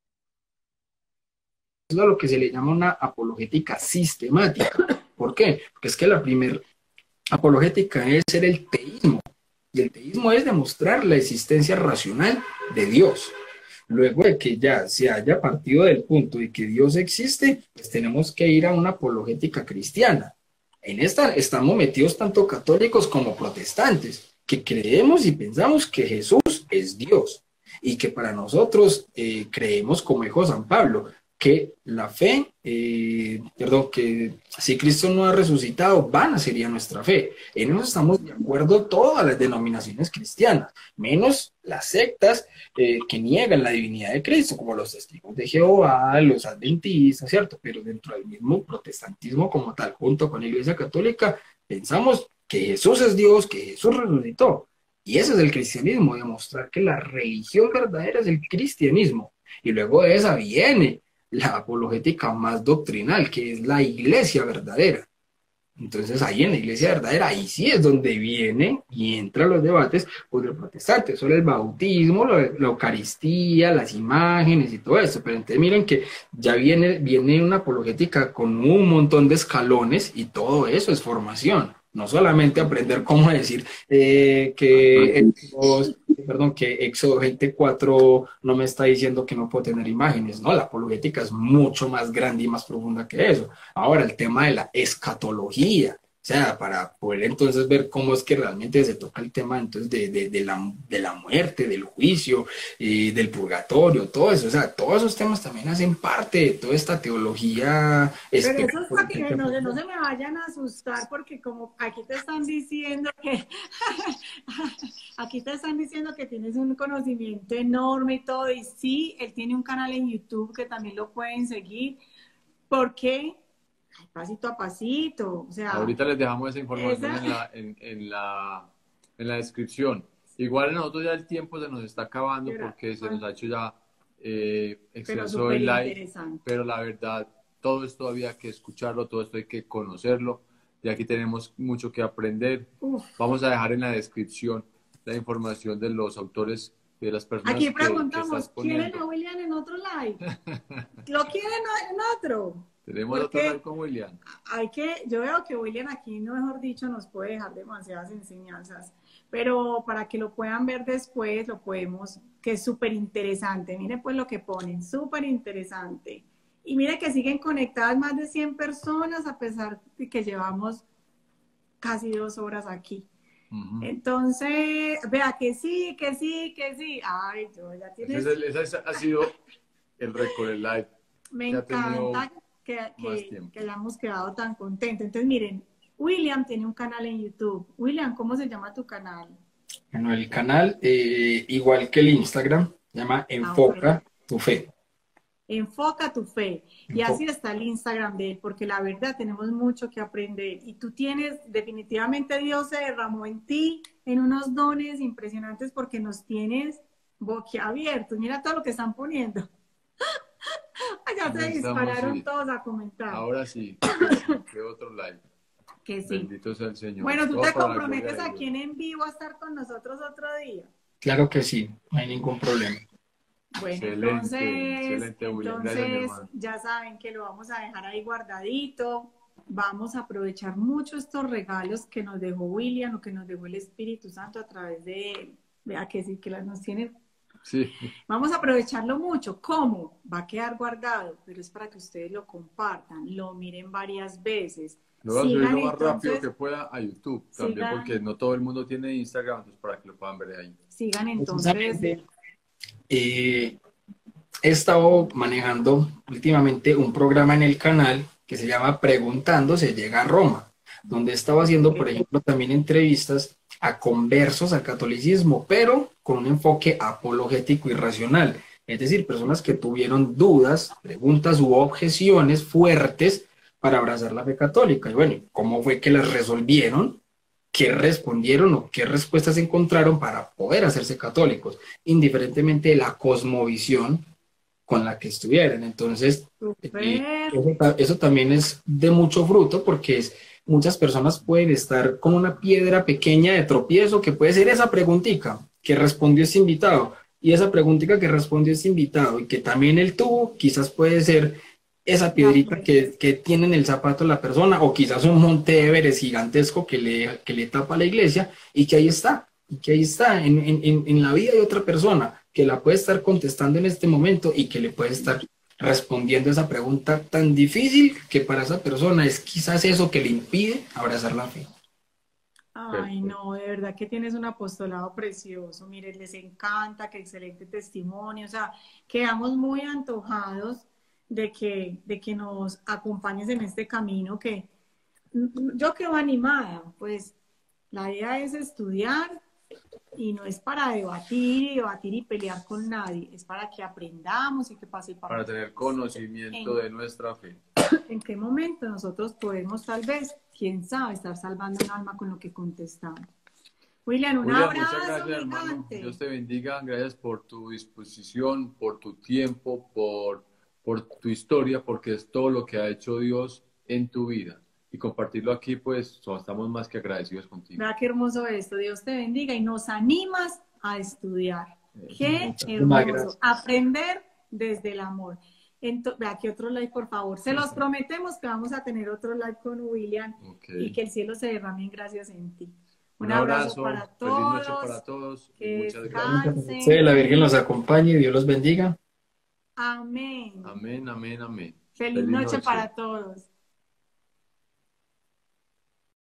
Speaker 1: es a lo que se le llama una apologética sistemática. ¿Por qué? Porque es que la primera apologética es ser el teísmo. Y el teísmo es demostrar la existencia racional de Dios. Luego de que ya se haya partido del punto de que Dios existe, pues tenemos que ir a una apologética cristiana. En esta estamos metidos tanto católicos como protestantes, que creemos y pensamos que Jesús es Dios. Y que para nosotros eh, creemos, como dijo San Pablo, que la fe, eh, perdón, que si Cristo no ha resucitado, vana sería nuestra fe. En eso estamos de acuerdo todas las denominaciones cristianas, menos las sectas eh, que niegan la divinidad de Cristo, como los testigos de Jehová, los adventistas, ¿cierto? Pero dentro del mismo protestantismo como tal, junto con la Iglesia Católica, pensamos que Jesús es Dios, que Jesús resucitó. Y ese es el cristianismo, demostrar que la religión verdadera es el cristianismo. Y luego de esa viene la apologética más doctrinal, que es la iglesia verdadera. Entonces ahí en la iglesia verdadera, ahí sí es donde viene y entran los debates pues, los protestantes sobre el bautismo, la, la Eucaristía, las imágenes y todo eso. Pero entonces miren que ya viene, viene una apologética con un montón de escalones y todo eso es formación. No solamente aprender cómo decir eh, que, los, perdón, que Éxodo veinticuatro no me está diciendo que no puedo tener imágenes. No, la apologética es mucho más grande y más profunda que eso. Ahora, el tema de la escatología, o sea, para poder entonces ver cómo es que realmente se toca el tema entonces de, de, de, la, de la muerte, del juicio, eh, del purgatorio, todo eso. O sea, todos esos temas también hacen parte de toda esta teología.
Speaker 3: Pero eso es para que no, no se me vayan a asustar, porque como aquí te están diciendo que aquí te están diciendo que tienes un conocimiento enorme y todo, y sí, él tiene un canal en YouTube que también lo pueden seguir, porque pasito a pasito, o sea...
Speaker 2: Ahorita les dejamos esa información
Speaker 3: esa...
Speaker 2: en, la, en, en, la, en la descripción. Igual a nosotros ya el tiempo se nos está acabando pero, porque se nos ha hecho ya eh, exceso el live, pero la verdad, todo esto había que escucharlo, todo esto hay que conocerlo, y aquí tenemos mucho que aprender. Uf. Vamos a dejar en la descripción la información de los autores, de las personas
Speaker 3: aquí
Speaker 2: que,
Speaker 3: preguntamos,
Speaker 2: que
Speaker 3: ¿quieren a William en otro live? ¿Lo quieren en otro?
Speaker 2: Tenemos otro live con William.
Speaker 3: Hay que, yo veo que William aquí, no mejor dicho, nos puede dejar demasiadas enseñanzas, pero para que lo puedan ver después, lo podemos, que es súper interesante. Miren pues lo que ponen, súper interesante. Y mire que siguen conectadas más de cien personas a pesar de que llevamos casi dos horas aquí.
Speaker 2: Ujú.
Speaker 3: Entonces, vea que sí, que sí, que sí. Ay, yo ya tienes...
Speaker 2: Ese, es el- ese ha sido el récord, el live.
Speaker 3: Me
Speaker 2: que ha tenido
Speaker 3: encanta que,
Speaker 2: más
Speaker 3: que,
Speaker 2: tiempo.
Speaker 3: que hayamos quedado tan contentos. Entonces, miren, William tiene un canal en YouTube. William, ¿cómo se llama tu canal?
Speaker 1: Bueno, el canal, eh, igual que el Instagram, se llama
Speaker 3: Ah, ok.
Speaker 1: Enfoca tu Fe.
Speaker 3: Enfoca tu fe. Y
Speaker 1: Enfo-
Speaker 3: así está el Instagram de él, porque la verdad tenemos mucho que aprender. Y tú tienes, definitivamente Dios se derramó en ti en unos dones impresionantes porque nos tienes boquiabiertos. Mira todo lo que están poniendo. Allá se
Speaker 2: Estamos,
Speaker 3: dispararon
Speaker 2: sí.
Speaker 3: todos a comentar.
Speaker 2: Ahora sí, que sí, que otro live.
Speaker 3: Que sí.
Speaker 2: Bendito sea el Señor.
Speaker 3: Bueno, tú
Speaker 2: Todo
Speaker 3: te
Speaker 2: para la
Speaker 3: comprometes
Speaker 2: gloria de
Speaker 3: aquí
Speaker 2: Dios.
Speaker 3: en en vivo a estar con nosotros otro día.
Speaker 1: Claro que sí, no hay ningún problema.
Speaker 3: Bueno,
Speaker 2: Excelente,
Speaker 3: entonces,
Speaker 2: excelente, William. Gracias, mi
Speaker 3: entonces
Speaker 2: hermano.
Speaker 3: ya saben que lo vamos a dejar ahí guardadito. Vamos a aprovechar mucho estos regalos que nos dejó William o que nos dejó el Espíritu Santo a través de él. Vea que sí, que las nos tiene.
Speaker 2: Sí.
Speaker 3: Vamos a aprovecharlo mucho. ¿Cómo? Va a quedar guardado, pero es para que ustedes lo compartan, lo miren varias veces.
Speaker 2: Lo voy a subir
Speaker 3: Sigan
Speaker 2: lo más rápido
Speaker 3: entonces,
Speaker 2: que pueda a YouTube también,
Speaker 3: sigan-
Speaker 2: porque no todo el mundo tiene Instagram, entonces para que lo puedan ver ahí.
Speaker 3: sigan entonces.
Speaker 1: Precisamente, eh, he estado manejando últimamente un programa en el canal que se llama Preguntando se llega a Roma, donde he estado haciendo, por ejemplo, también entrevistas a conversos al catolicismo, pero con un enfoque apologético y racional. Es decir, personas que tuvieron dudas, preguntas u objeciones fuertes para abrazar la fe católica. Y bueno, ¿cómo fue que las resolvieron? ¿Qué respondieron o qué respuestas encontraron para poder hacerse católicos, indiferentemente de la cosmovisión con la que estuvieran? Entonces, eh,
Speaker 3: Súper.
Speaker 1: eso, ta- eso también es de mucho fruto porque es, muchas personas pueden estar con una piedra pequeña de tropiezo que puede ser esa preguntita que respondió ese invitado y esa preguntita que respondió ese invitado y que también él tuvo, quizás puede ser esa piedrita que, que tiene en el zapato la persona o quizás un monte Everest gigantesco que le, que le tapa la iglesia y que ahí está, y que ahí está en, en, en en la vida de otra persona que la puede estar contestando en este momento y que le puede estar respondiendo esa pregunta tan difícil que para esa persona es quizás eso que le impide abrazar la fe.
Speaker 3: Ay, no, de verdad que tienes un apostolado precioso. Miren, les encanta, qué excelente testimonio. O sea, quedamos muy antojados de que, de que nos acompañes en este camino que mm, yo quedo animada. Pues la idea es estudiar y no es para debatir y debatir y pelear con nadie. Es para que aprendamos y que pase para,
Speaker 2: Para tener conocimiento de nuestra fe.
Speaker 3: en qué momento nosotros podemos tal vez, quién sabe, estar salvando un alma con lo que contestamos. William, un
Speaker 2: William,
Speaker 3: abrazo
Speaker 2: muchas gracias, hermano.
Speaker 3: gigante.
Speaker 2: Dios te bendiga. Gracias por tu disposición, por tu tiempo, por, por tu historia, porque es todo lo que ha hecho Dios en tu vida. Y compartirlo aquí, pues, so- estamos más que agradecidos contigo.
Speaker 3: Vea qué hermoso esto. Dios te bendiga y nos animas a estudiar. Qué
Speaker 1: Muchas
Speaker 3: hermoso.
Speaker 1: gracias.
Speaker 3: Aprender desde el amor. Ento- vea aquí otro live, por favor. Se los prometemos que vamos a tener otro live con William
Speaker 2: Ok.
Speaker 3: y que el cielo se derrame en gracias en ti. Un,
Speaker 2: Un
Speaker 3: abrazo,
Speaker 2: abrazo,
Speaker 3: para
Speaker 2: feliz
Speaker 3: todos.
Speaker 2: noche para todos y
Speaker 3: Que
Speaker 2: muchas gracias.
Speaker 3: descansen.
Speaker 1: Sí, la Virgen los acompañe y Dios los bendiga.
Speaker 3: Amén.
Speaker 2: Amén, amén, amén.
Speaker 3: Feliz, noche para todos.